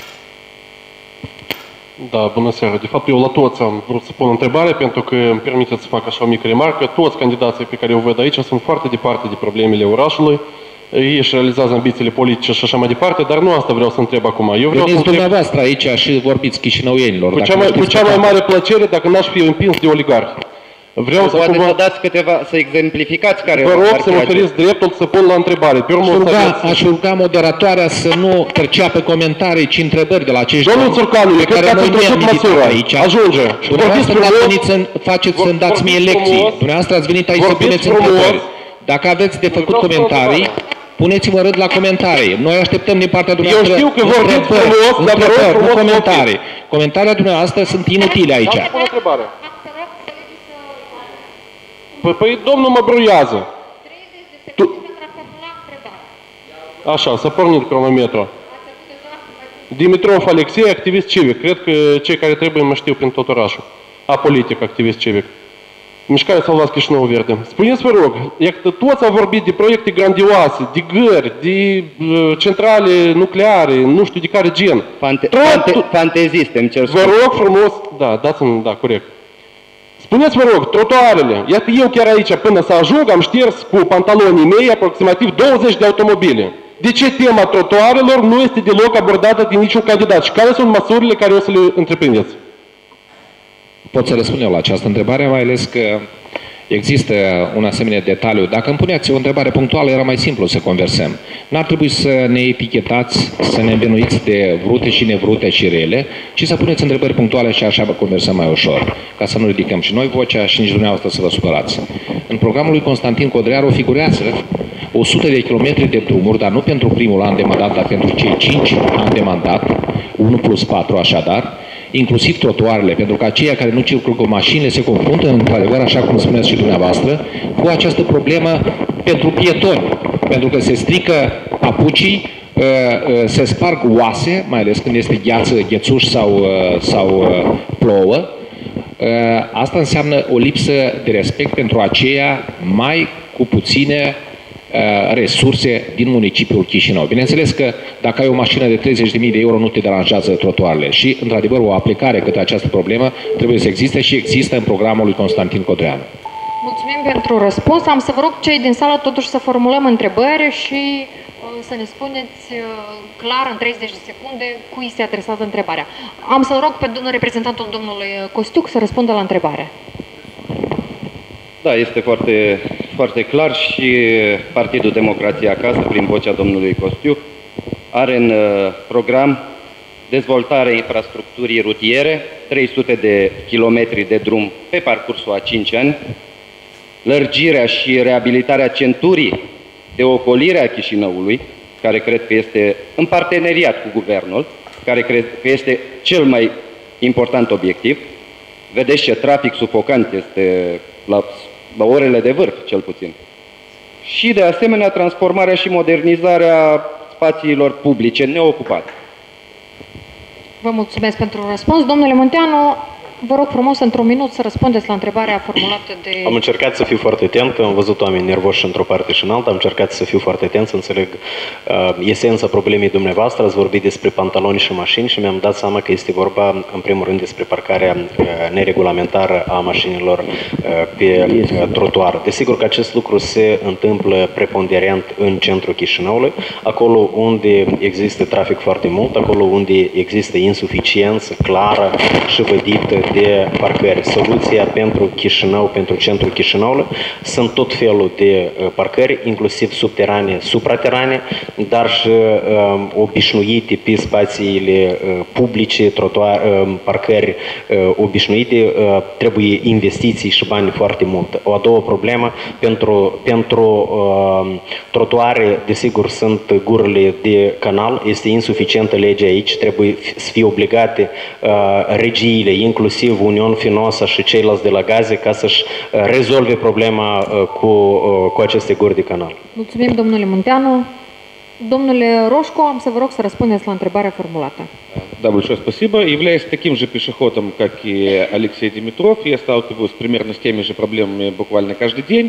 Da, bună seara. De fapt, eu la toți am vrut să pun o întrebare, pentru că îmi permiteți să fac așa o mică remarcă. Toți candidații pe care eu văd aici sunt foarte departe de problemele orașului. Ei își realizează ambițiile politice și așa mai departe, dar nu asta vreau să întreb acum. Eu vreau să întreb dumneavoastră aici și vorbiți chișinăuienilor. Cu cea mai mare plăcere, dacă n-aș fi împins de oligarhi. Vreau să dați câteva, să exemplificați care... Vă rog să-mi oferiți dreptul să pun la întrebare. Aș ruga moderatoarea să nu perceapă comentarii, ci întrebări de la acești domnul Țurcanu, eu cred că ați întrecut măsura aici. Ajunge. Și dumneavoastră n-ați venit să-mi dați mie lecții. Dumneavoastră ați venit aici să puneți întrebări. Dacă aveți de făcut comentarii, Puneți-vă rând la comentarii. Noi așteptăm din partea dumneavoastră. Eu știu că vorbiți frumos, dar vă rog frumos comentarii. Comentariile dumneavoastră sunt inutile aici. Am o întrebare. Păi domnul mă bruiază. Așa, să pornim cronometru. Dimitrov Alexei, activist civic. Cred că cei care trebuie mă știu prin tot orașul. Apolitic, activist civic. Mișcarea Salvați Chișinău Verde. Spuneți, vă rog, iată, toți au vorbit de proiecte grandioase, de gări, de centrale nucleare, nu știu de care gen. Fanteziste, îmi cer scuze. Vă rog frumos, da, dați-mi, da, corect. Spuneți, vă rog, trotuarele. Iată, eu chiar aici, până să ajung, am șters cu pantalonii mei aproximativ 20 de automobile. De ce tema trotuarelor nu este deloc abordată de niciun candidat? Și care sunt măsurile care o să le întreprindeți? Pot să răspund eu la această întrebare, mai ales că există un asemenea detaliu. Dacă îmi puneați o întrebare punctuală, era mai simplu să conversăm. N-ar trebui să ne etichetați, să ne învinuiți de vrute și nevrute și rele, ci să puneți întrebări punctuale și așa conversăm mai ușor, ca să nu ridicăm și noi vocea și nici dumneavoastră să vă supărați. În programul lui Constantin Codrearu figurează 100 de kilometri de drumuri, dar nu pentru primul an de mandat, dar pentru cei 5 ani de mandat, 1+4 așadar, inclusiv trotuarele, pentru că aceia care nu circulă cu mașinile se confruntă, într-adevăr, așa cum spuneați și dumneavoastră, cu această problemă pentru pietoni, pentru că se strică papucii, se sparg oase, mai ales când este gheață, ghețuș sau plouă. Asta înseamnă o lipsă de respect pentru aceia mai cu puține resurse din municipiul Chișinău. Bineînțeles că dacă ai o mașină de 30.000 de euro nu te deranjează trotuarele și, într-adevăr, o aplicare către această problemă trebuie să existe și există în programul lui Constantin Codreanu. Mulțumim pentru răspuns. Am să vă rog cei din sală totuși să formulăm întrebări și să ne spuneți clar în 30 de secunde cui se adresează întrebarea. Am să rog pe reprezentantul domnului Costiuc să răspundă la întrebare. Da, este foarte, foarte clar și Partidul Democrația Acasă, prin vocea domnului Costiuc, are în program dezvoltarea infrastructurii rutiere, 300 de kilometri de drum pe parcursul a 5 ani, lărgirea și reabilitarea centurii de ocolire a Chișinăului, care cred că este în parteneriat cu guvernul, care cred că este cel mai important obiectiv. Vedeți ce trafic sufocant este la orele de vârf, cel puțin. Și, de asemenea, transformarea și modernizarea spațiilor publice neocupate. Vă mulțumesc pentru răspuns. Domnule Munteanu, vă rog frumos, într-un minut, să răspundeți la întrebarea formulată de... Am încercat să fiu foarte atent, că am văzut oameni nervoși într-o parte și în alta, am încercat să fiu foarte atent, să înțeleg esența problemei dumneavoastră. Ați vorbit despre pantaloni și mașini și mi-am dat seama că este vorba, în primul rând, despre parcarea neregulamentară a mașinilor pe trotuar. Desigur că acest lucru se întâmplă preponderent în centrul Chișinăului, acolo unde există trafic foarte mult, acolo unde există insuficiență clară și vădită de parcări. Soluția pentru Chișinău, pentru centrul Chișinăului, sunt tot felul de parcări, inclusiv subterane, supraterane, dar și obișnuite pe spațiile publice, parcări obișnuite, trebuie investiții și bani foarte mult. O a doua problemă, pentru trotuare, desigur, sunt gurile de canal, este insuficientă legea aici, trebuie să fie obligate regiile, inclusiv Union Finosa și ceilalți de la gaze, ca să-și rezolve problema cu aceste guri de canal. Mulțumim, domnule Munteanu. Domnule Рожко, am să vă rог să răspundeți la întrebarea formulată. Да, большое спасибо. Являясь таким же пешеходом, как и Алексей Димитров, я сталкиваюсь примерно с теми же проблемами буквально каждый день.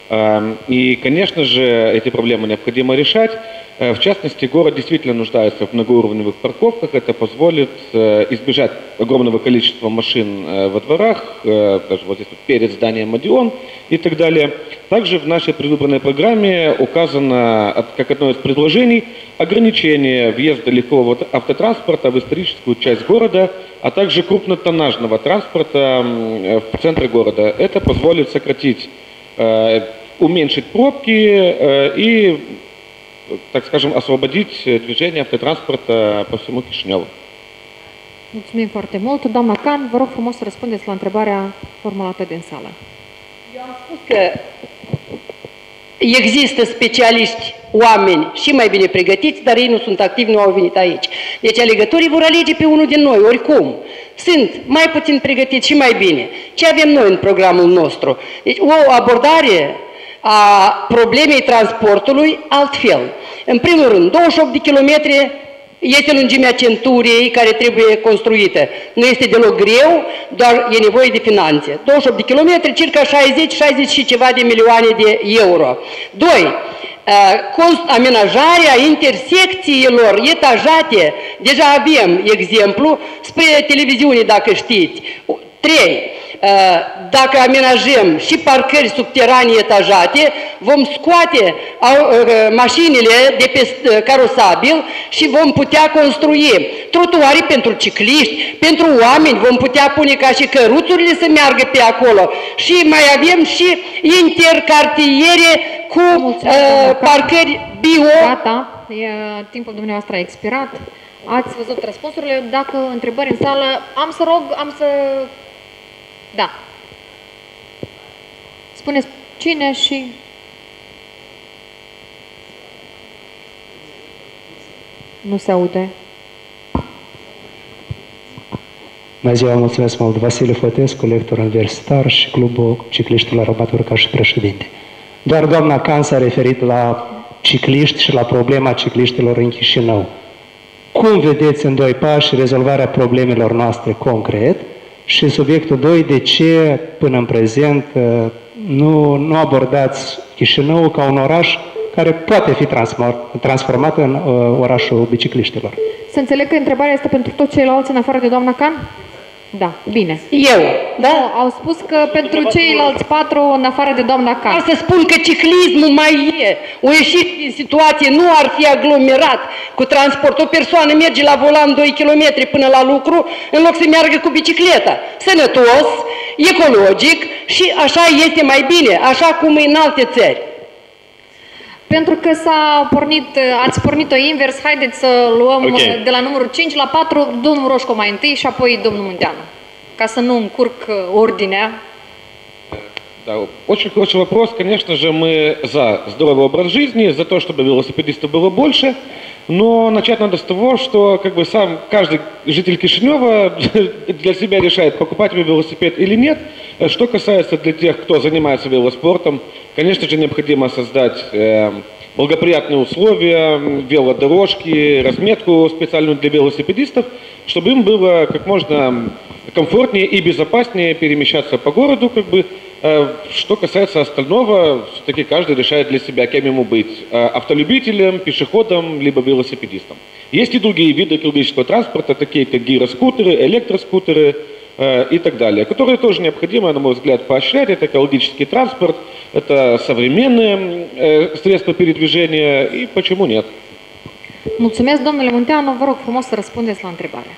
И, конечно же, эти проблемы необходимо решать. В частности, город действительно нуждается в многоуровневых парковках. Это позволит избежать огромного количества машин во дворах, даже вот здесь вот перед зданием Одеон и так далее. Также в нашей предвыборной программе указано, как одно из предложений, ограничение въезда легкового автотранспорта в историческую часть города, а также крупнотоннажного транспорта в центре города. Это позволит сократить, уменьшить пробки и, так скажем, освободить движение автотранспорта по всему Кишиневу. Mulțumim foarte mult. Doamna Can, vă rog frumos să răspundeți la întrebarea formulată din sală. Eu am spus că există specialiști oameni și mai bine pregătiți, dar ei nu sunt activi, nu au venit aici. Deci alegătorii vor alege pe unul din noi, oricum. Sunt mai puțin pregătiți și mai bine. Ce avem noi în programul nostru? Deci o abordare a problemei transportului altfel. În primul rând, 28 de kilometri este lungimea centuriei care trebuie construită. Nu este deloc greu, doar e nevoie de finanțe. 28 de kilometri, circa 60 și ceva de milioane de euro. 2. Amenajarea intersecțiilor etajate. Deja avem exemplu spre televiziune, dacă știți. 3. Dacă amenajăm și parcări subterane etajate, vom scoate mașinile de pe carosabil și vom putea construi trotuare pentru cicliști, pentru oameni, vom putea pune ca și căruțurile să meargă pe acolo. Și mai avem și intercartiere cu parcări bio. Gata, timpul dumneavoastră a expirat. Ați văzut răspunsurile. Dacă întrebări în sală, am să... Da. Spuneți cine și... Nu se aude. Bună ziua, mulțumesc mult. Vasile Fătescu, lector universitar și Clubul Cicliștilor Armatură ca și președinte. Doar doamna Can s-a referit la cicliști și la problema cicliștilor în Chișinău. Cum vedeți în 2 pași rezolvarea problemelor noastre concret? Și subiectul 2, de ce până în prezent nu abordați Chișinău ca un oraș care poate fi transformat în orașul bicicliștilor? Să înțeleg că întrebarea este pentru toți ceilalți în afară de doamna Can? Da, bine. Eu, da? No, au spus că pentru ceilalți 4 în afară de doamna Can. Ca să spun că ciclismul mai e. O ieșit din situație, nu ar fi aglomerat cu transport. O persoană merge la volan 2 km până la lucru, în loc să meargă cu bicicleta. Sănătos, ecologic și așa este mai bine, așa cum e în alte țări. Pentru că ați pornit-o invers, haideți să luăm de la numărul 5 la 4, domnul Roșco mai întâi și apoi domnul Munteanu, ca să nu încurc ordinea. Да, очень хороший вопрос. Конечно же, мы за здоровый образ жизни, за то, чтобы велосипедистов было больше. Но начать надо с того, что сам каждый житель Кишинева для себя решает, покупать ему велосипед или нет. Что касается для тех, кто занимается велоспортом, конечно же, необходимо создать благоприятные условия, велодорожки, разметку специальную для велосипедистов, чтобы им было как можно комфортнее и безопаснее перемещаться по городу, Что касается остального, все-таки каждый решает для себя, кем ему быть: автолюбителем, пешеходом, либо велосипедистом. Есть и другие виды экологического транспорта, такие как гироскутеры, электроскутеры и так далее, которые тоже необходимо, на мой взгляд, поощрять. Это экологический транспорт, это современные средства передвижения, и почему нет? Mulțumesc, domnule Munteanu, vă rog frumos să răspundeți la întrebare.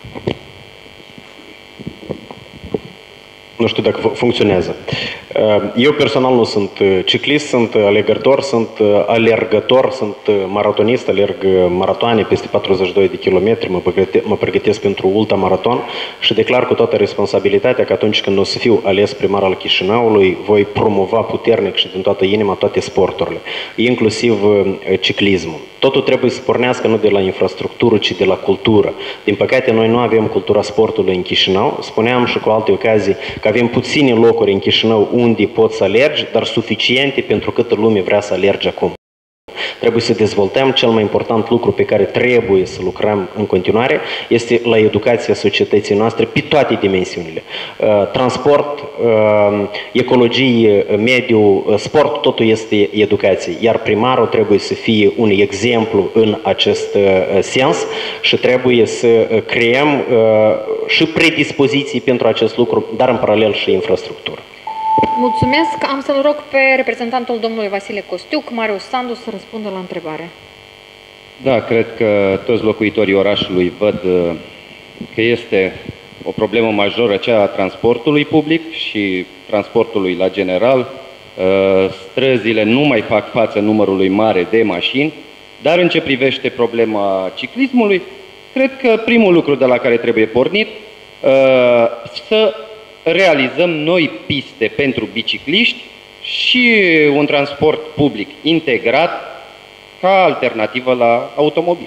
Nu știu dacă funcționează. Eu personal nu sunt ciclist, sunt alergător, sunt maratonist, alerg maratoane peste 42 de kilometri, mă pregătesc pentru ultramaraton și declar cu toată responsabilitatea că atunci când o să fiu ales primar al Chișinăului, voi promova puternic și din toată inima toate sporturile, inclusiv ciclismul. Totul trebuie să pornească nu de la infrastructură, ci de la cultură. Din păcate, noi nu avem cultura sportului în Chișinău. Spuneam și cu alte ocazii că avem puține locuri în Chișinău unde poți să alergi, dar suficiente pentru câtă lume vrea să alerge acum. Trebuie să dezvoltăm. Cel mai important lucru pe care trebuie să lucrăm în continuare este la educația societății noastre pe toate dimensiunile. Transport, ecologie, mediu, sport, totul este educație. Iar primarul trebuie să fie un exemplu în acest sens și trebuie să creăm și predispoziții pentru acest lucru, dar în paralel și infrastructură. Mulțumesc. Am să-l rog pe reprezentantul domnului Vasile Costiuc, Marius Sandu, să răspundă la întrebare. Da, cred că toți locuitorii orașului văd că este o problemă majoră cea a transportului public și transportului la general. Străzile nu mai fac față numărului mare de mașini, dar în ce privește problema ciclismului, cred că primul lucru de la care trebuie pornit să realizăm noi piste pentru bicicliști și un transport public integrat ca alternativă la automobil.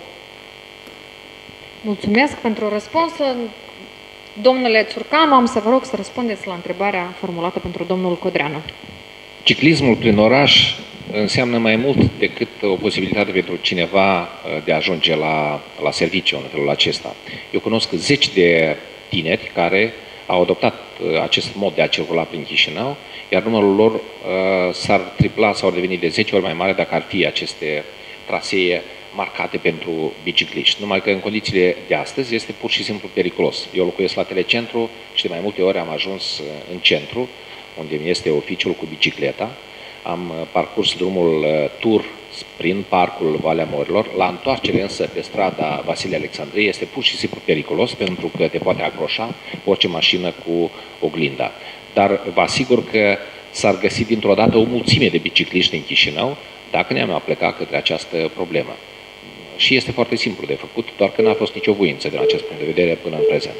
Mulțumesc pentru răspuns. Domnule Țurcanu, am să vă rog să răspundeți la întrebarea formulată pentru domnul Codreanu. Ciclismul prin oraș înseamnă mai mult decât o posibilitate pentru cineva de a ajunge la serviciu în felul acesta. Eu cunosc zeci de tineri care au adoptat acest mod de a circula prin Chișinău, iar numărul lor s-ar tripla sau ar deveni de 10 ori mai mare dacă ar fi aceste trasee marcate pentru bicicliști. Numai că în condițiile de astăzi este pur și simplu periculos. Eu locuiesc la Telecentru și de mai multe ori am ajuns în centru, unde mi este oficiul cu bicicleta. Am parcurs drumul tur prin parcul Valea Morilor. La întoarcere însă pe strada Vasile Alexandriei este pur și simplu periculos pentru că te poate acroșa orice mașină cu oglinda. Dar vă asigur că s-ar găsi dintr-o dată o mulțime de bicicliști în Chișinău dacă ne-am aplicat către această problemă. Și este foarte simplu de făcut, doar că n-a fost nicio voință din acest punct de vedere până în prezent.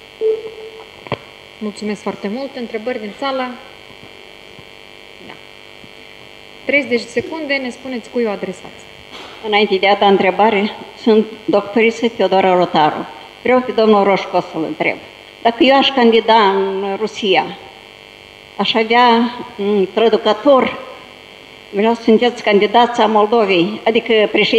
Mulțumesc foarte mult. Întrebări din sală? Da. 30 secunde, ne spuneți cui o adresați. Înainte de a da întrebare, sunt doctoriță Teodora Rotaru. Vreau pe domnul Roșco să-l întreb. Dacă eu aș candida în Rusia, aș avea traducător, vreau să sunteți candidați a Moldovei, adică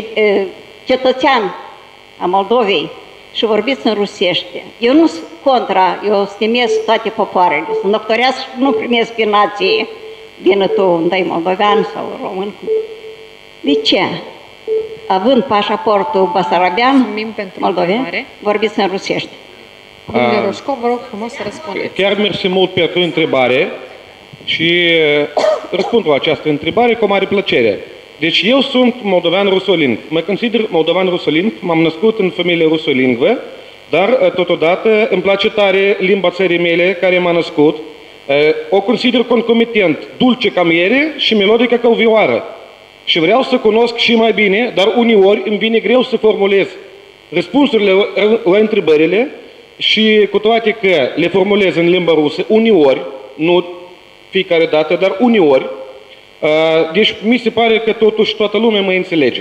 cetățean a Moldovei și vorbiți în rusește. Eu nu sunt contra, eu stimez toate popoarele. Sunt doctoreasă și nu primesc pe nație. Vină tu, întâi moldovean sau român. De ce? Având pașaportul basarabean, moldovean, vorbiți în rusește. Domnule Roșco, vă rog frumos să răspundeți. Chiar mersi mult pentru întrebare și răspund la această întrebare cu mare plăcere. Deci eu sunt moldovean rusolingv. Mă consider moldovean rusolingv, m-am născut în familie rusolingvă, dar totodată îmi place tare limba țării mele care m-a născut. O consider concomitent, dulce ca miere și melodică ca o vioară. Și vreau să cunosc și mai bine, dar uneori îmi vine greu să formulez răspunsurile la întrebările și cu toate că le formulez în limba rusă, uneori, nu fiecare dată, dar uneori, deci mi se pare că totuși toată lumea mă înțelege.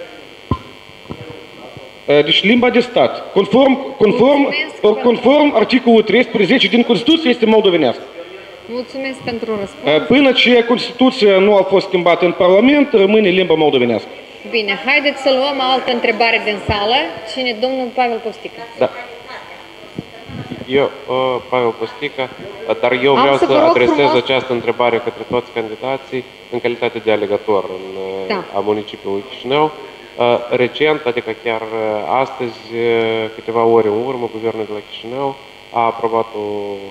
Deci limba de stat, conform articolul 13 din Constituție, este moldovenească. Mulțumesc pentru răspuns. Până ce Constituția nu a fost schimbată în Parlament, rămâne limba moldovenească. Bine, haideți să luăm altă întrebare din sală. Cine? Domnul Pavel Postică. Da. Eu, Pavel Postică, dar eu vreau să adresez această întrebare către toți candidații în calitate de alegător a municipiului Chișinău. Recent, adică chiar astăzi, câteva ore în urmă, Guvernul de la Chișinău a aprobat o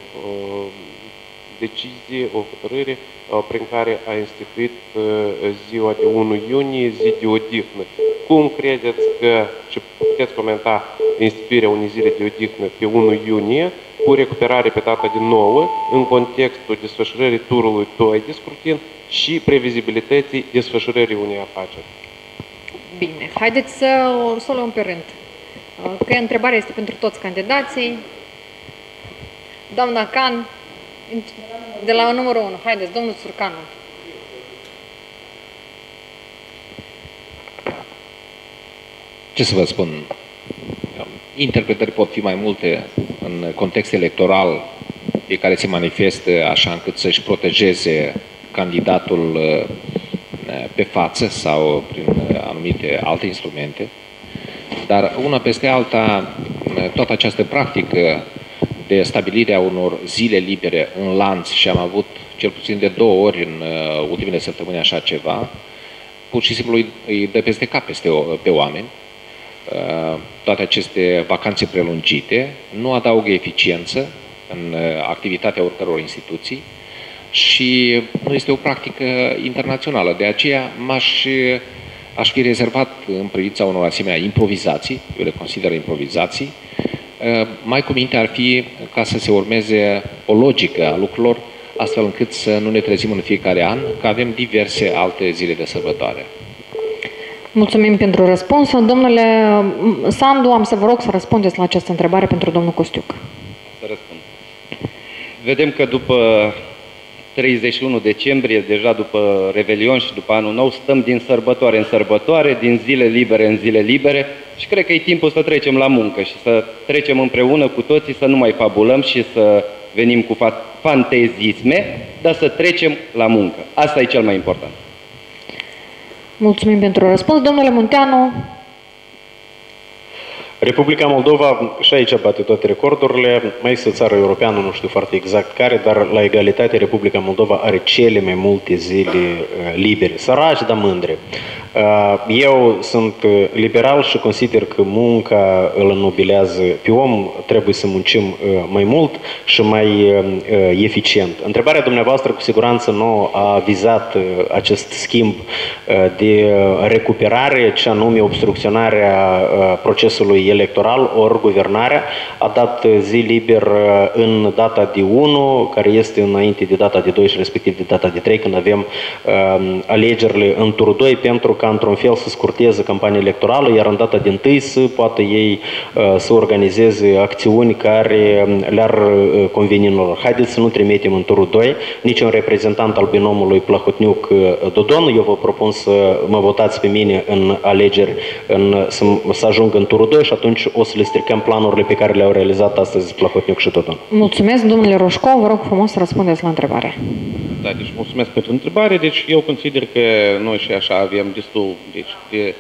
decizie, o hotărâre prin care a instituit ziua de 1 iunie, zi de odihnă. Cum credeți că, și puteți comenta instituirea unei zile de odihnă pe 1 iunie, cu recuperare pe data de 9, în contextul desfășurării turului 2 de scrutin și previzibilității desfășurării unei afaceri? Bine, haideți să o luăm pe rând. Că întrebarea este pentru toți candidații. Doamna Can, de la numărul 1. Haideți, domnul Țurcanu. Ce să vă spun? Interpretări pot fi mai multe în context electoral, pe care se manifestă așa încât să-și protejeze candidatul pe față sau prin anumite alte instrumente. Dar una peste alta, toată această practică de stabilirea unor zile libere în lanț, și am avut cel puțin de 2 ori în ultimele săptămâni așa ceva, pur și simplu îi dă peste cap pe oameni. Toate aceste vacanțe prelungite nu adaugă eficiență în activitatea oricăror instituții și nu este o practică internațională. De aceea aș fi rezervat în privința unor asemenea improvizații, eu le consider improvizații. Mai cu minte ar fi ca să se urmeze o logică a lucrurilor, astfel încât să nu ne trezim în fiecare an că avem diverse alte zile de sărbătoare. Mulțumim pentru răspuns. Domnule Sandu, am să vă rog să răspundeți la această întrebare pentru domnul Costiuc. Să răspund. Vedem că după 31 decembrie, deja după Revelion și după Anul Nou, stăm din sărbătoare în sărbătoare, din zile libere în zile libere și cred că e timpul să trecem la muncă și să trecem împreună cu toții, să nu mai fabulăm și să venim cu fantezisme, dar să trecem la muncă. Asta e cel mai important. Mulțumim pentru răspuns. Domnule Munteanu. Republica Moldova, și aici bate toate recordurile, mai este o țară europeană, nu știu foarte exact care, dar la egalitate Republica Moldova are cele mai multe zile libere, săraci, dar mândre. Eu sunt liberal și consider că munca îl înnobilează pe om, trebuie să muncim mai mult și mai eficient. Întrebarea dumneavoastră cu siguranță nu a vizat acest schimb de recuperare, ce anume obstrucționarea procesului electoral, ori guvernarea a dat zi liber în data de 1, care este înainte de data de 2 și respectiv de data de 3, când avem alegerile în turul 2, pentru ca într-un fel să scurteze campania electorală, iar în data de 1 să poată ei să organizeze acțiuni care le-ar conveni lor. Haideți să nu trimitem în turul 2 niciun reprezentant al binomului Plahotniuc-Dodon. Eu vă propun să mă votați pe mine în alegeri, să ajung în turul 2 și atunci o să le stricăm planurile pe care le-au realizat astăzi Plahotniuc și Dodon. Mulțumesc, domnule Roșcov, vă rog frumos să răspundeți la întrebare. Da, deci mulțumesc pentru întrebare. Deci eu consider că noi și așa avem destul de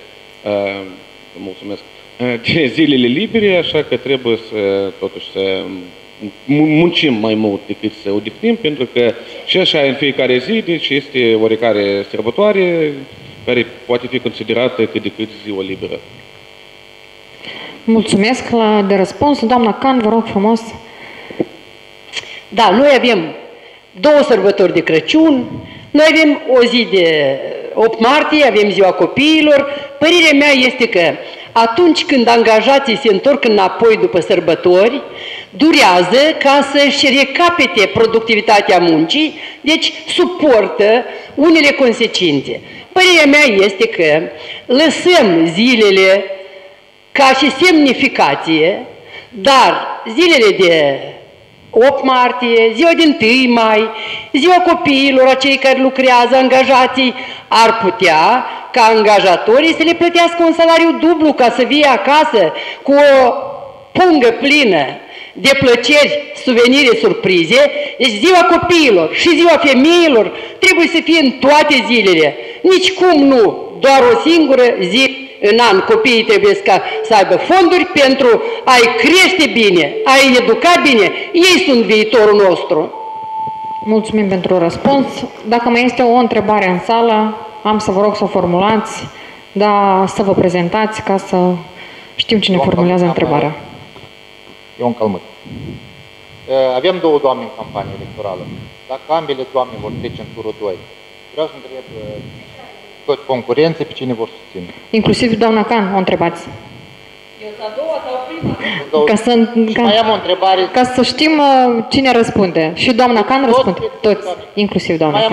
zilele libere, așa că trebuie să totuși să muncim mai mult decât să odihnim, pentru că și așa în fiecare zi deci este oarecare sărbătoare care poate fi considerată cât de cât ziua liberă. Mulțumesc de răspuns. Doamna Can, vă rog frumos. Da, noi avem 2 sărbători de Crăciun, noi avem o zi de 8 martie, avem ziua copiilor. Părerea mea este că atunci când angajații se întorc înapoi după sărbători, durează ca să-și recapete productivitatea muncii, deci suportă unele consecințe. Părerea mea este că lăsăm zilele ca și semnificație, dar zilele de 8 martie, ziua din 1 mai, ziua copiilor, acei care lucrează, angajații, ar putea ca angajatorii să le plătească un salariu dublu ca să vie acasă cu o pungă plină de plăceri, suvenire, surprize. Deci ziua copiilor și ziua femeilor trebuie să fie în toate zilele. Nici cum nu, doar o singură zi în an. Copiii trebuie să aibă fonduri pentru a-i crește bine, a-i educa bine. Ei sunt viitorul nostru. Mulțumim pentru răspuns. Dacă mai este o întrebare în sală, am să vă rog să o formulați, dar să vă prezentați ca să știm cine formulează întrebarea. Ion Calmăt. Avem 2 doamne în campanie electorală. Dacă ambele doamne vor trece în turul 2, vreau să întreb toți concurenții pe cine vor susține. Inclusiv doamna Can, o întrebați. Eu a doua sau prima? Mai am o întrebare. Ca să știm cine răspunde. Și doamna Can răspunde. Toți, inclusiv doamna Can. Mai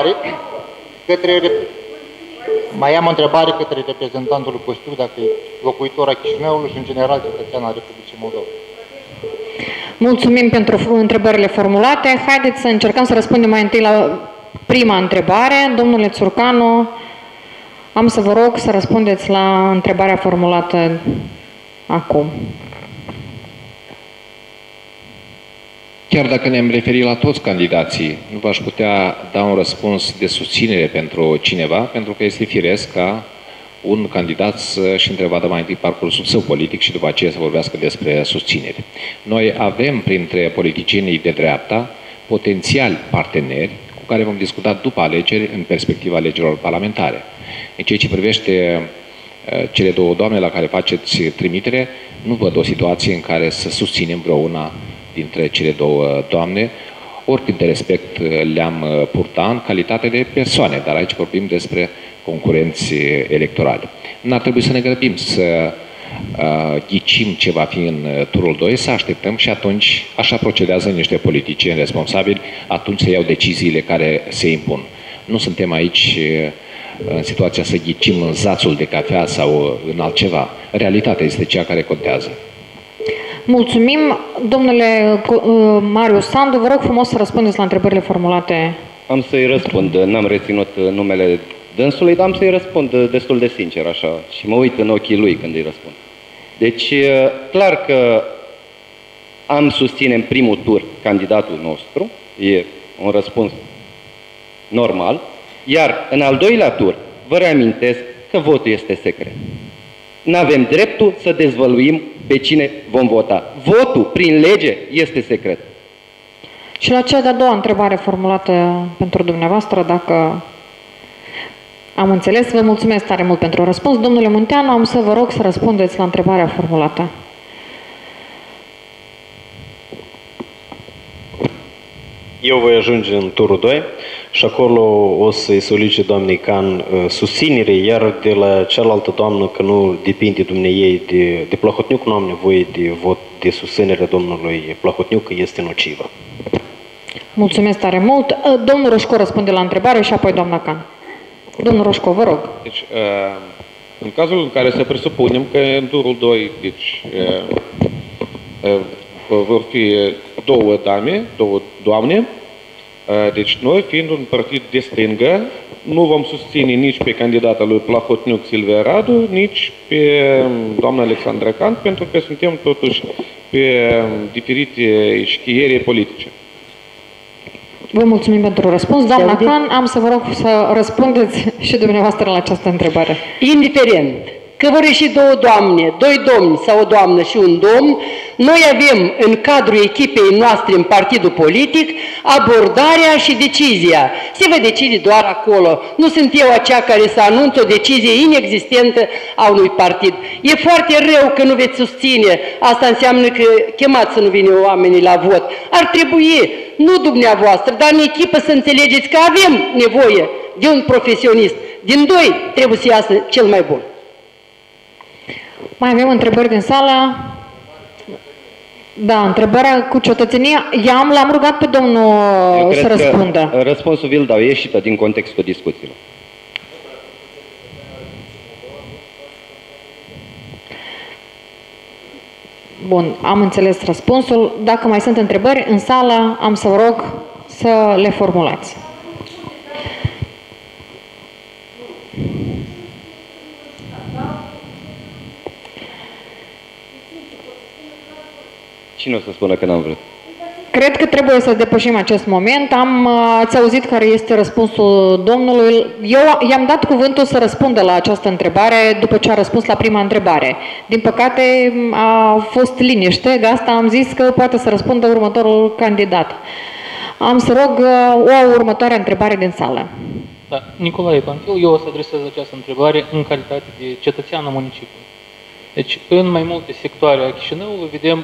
am o întrebare către reprezentantul Costiu, dacă e locuitor a Chișinăului și în general cetățean al Republicii Moldova. Mulțumim pentru întrebările formulate. Haideți să încercăm să răspundem mai întâi la prima întrebare. Domnule Țurcanu, am să vă rog să răspundeți la întrebarea formulată acum. Chiar dacă ne-am referit la toți candidații, nu v-aș putea da un răspuns de susținere pentru cineva, pentru că este firesc ca un candidat să-și întrevadă mai întâi parcursul său politic și după aceea să vorbească despre susținere. Noi avem printre politicienii de dreapta potențiali parteneri cu care vom discuta după alegeri în perspectiva alegerilor parlamentare. În ceea ce privește cele 2 doamne la care faceți trimitere, nu văd o situație în care să susținem vreuna dintre cele 2 doamne, oricât de respect le-am purta în calitate de persoane, dar aici vorbim despre concurenți electorale. N-ar trebui să ne grăbim să ghicim ce va fi în turul 2, să așteptăm și atunci, așa procedează niște politicieni responsabili, atunci să iau deciziile care se impun. Nu suntem aici în situația să ghicim în zațul de cafea sau în altceva. Realitatea este cea care contează. Mulțumim. Domnule Marius Sandu, vă rog frumos să răspundeți la întrebările formulate. Am să-i răspund, n-am reținut numele dânsului, dar am să-i răspund destul de sincer așa și mă uit în ochii lui când îi răspund. Deci, clar că am susține în primul tur candidatul nostru, e un răspuns normal, iar în al doilea tur vă reamintesc că votul este secret. N-avem dreptul să dezvăluim pe cine vom vota. Votul, prin lege, este secret. Și la cea de-a doua întrebare formulată pentru dumneavoastră, dacă am înțeles, vă mulțumesc tare mult pentru răspuns. Domnule Munteanu, am să vă rog să răspundeți la întrebarea formulată. Eu voi ajunge în turul 2 și acolo o să-i solicit doamnei Can susținere, iar de la cealaltă doamnă, că nu depinde dumneiei de Plahotniuc, nu am nevoie de vot de susținere domnului Plahotniuc, că este nocivă. Mulțumesc tare mult. Domnul Roșco răspunde la întrebare și apoi doamna Can. Domnul Roșco, vă rog. Deci, în cazul în care să presupunem că în turul 2, deci, vor fi două doamne, deci noi, fiind un partid de stângă, nu vom susține nici pe candidata lui Plahotniuc Silvia Radu, nici pe doamna Alexandra Can, pentru că suntem totuși pe diferite schiere politice. Vă mulțumim pentru răspuns. Doamna Can, am să vă rog să răspundeți și dumneavoastră la această întrebare. Indiferent că vor ieși două doamne, doi domni sau o doamnă și un domn, noi avem în cadrul echipei noastre în partidul politic abordarea și decizia. Se va decide doar acolo. Nu sunt eu aceea care să anunț o decizie inexistentă a unui partid. E foarte rău că nu veți susține. Asta înseamnă că chemați să nu vină oamenii la vot. Ar trebui, nu dumneavoastră, dar în echipă să înțelegeți că avem nevoie de un profesionist. Din doi trebuie să iasă cel mai bun. Mai avem întrebări din sală? Da, întrebarea cu cetățenia. L-am rugat pe domnul să răspundă. Răspunsul vi-l dau, ieșită din contextul discuțiilor. Bun, am înțeles răspunsul. Dacă mai sunt întrebări în sală, am să vă rog să le formulați. Cine o să spună că n-am vrut? Cred că trebuie să depășim acest moment. Ați auzit care este răspunsul domnului. Eu i-am dat cuvântul să răspundă la această întrebare după ce a răspuns la prima întrebare. Din păcate a fost liniște, de asta am zis că poate să răspundă următorul candidat. Am să rog o următoare întrebare din sală. Da, Nicolae Panfil, eu o să adresez această întrebare în calitate de cetățean al municipiului. Deci, în mai multe sectoare a Chișinăului vedem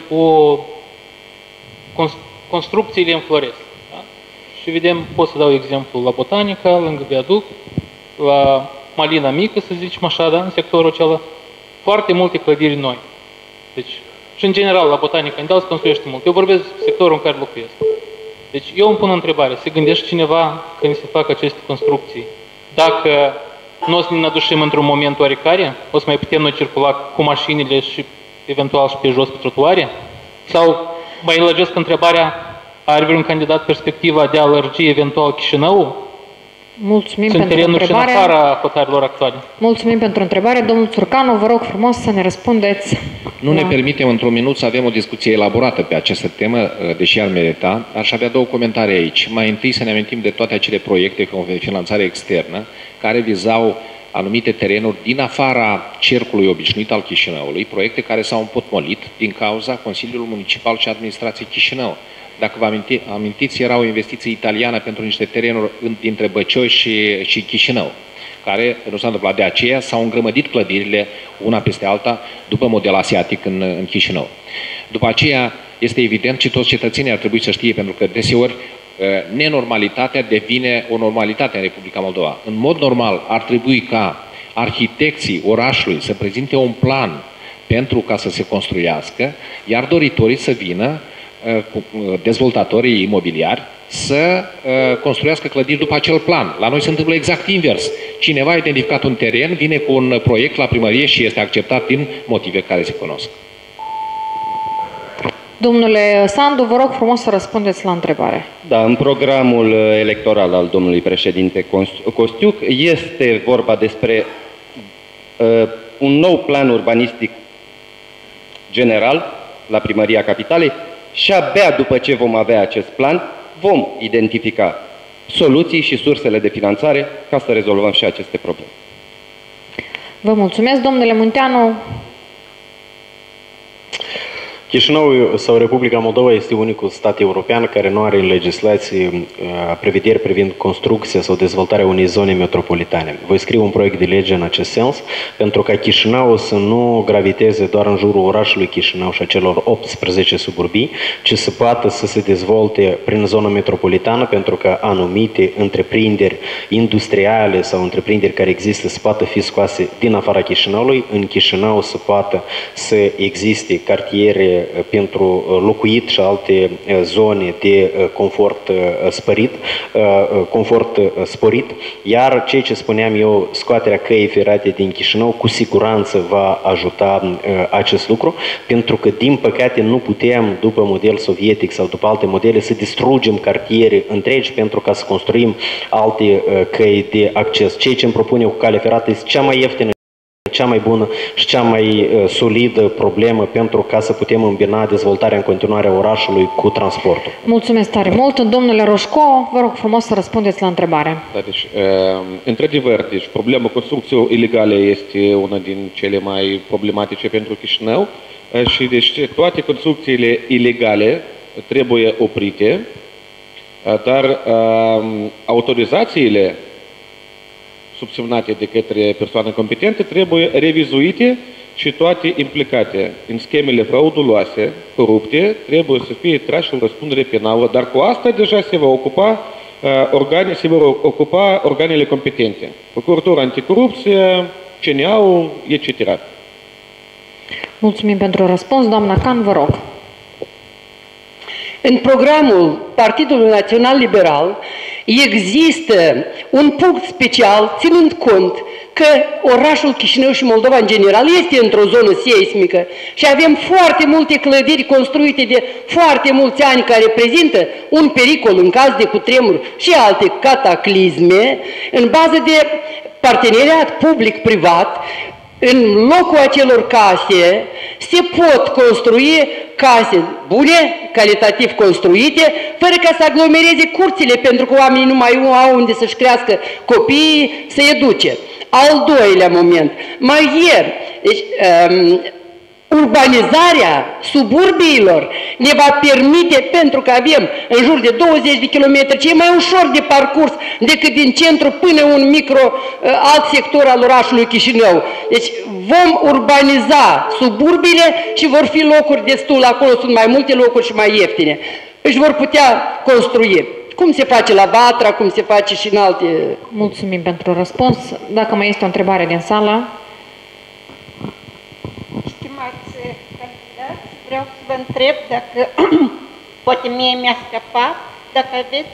construcțiile înfloresc. Da? Și vedem, pot să dau exemplu la Botanica, lângă viaduc, la Malina Mică, să zicem așa, da? În sectorul acela, foarte multe clădiri noi. Deci, și în general, la Botanica, în Dal se construiește mult. Eu vorbesc sectorul în care locuiesc. Deci, eu îmi pun o întrebare. Se gândește cineva când se fac aceste construcții, dacă nu o să ne aducem într-un moment oarecare? O să mai putem noi circula cu mașinile și eventual și pe jos pe trotuare? Sau mai lăgesc întrebarea, are vreun candidat perspectiva de a lărgi eventual Chișinăul? Mulțumim Sunt pentru terenuri întrebare. și în afara hotarilor actuale. Mulțumim pentru întrebare. Domnul Țurcanu, vă rog frumos să ne răspundeți. Nu ne permitem într-un minut să avem o discuție elaborată pe această temă, deși ar merita. Aș avea două comentarii aici. Mai întâi să ne amintim de toate acele proiecte cu finanțare externă care vizau anumite terenuri din afara cercului obișnuit al Chișinăului, proiecte care s-au împotmolit din cauza Consiliului Municipal și Administrației Chișinău. Dacă vă amintiți, era o investiție italiană pentru niște terenuri dintre Băcioi și Chișinău, care nu s-a întâmplat. De aceea s-au îngrămădit clădirile una peste alta după model asiatic în Chișinău. După aceea este evident și toți cetățenii ar trebui să știe, pentru că deseori nenormalitatea devine o normalitate în Republica Moldova. În mod normal ar trebui ca arhitecții orașului să prezinte un plan pentru ca să se construiască, iar doritorii să vină cu dezvoltatorii imobiliari să construiască clădiri după acel plan. La noi se întâmplă exact invers. Cineva a identificat un teren, vine cu un proiect la primărie și este acceptat din motive care se cunosc. Domnule Sandu, vă rog frumos să răspundeți la întrebare. Da, în programul electoral al domnului președinte Costiuc este vorba despre un nou plan urbanistic general la Primăria Capitalei și abia după ce vom avea acest plan, vom identifica soluții și sursele de finanțare ca să rezolvăm și aceste probleme. Vă mulțumesc, domnule Munteanu. Chișinău sau Republica Moldova este unicul stat european care nu are în legislație prevederi privind construcția sau dezvoltarea unei zone metropolitane. Voi scrie un proiect de lege în acest sens pentru ca Chișinău să nu graviteze doar în jurul orașului Chișinău și a celor 18 suburbii, ci să poată să se dezvolte prin zona metropolitană pentru că anumite întreprinderi industriale sau întreprinderi care există să poată fi scoase din afara Chișinăului, în Chișinău să poată să existe cartiere pentru locuit și alte zone de confort sporit, iar ceea ce spuneam eu, scoaterea căii ferate din Chișinău cu siguranță va ajuta acest lucru, pentru că din păcate nu putem, după model sovietic sau după alte modele, să distrugem cartiere întregi pentru ca să construim alte căi de acces. Ceea ce îmi propune cu calea ferată este cea mai ieftină, cea mai bună și cea mai solidă problemă pentru ca să putem îmbina dezvoltarea în continuare a orașului cu transportul. Mulțumesc tare mult. Domnule Roșco, vă rog frumos să răspundeți la întrebare. Da, deci, într-adevăr, deci, problema construcției ilegale este una din cele mai problematice pentru Chișinău și deci toate construcțiile ilegale trebuie oprite, dar autorizațiile subsemnate de către persoane competente trebuie revizuite și toate implicate în schemele frauduloase, corupte, trebuie să fie trași în răspundere penală, dar cu asta deja se vor ocupa organele competente, Procuratura Anticorupție, CNA-ul, etc. Mulțumim pentru răspuns. Doamna Can, vă rog. În programul Partidului Național Liberal există un punct special ținând cont că orașul Chișinău și Moldova în general este într-o zonă seismică și avem foarte multe clădiri construite de foarte mulți ani care reprezintă un pericol în caz de cutremur și alte cataclisme, în bază de parteneriat public-privat. În locul acelor case se pot construi case bune, calitativ construite, fără ca să aglomereze curțile, pentru că oamenii nu mai au unde să-și crească copiii, să educe. Al doilea moment, mai ieri, deci, urbanizarea suburbiilor ne va permite, pentru că avem în jur de 20 de kilometri, ce e mai ușor de parcurs decât din centru până un alt sector al orașului Chișinău. Deci vom urbaniza suburbiile și vor fi locuri destul, acolo sunt mai multe locuri și mai ieftine. Își vor putea construi. Cum se face la Vatra, cum se face și în alte... Mulțumim pentru răspuns. Dacă mai este o întrebare din sală... Vreau să vă întreb dacă, poate mie mi-a scăpat, dacă aveți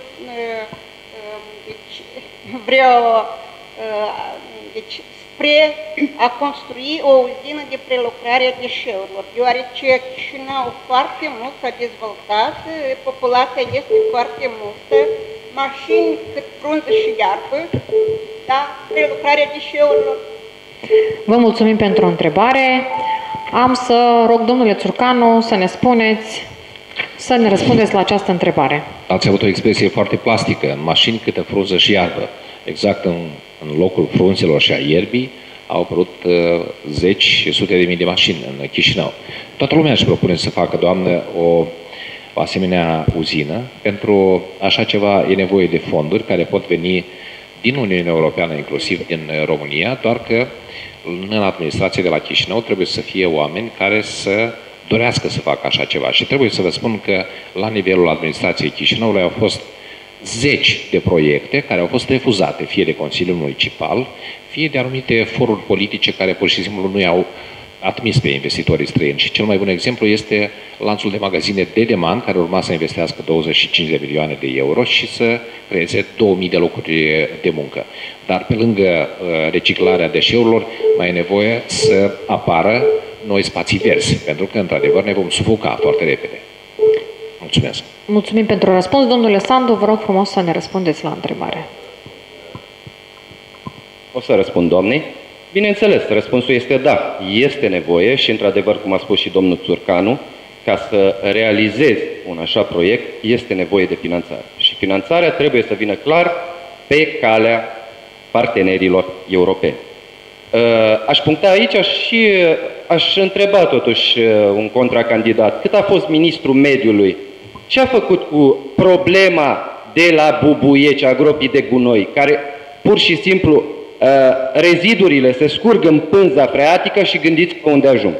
deci, spre a construi o uzină de prelucrare a deșeurilor, deoarece Chișinău foarte mult s-a dezvoltat, populația este foarte multă, mașini cât frunză și iarbă, da, prelucrarea deșeurilor. Vă mulțumim pentru o întrebare. Am să rog domnule Țurcanu să ne spuneți, să ne răspundeți la această întrebare. Ați avut o expresie foarte plastică, în mașini câtă frunză și iarbă. Exact în locul frunzelor și a ierbii au apărut zeci și sute de mii de mașini în Chișinău. Toată lumea își propune să facă, doamnă, o asemenea uzină. Pentru așa ceva e nevoie de fonduri care pot veni din Uniunea Europeană, inclusiv din România, doar că în administrație de la Chișinău trebuie să fie oameni care să dorească să facă așa ceva. Și trebuie să vă spun că la nivelul administrației Chișinăului au fost zeci de proiecte care au fost refuzate, fie de Consiliul Municipal, fie de anumite foruri politice care pur și simplu nu i-au admis pe investitorii străini. Și cel mai bun exemplu este lanțul de magazine Dedeman, care urma să investească 25 de milioane de euro și să creeze 2000 de locuri de muncă. Dar pe lângă reciclarea deșeurilor mai e nevoie să apară noi spații verzi, pentru că, într-adevăr, ne vom sufoca foarte repede. Mulțumesc. Mulțumim pentru răspuns. Domnule Sandu, vă rog frumos să ne răspundeți la întrebare. O să răspund, doamnei. Bineînțeles, răspunsul este da. Este nevoie și, într-adevăr, cum a spus și domnul Țurcanu, ca să realizezi un așa proiect, este nevoie de finanțare. Și finanțarea trebuie să vină clar pe calea partenerilor europeni. Aș puncta aici și aș întreba totuși un contracandidat. Cât a fost ministrul mediului? Ce a făcut cu problema de la Bubuieci, a gropii de gunoi, care pur și simplu rezidurile se scurg în pânza freatică și gândiți pe unde ajung?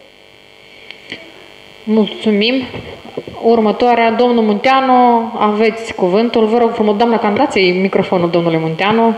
Mulțumim. Următoarea, domnul Munteanu, aveți cuvântul. Vă rog frumos, doamna, candidați microfonul domnului Munteanu.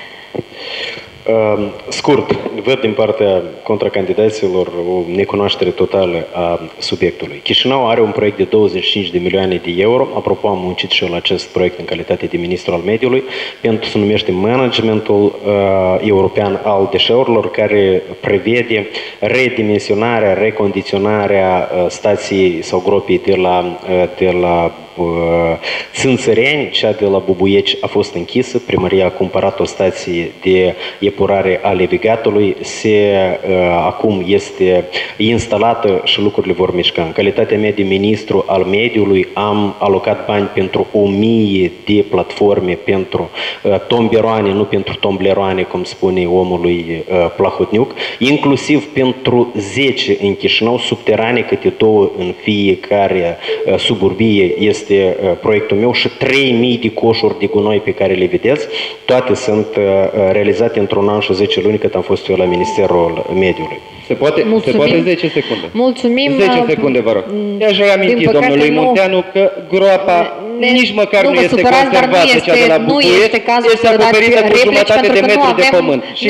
Scurt, văd din partea contracandidaților o necunoaștere totală a subiectului. Chișinău are un proiect de 25 de milioane de euro. Apropo, am muncit și eu la acest proiect în calitate de ministru al mediului, pentru se numește Managementul European al Deșeurilor, care prevede redimensionarea, recondiționarea stației sau gropii de la Țânțăreni, cea de la Bubuieci a fost închisă, primăria a cumpărat o stație de epurare a levigatului, acum este instalată și lucrurile vor mișca. În calitatea mea de ministru al mediului am alocat bani pentru 1000 de platforme pentru tomberoane, nu pentru tombleroane, cum spune omului Plahotniuc, inclusiv pentru 10 în Chișinău, subterane, câte 2 în fiecare suburbie este proiectul meu și 3000 de coșuri de gunoi pe care le vedeți, toate sunt realizate într-un an și 10 luni cât am fost eu la Ministerul Mediului. Se poate 10 secunde. Mulțumim. 10 secunde, vă rog. I-aș reaminti domnului Munteanu că groapa nici măcar nu este conservată, cea de la Bubuiești, este acoperită cu jumătate de metru de pământ. Și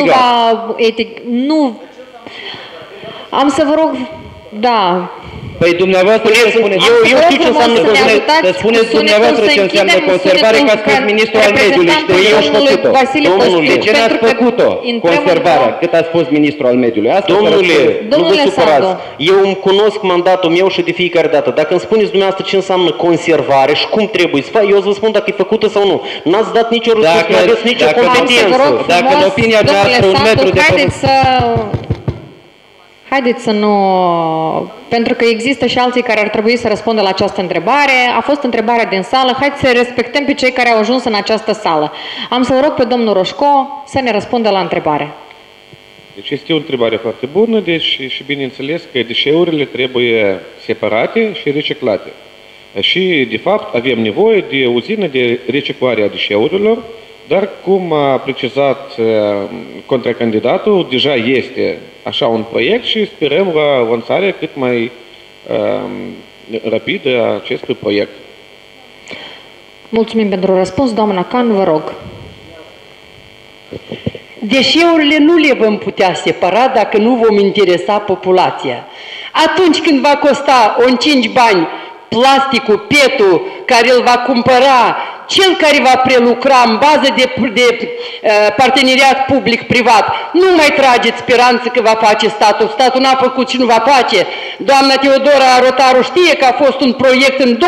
am să vă rog, da. Păi dumneavoastră ce spuneți? Eu știu ce înseamnă să spuneți dumneavoastră ce înseamnă conservare, că ați fost ministru al mediului și eu aș făcut-o. Domnule, de ce n-ați făcut-o? Conservarea, cât ați fost ministru al mediului? Domnule, nu vă supărați. Eu îmi cunosc mandatul meu și de fiecare dată. Dacă îmi spuneți dumneavoastră ce înseamnă conservare și cum trebuie să fac, eu să vă spun dacă e făcută sau nu. N-ați dat nicio răspuns, nu aveți nicio competență. Dacă în opinia noastră un metru de pământ... Haideți să nu... Pentru că există și alții care ar trebui să răspundă la această întrebare. A fost întrebarea din sală. Haideți să respectăm pe cei care au ajuns în această sală. Am să rog pe domnul Roșco să ne răspundă la întrebare. Deci este o întrebare foarte bună, deci și bineînțeles că deșeurile trebuie separate și reciclate. Și, de fapt, avem nevoie de uzină de reciclare a deșeurilor, dar, cum a precizat contracandidatul, deja este așa un proiect și sperăm la lansarea cât mai rapidă a acestui proiect. Mulțumim pentru răspuns. Doamna Can, vă rog. Deșeurile nu le vom putea separa dacă nu vom interesa populația. Atunci când va costa în 5 bani plasticul, petul, care îl va cumpăra cel care va prelucra în bază de parteneriat public-privat, nu mai trageți speranță că va face statul. Statul n-a făcut și nu va face. Doamna Teodora Rotaru știe că a fost un proiect în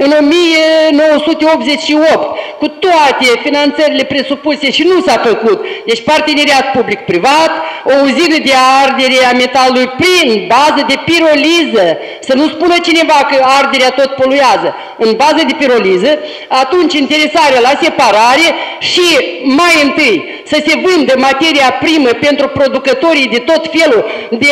1988, cu toate finanțările presupuse și nu s-a făcut. Deci parteneriat public-privat, o uzină de ardere a metalului prin bază de piroliză. Să nu spună cineva că arderea tot poluează. În bază de piroliză, atunci interesarea la separare și mai întâi să se vândă materia primă pentru producătorii de tot felul de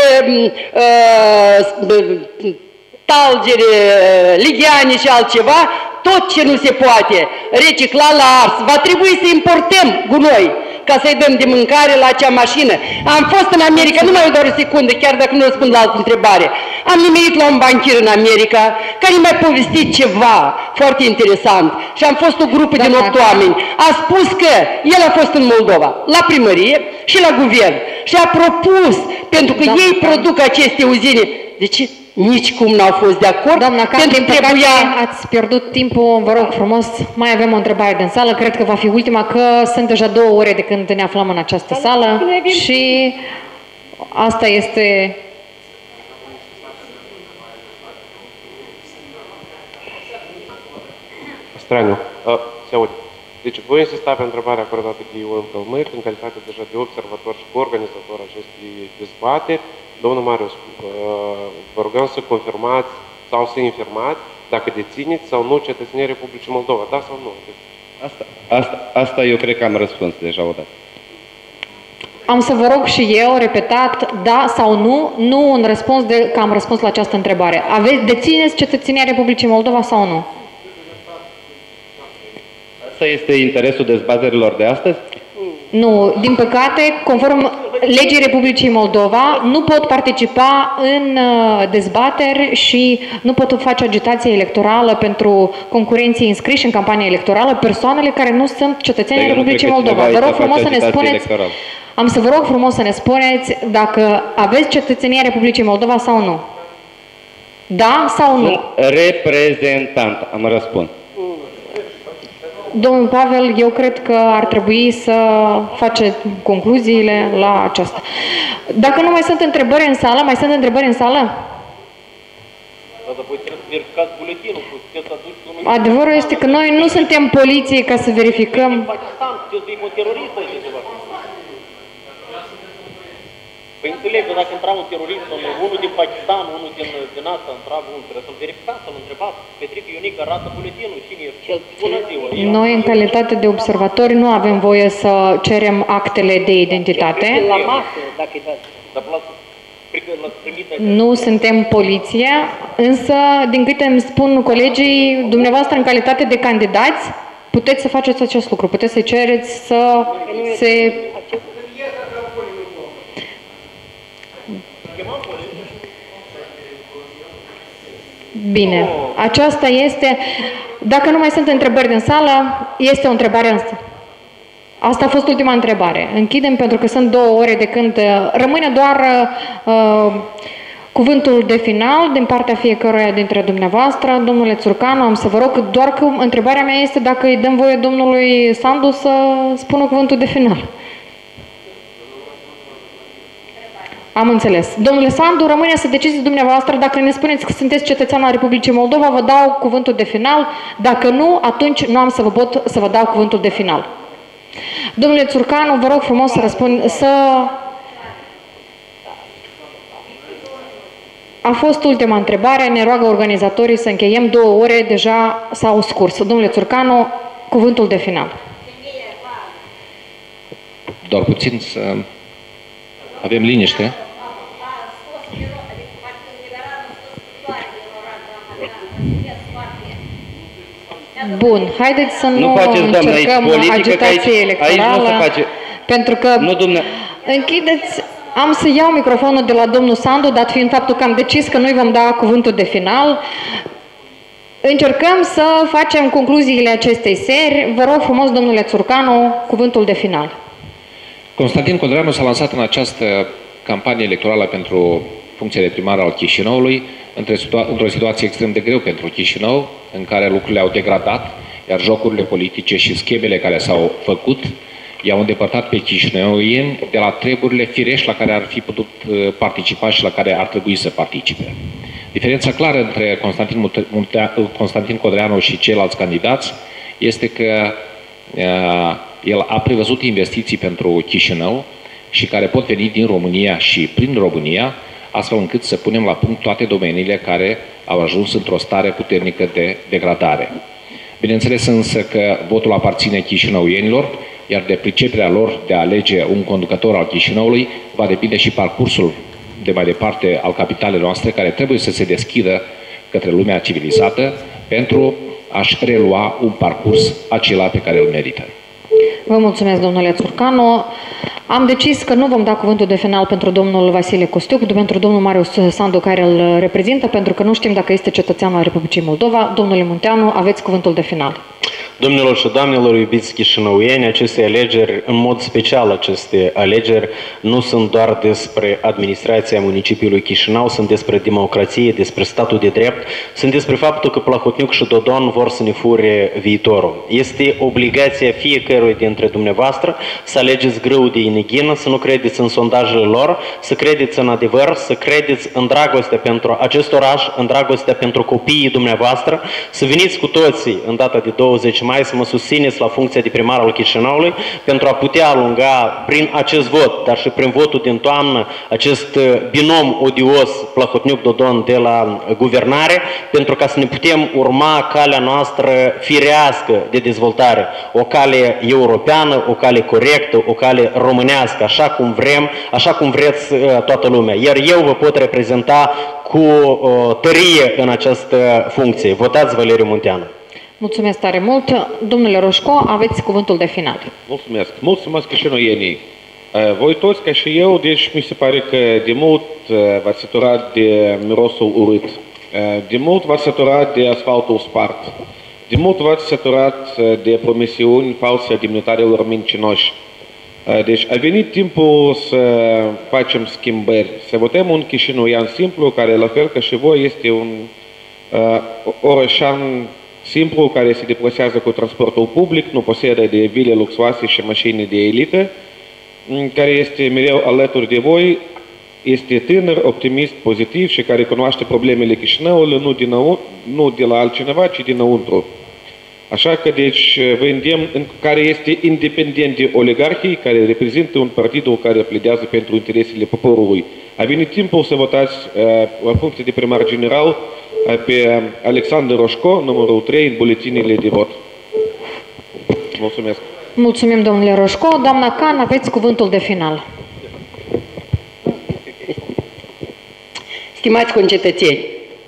talgere, ligheane și altceva, tot ce nu se poate recicla la ars. Va trebui să importăm gunoi ca să-i dăm de mâncare la acea mașină. Am fost în America, nu mai doar o secundă, chiar dacă nu răspund la altă întrebare. Am nimerit la un banchier în America care mi-a povestit ceva foarte interesant și am fost o grupă de 8 oameni. A spus că el a fost în Moldova, la primărie și la guvern și a propus, pentru că ei produc aceste uzine. Deci nici cum n-au fost de acord. Doamna Can, din păcate ați pierdut timpul, vă rog frumos, mai avem o întrebare din sală, cred că va fi ultima, că sunt deja 2 ore de când ne aflăm în această sală și asta este Straniu. Se aude. Deci voi insista pe întrebarea acordată de Ion Călmâit în calitate deja de observator și coorganizator acestei dezbateri. Domnul Marius, vă rugăm să confirmați sau să infirmați dacă dețineți sau nu cetățenia Republicii Moldova, da sau nu? Asta eu cred că am răspuns deja odată. Am să vă rog și eu, repetat, da sau nu, nu un răspuns că am răspuns la această întrebare. Dețineți cetățenia Republicii Moldova sau nu? Asta este interesul dezbaterilor de astăzi? Nu, din păcate, conform legii Republicii Moldova, nu pot participa în dezbateri și nu pot face agitație electorală pentru concurenții înscriși în campania electorală persoanele care nu sunt cetățeni ai Republicii Moldova. Vă rog frumos să ne spuneți, am să vă rog frumos să ne spuneți dacă aveți cetățenia Republicii Moldova sau nu. Da sau nu? Reprezentant, am răspuns. Domnul Pavel, eu cred că ar trebui să face concluziile la aceasta. Dacă nu mai sunt întrebări în sală, mai sunt întrebări în sală? Adevărul este că noi nu suntem poliție ca să verificăm. Păi înțeleg că dacă intra un terorist, unul din Pakistan, unul din asta, intra unul, trebuie să-l verificați, să-l întrebați. Petrică Ionică arată buletinul, cine e? Bună ziua! Noi, în calitate de observatori, nu avem voie să cerem actele de identitate. La masă, dacă e Nu suntem poliție, însă, din câte îmi spun colegii, dumneavoastră, în calitate de candidați, puteți să faceți acest lucru, puteți să cereți să se... Bine, aceasta este, dacă nu mai sunt întrebări din sală, este o întrebare însă. Asta a fost ultima întrebare. Închidem pentru că sunt 2 ore de când rămâne doar cuvântul de final din partea fiecăruia dintre dumneavoastră. Domnule Țurcanu, am să vă rog, doar că întrebarea mea este dacă îi dăm voie domnului Sandu să spună cuvântul de final. Am înțeles. Domnule Sandu, rămâne să deciziți dumneavoastră. Dacă ne spuneți că sunteți cetățean al Republicii Moldova, vă dau cuvântul de final. Dacă nu, atunci nu am să vă pot să vă dau cuvântul de final. Domnule Țurcanu, vă rog frumos să răspund, A fost ultima întrebare, ne roagă organizatorii să încheiem, 2 ore deja s-au scurs. Domnule Țurcanu, cuvântul de final. Doar puțin să avem liniște. Bun, haideți să nu încercăm agitație electorală, pentru că închideți, am să iau microfonul de la domnul Sandu, dat fiind faptul că am decis că nu-i vom da cuvântul de final. Încercăm să facem concluziile acestei seri. Vă rog frumos, domnule Țurcanu, cuvântul de final. Constantin Codreanu s-a lansat în această campanie electorală pentru funcția de primar al Chișinăului într-o situație extrem de greu pentru Chișinău, în care lucrurile au degradat, iar jocurile politice și schemele care s-au făcut i-au îndepărtat pe chișinăuieni de la treburile firești la care ar fi putut participa și la care ar trebui să participe. Diferența clară între Constantin Codreanu și ceilalți candidați este că el a prevăzut investiții pentru Chișinău și care pot veni din România și prin România, astfel încât să punem la punct toate domeniile care au ajuns într-o stare puternică de degradare. Bineînțeles însă că votul aparține chișinăuienilor, iar de priceperea lor de a alege un conducător al Chișinăului va depinde și parcursul de mai departe al capitalei noastre, care trebuie să se deschidă către lumea civilizată pentru a-și relua un parcurs acela pe care îl merită. Vă mulțumesc, domnule Țurcanu. Am decis că nu vom da cuvântul de final pentru domnul Vasile Costiuc, pentru domnul Marius Sandu, care îl reprezintă, pentru că nu știm dacă este cetățean al Republicii Moldova. Domnule Munteanu, aveți cuvântul de final. Domnilor și doamnelor, iubiți chișinăuieni, aceste alegeri, în mod special aceste alegeri, nu sunt doar despre administrația municipiului Chișinău, sunt despre democrație, despre statul de drept, sunt despre faptul că Plahotniuc și Dodon vor să ne fure viitorul. Este obligația fiecărui dintre dumneavoastră să alegeți grâu de ineghină, să nu credeți în sondajele lor, să credeți în adevăr, să credeți în dragostea pentru acest oraș, în dragostea pentru copiii dumneavoastră, să veniți cu toții în data de 20 mai să mă susțineți la funcția de primar al Chișinăului pentru a putea alunga prin acest vot, dar și prin votul din toamnă, acest binom odios Plahotniuc-Dodon de la guvernare, pentru ca să ne putem urma calea noastră firească de dezvoltare, o cale europeană, o cale corectă, o cale românească, așa cum vrem, așa cum vreți toată lumea. Iar eu vă pot reprezenta cu tărie în această funcție. Votați Valeriu Munteanu. Mulțumesc tare mult. Domnule Roșco, aveți cuvântul de final. Mulțumesc. Mulțumesc chișinăuienii. Voi toți, ca și eu, deci mi se pare că de mult v-ați săturat de mirosul urât. De mult v-ați săturat de asfaltul spart. De mult v-ați săturat de promisiuni false a demnitarilor mincinoși. Deci a venit timpul să facem schimbări, să votăm un chișinăuian simplu, care la fel ca și voi este un orășan simplu, care se deplasează cu transportul public, nu posedă de vile luxoase și mașini de elită, care este mereu alături de voi, este tânăr, optimist, pozitiv și care cunoaște problemele Chișinăului nu de la altcineva, ci dinăuntru. Așa că, deci, vă îndemn, care este independent de oligarhii, care reprezintă un partid care pledează pentru interesele poporului. A venit timpul să votați la funcție de primar general pe Alexandru Roșco, numărul 3, în buletinile de vot. Mulțumesc. Mulțumim, domnule Roșco. Doamna Can, aveți cuvântul de final. Stimați concetățeni,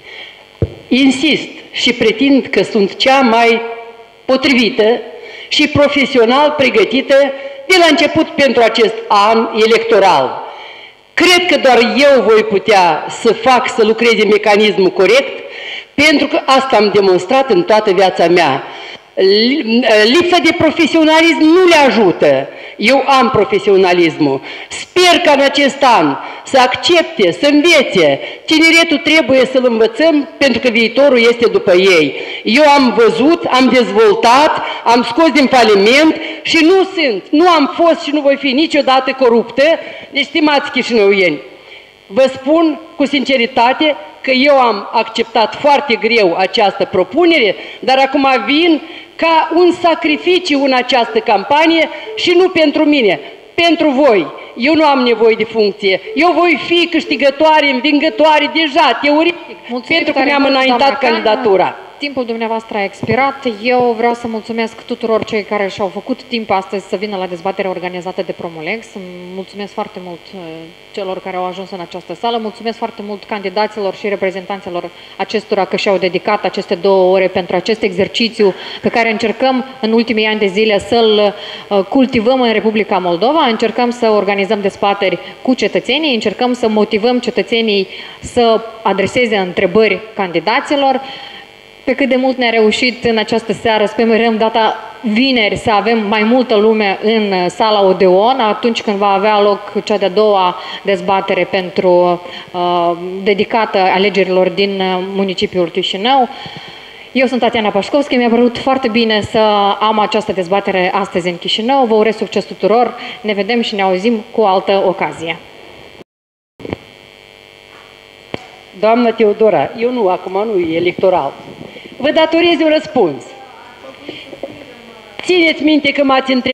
insist și pretind că sunt cea mai potrivită și profesional pregătită de la început pentru acest an electoral. Cred că doar eu voi putea să fac să lucreze mecanismul corect, pentru că asta am demonstrat în toată viața mea. Lipsa de profesionalism nu le ajută. Eu am profesionalismul. Sper că în acest an să accepte, să învețe. Tineretul trebuie să-l învățăm pentru că viitorul este după ei. Eu am văzut, am dezvoltat, am scos din faliment și nu am fost și nu voi fi niciodată coruptă. Deci, stimați chișinăuieni, vă spun cu sinceritate că eu am acceptat foarte greu această propunere, dar acum vin ca un sacrificiu în această campanie și nu pentru mine, pentru voi. Eu nu am nevoie de funcție. Eu voi fi câștigătoare, învingătoare deja, teoretic, pentru că mi-am înaintat candidatura. Timpul dumneavoastră a expirat. Eu vreau să mulțumesc tuturor cei care și-au făcut timp astăzi să vină la dezbaterea organizată de Promolex. Mulțumesc foarte mult celor care au ajuns în această sală. Mulțumesc foarte mult candidaților și reprezentanților acestora că și-au dedicat aceste 2 ore pentru acest exercițiu pe care încercăm în ultimii ani de zile să-l cultivăm în Republica Moldova. Încercăm să organizăm dezbateri cu cetățenii, încercăm să motivăm cetățenii să adreseze întrebări candidaților. Pe cât de mult ne-a reușit în această seară, sperăm data vineri să avem mai multă lume în sala Odeon, atunci când va avea loc cea de-a doua dezbatere dedicată alegerilor din municipiul Chișinău. Eu sunt Tatiana Pașcovski, mi-a părut foarte bine să am această dezbatere astăzi în Chișinău. Vă urez succes tuturor, ne vedem și ne auzim cu altă ocazie. Doamna Teodora, eu acum nu e electoral. Vă datorez un răspuns. Țineți minte că m-ați întrebat